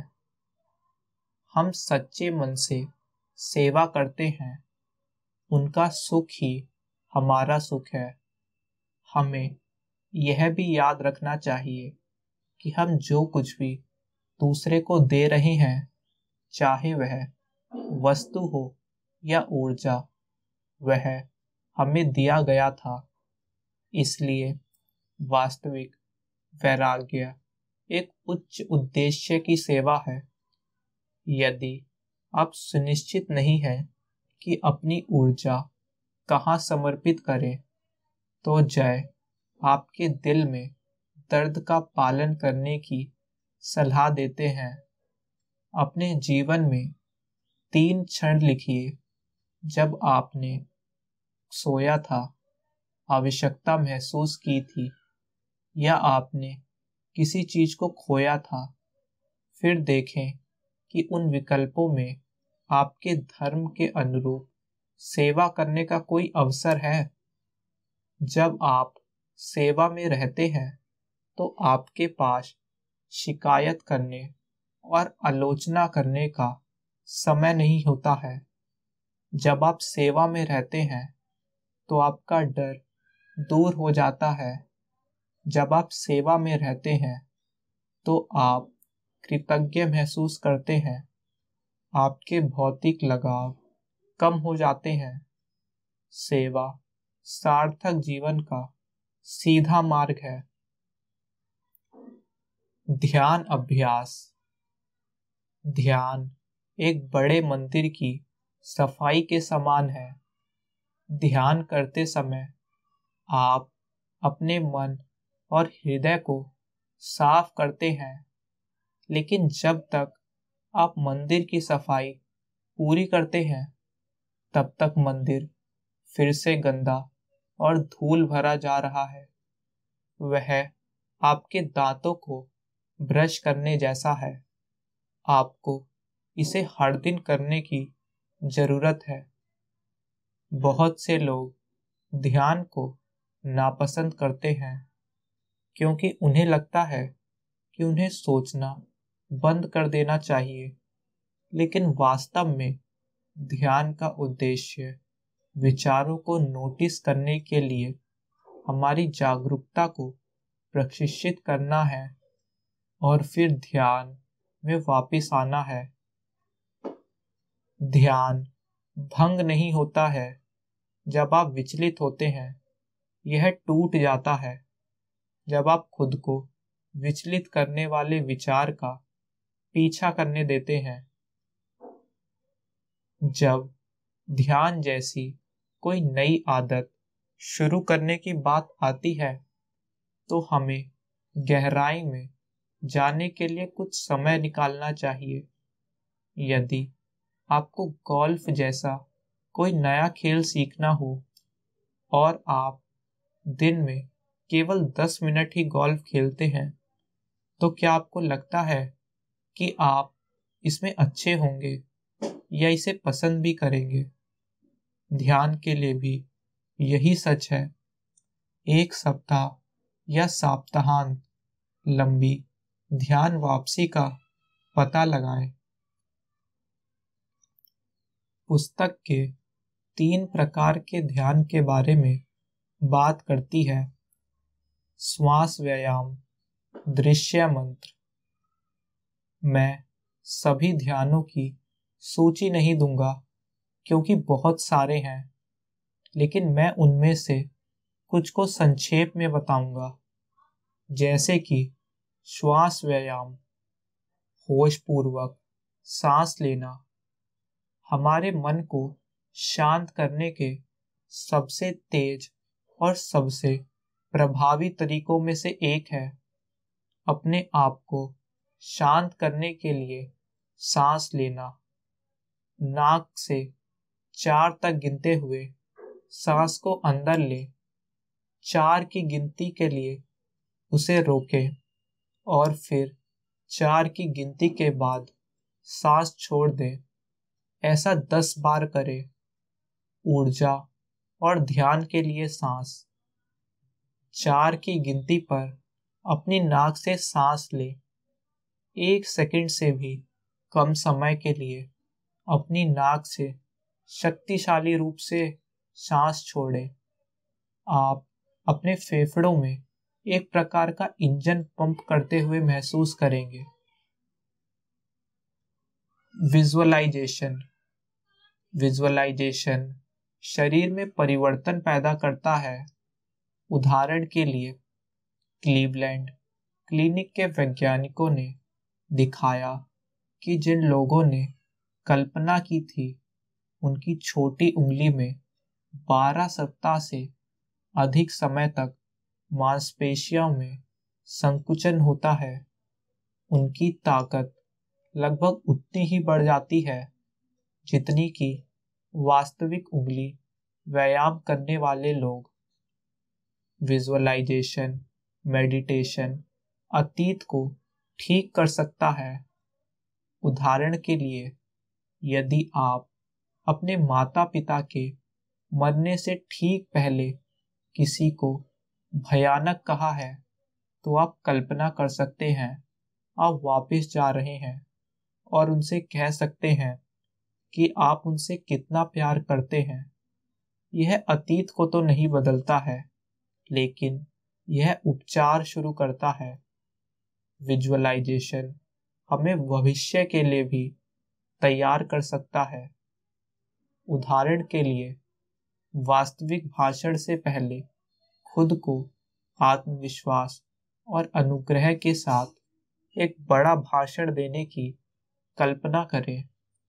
हम सच्चे मन से सेवा करते हैं। उनका सुख ही हमारा सुख है। हमें यह भी याद रखना चाहिए कि हम जो कुछ भी दूसरे को दे रहे हैं, चाहे वह वस्तु हो या ऊर्जा, वह हमें दिया गया था। इसलिए वास्तविक वैराग्य एक उच्च उद्देश्य की सेवा है। यदि आप सुनिश्चित नहीं हैं कि अपनी ऊर्जा कहाँ समर्पित करें, तो जय आपके दिल में दर्द का पालन करने की सलाह देते हैं। अपने जीवन में तीन क्षण लिखिए जब आपने सोया था, आवश्यकता महसूस की थी या आपने किसी चीज को खोया था। फिर देखें कि उन विकल्पों में आपके धर्म के अनुरूप सेवा करने का कोई अवसर है। जब आप सेवा में रहते हैं तो आपके पास शिकायत करने और आलोचना करने का समय नहीं होता है। जब आप सेवा में रहते हैं तो आपका डर दूर हो जाता है। जब आप सेवा में रहते हैं तो आप कृतज्ञ महसूस करते हैं। आपके भौतिक लगाव कम हो जाते हैं। सेवा सार्थक जीवन का सीधा मार्ग है। ध्यान अभ्यास। ध्यान एक बड़े मंदिर की सफाई के समान है। ध्यान करते समय आप अपने मन और हृदय को साफ करते हैं, लेकिन जब तक आप मंदिर की सफाई पूरी करते हैं, तब तक मंदिर फिर से गंदा और धूल भरा जा रहा है। वह आपके दांतों को ब्रश करने जैसा है। आपको इसे हर दिन करने की जरूरत है। बहुत से लोग ध्यान को नापसंद करते हैं क्योंकि उन्हें लगता है कि उन्हें सोचना बंद कर देना चाहिए, लेकिन वास्तव में ध्यान का उद्देश्य विचारों को नोटिस करने के लिए हमारी जागरूकता को प्रशिक्षित करना है और फिर ध्यान में वापस आना है। ध्यान भंग नहीं होता है जब आप विचलित होते हैं, यह टूट जाता है जब आप खुद को विचलित करने वाले विचार का पीछा करने देते हैं। जब ध्यान जैसी कोई नई आदत शुरू करने की बात आती है, तो हमें गहराई में जाने के लिए कुछ समय निकालना चाहिए। यदि आपको गोल्फ जैसा कोई नया खेल सीखना हो और आप दिन में केवल दस मिनट ही गोल्फ खेलते हैं, तो क्या आपको लगता है कि आप इसमें अच्छे होंगे या इसे पसंद भी करेंगे? ध्यान के लिए भी यही सच है। एक सप्ताह या सप्ताहांत लंबी ध्यान वापसी का पता लगाएं। पुस्तक के तीन प्रकार के ध्यान के बारे में बात करती है। श्वास व्यायाम, दृश्य मंत्र। मैं सभी ध्यानों की सूची नहीं दूंगा क्योंकि बहुत सारे हैं, लेकिन मैं उनमें से कुछ को संक्षेप में बताऊंगा, जैसे कि श्वास व्यायाम, होश पूर्वक सांस लेना हमारे मन को शांत करने के सबसे तेज और सबसे प्रभावी तरीकों में से एक है। अपने आप को शांत करने के लिए सांस लेना, नाक से चार तक गिनते हुए सांस को अंदर ले, चार की गिनती के लिए उसे रोके और फिर चार की गिनती के बाद सांस छोड़ दे। ऐसा दस बार करें। ऊर्जा और ध्यान के लिए सांस। चार की गिनती पर अपनी नाक से सांस ले। एक सेकंड से भी कम समय के लिए अपनी नाक से शक्तिशाली रूप से सांस छोड़े। आप अपने फेफड़ों में एक प्रकार का इंजन पंप करते हुए महसूस करेंगे। विजुअलाइजेशन। विजुअलाइजेशन शरीर में परिवर्तन पैदा करता है। उदाहरण के लिए, क्लीवलैंड क्लिनिक के वैज्ञानिकों ने दिखाया कि जिन लोगों ने कल्पना की थी उनकी छोटी उंगली में बारह सप्ताह से अधिक समय तक मांसपेशियों में संकुचन होता है, उनकी ताकत लगभग उतनी ही बढ़ जाती है जितनी कि वास्तविक उंगली व्यायाम करने वाले लोग। विजुअलाइजेशन मेडिटेशन अतीत को ठीक कर सकता है। उदाहरण के लिए, यदि आप अपने माता पिता के मरने से ठीक पहले किसी को भयानक कहा है, तो आप कल्पना कर सकते हैं आप वापस जा रहे हैं और उनसे कह सकते हैं कि आप उनसे कितना प्यार करते हैं। यह अतीत को तो नहीं बदलता है, लेकिन यह उपचार शुरू करता है। विजुअलाइजेशन हमें भविष्य के लिए भी तैयार कर सकता है। उदाहरण के लिए, वास्तविक भाषण से पहले खुद को आत्मविश्वास और अनुग्रह के साथ एक बड़ा भाषण देने की कल्पना करें।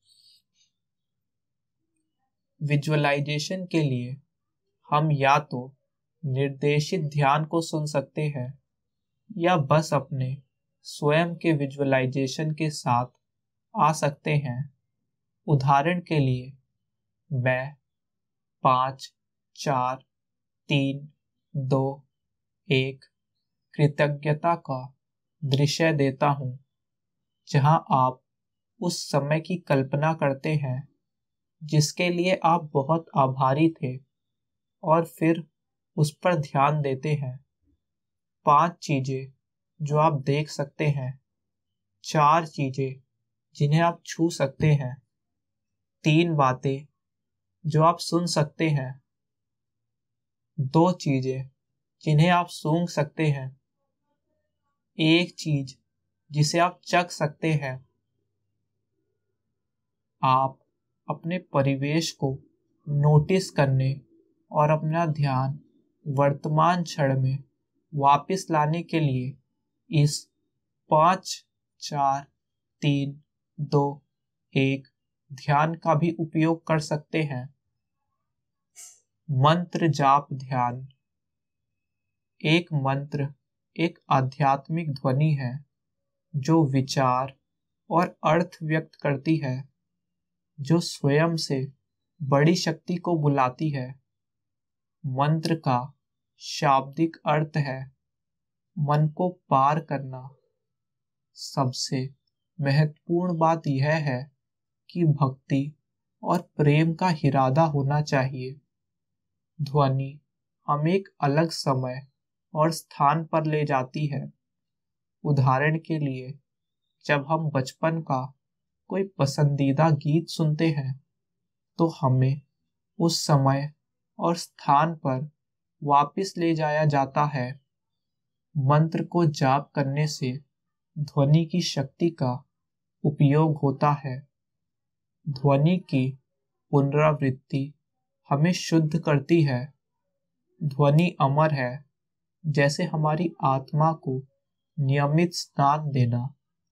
विजुअलाइजेशन के लिए हम या तो निर्देशित ध्यान को सुन सकते हैं या बस अपने स्वयं के विजुअलाइजेशन के साथ आ सकते हैं। उदाहरण के लिए, मैं पाँच चार तीन दो एक कृतज्ञता का दृश्य देता हूँ, जहाँ आप उस समय की कल्पना करते हैं जिसके लिए आप बहुत आभारी थे और फिर उस पर ध्यान देते हैं। पांच चीजें जो आप देख सकते हैं, चार चीजें जिन्हें आप छू सकते हैं, तीन बातें जो आप सुन सकते हैं, दो चीजें जिन्हें आप सूंघ सकते हैं, एक चीज जिसे आप चख सकते हैं। आप अपने परिवेश को नोटिस करने और अपना ध्यान वर्तमान क्षण में वापस लाने के लिए इस पाँच चार तीन दो एक ध्यान का भी उपयोग कर सकते हैं। मंत्र जाप ध्यान। एक मंत्र एक आध्यात्मिक ध्वनि है जो विचार और अर्थ व्यक्त करती है, जो स्वयं से बड़ी शक्ति को बुलाती है। मंत्र का शाब्दिक अर्थ है मन को पार करना। सबसे महत्वपूर्ण बात यह है कि भक्ति और प्रेम का इरादा होना चाहिए। ध्वनि हमें एक अलग समय और स्थान पर ले जाती है। उदाहरण के लिए, जब हम बचपन का कोई पसंदीदा गीत सुनते हैं तो हमें उस समय और स्थान पर वापस ले जाया जाता है। मंत्र को जाप करने से ध्वनि की शक्ति का उपयोग होता है। ध्वनि की पुनरावृत्ति हमें शुद्ध करती है। ध्वनि अमर है, जैसे हमारी आत्मा को नियमित स्नान देना।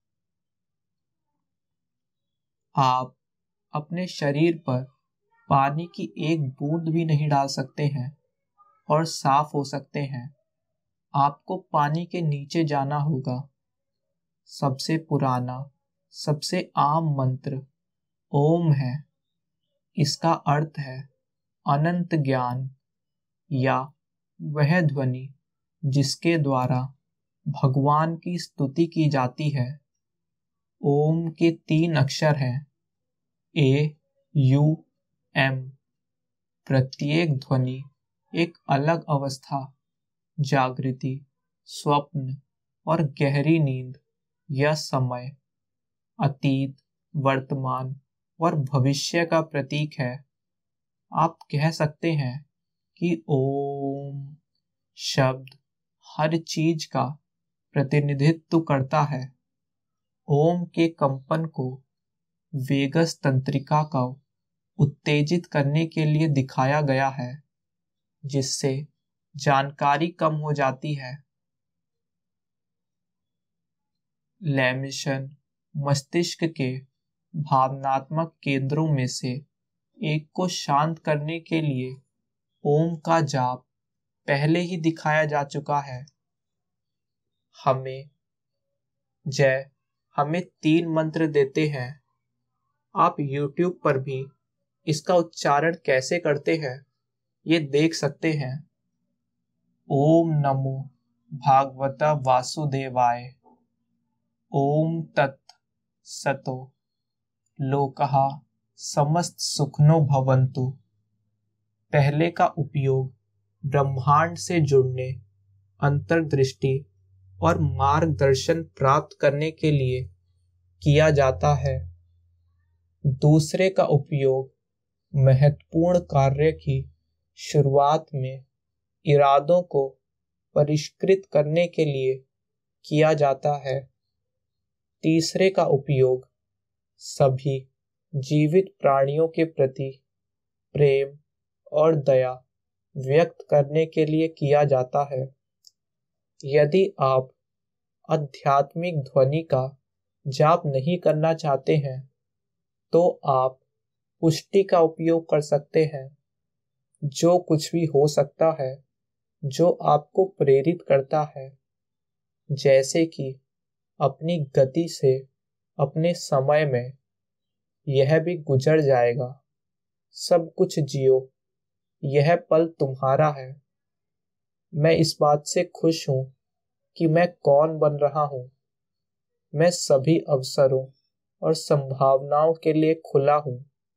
आप अपने शरीर पर पानी की एक बूंद भी नहीं डाल सकते हैं और साफ हो सकते हैं। आपको पानी के नीचे जाना होगा। सबसे पुराना, सबसे आम मंत्र ओम है। इसका अर्थ है अनंत ज्ञान, या वह ध्वनि जिसके द्वारा भगवान की स्तुति की जाती है। ओम के तीन अक्षर हैं, ए यू एम। प्रत्येक ध्वनि एक अलग अवस्था, जागृति, स्वप्न और गहरी नींद या समय, अतीत, वर्तमान और भविष्य का प्रतीक है। आप कह सकते हैं कि ओम शब्द हर चीज का प्रतिनिधित्व करता है। ओम के कंपन को वेगस तंत्रिका का उत्तेजित करने के लिए दिखाया गया है, जिससे जानकारी कम हो जाती है। लैमिशन मस्तिष्क के भावनात्मक केंद्रों में से एक को शांत करने के लिए ओम का जाप पहले ही दिखाया जा चुका है। हमें जय हमें तीन मंत्र देते हैं। आप यूट्यूब पर भी इसका उच्चारण कैसे करते हैं ये देख सकते हैं। ओम नमो भागवता वासुदेवाय। ओम तत् सतो लोकः समस्त सुखनो भवन्तु। पहले का उपयोग ब्रह्मांड से जुड़ने, अंतर्दृष्टि और मार्गदर्शन प्राप्त करने के लिए किया जाता है। दूसरे का उपयोग महत्वपूर्ण कार्य की शुरुआत में इरादों को परिष्कृत करने के लिए किया जाता है। तीसरे का उपयोग सभी जीवित प्राणियों के प्रति प्रेम और दया व्यक्त करने के लिए किया जाता है। यदि आप आध्यात्मिक ध्वनि का जाप नहीं करना चाहते हैं तो आप पुष्टि का उपयोग कर सकते हैं, जो कुछ भी हो सकता है जो आपको प्रेरित करता है, जैसे कि अपनी गति से अपने समय में यह भी गुजर जाएगा। सब कुछ जियो, यह पल तुम्हारा है। मैं इस बात से खुश हूं कि मैं कौन बन रहा हूं। मैं सभी अवसरों और संभावनाओं के लिए खुला हूं।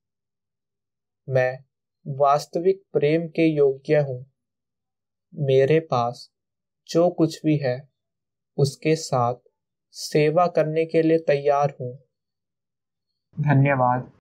मैं वास्तविक प्रेम के योग्य हूं। मेरे पास जो कुछ भी है उसके साथ सेवा करने के लिए तैयार हूं। धन्यवाद।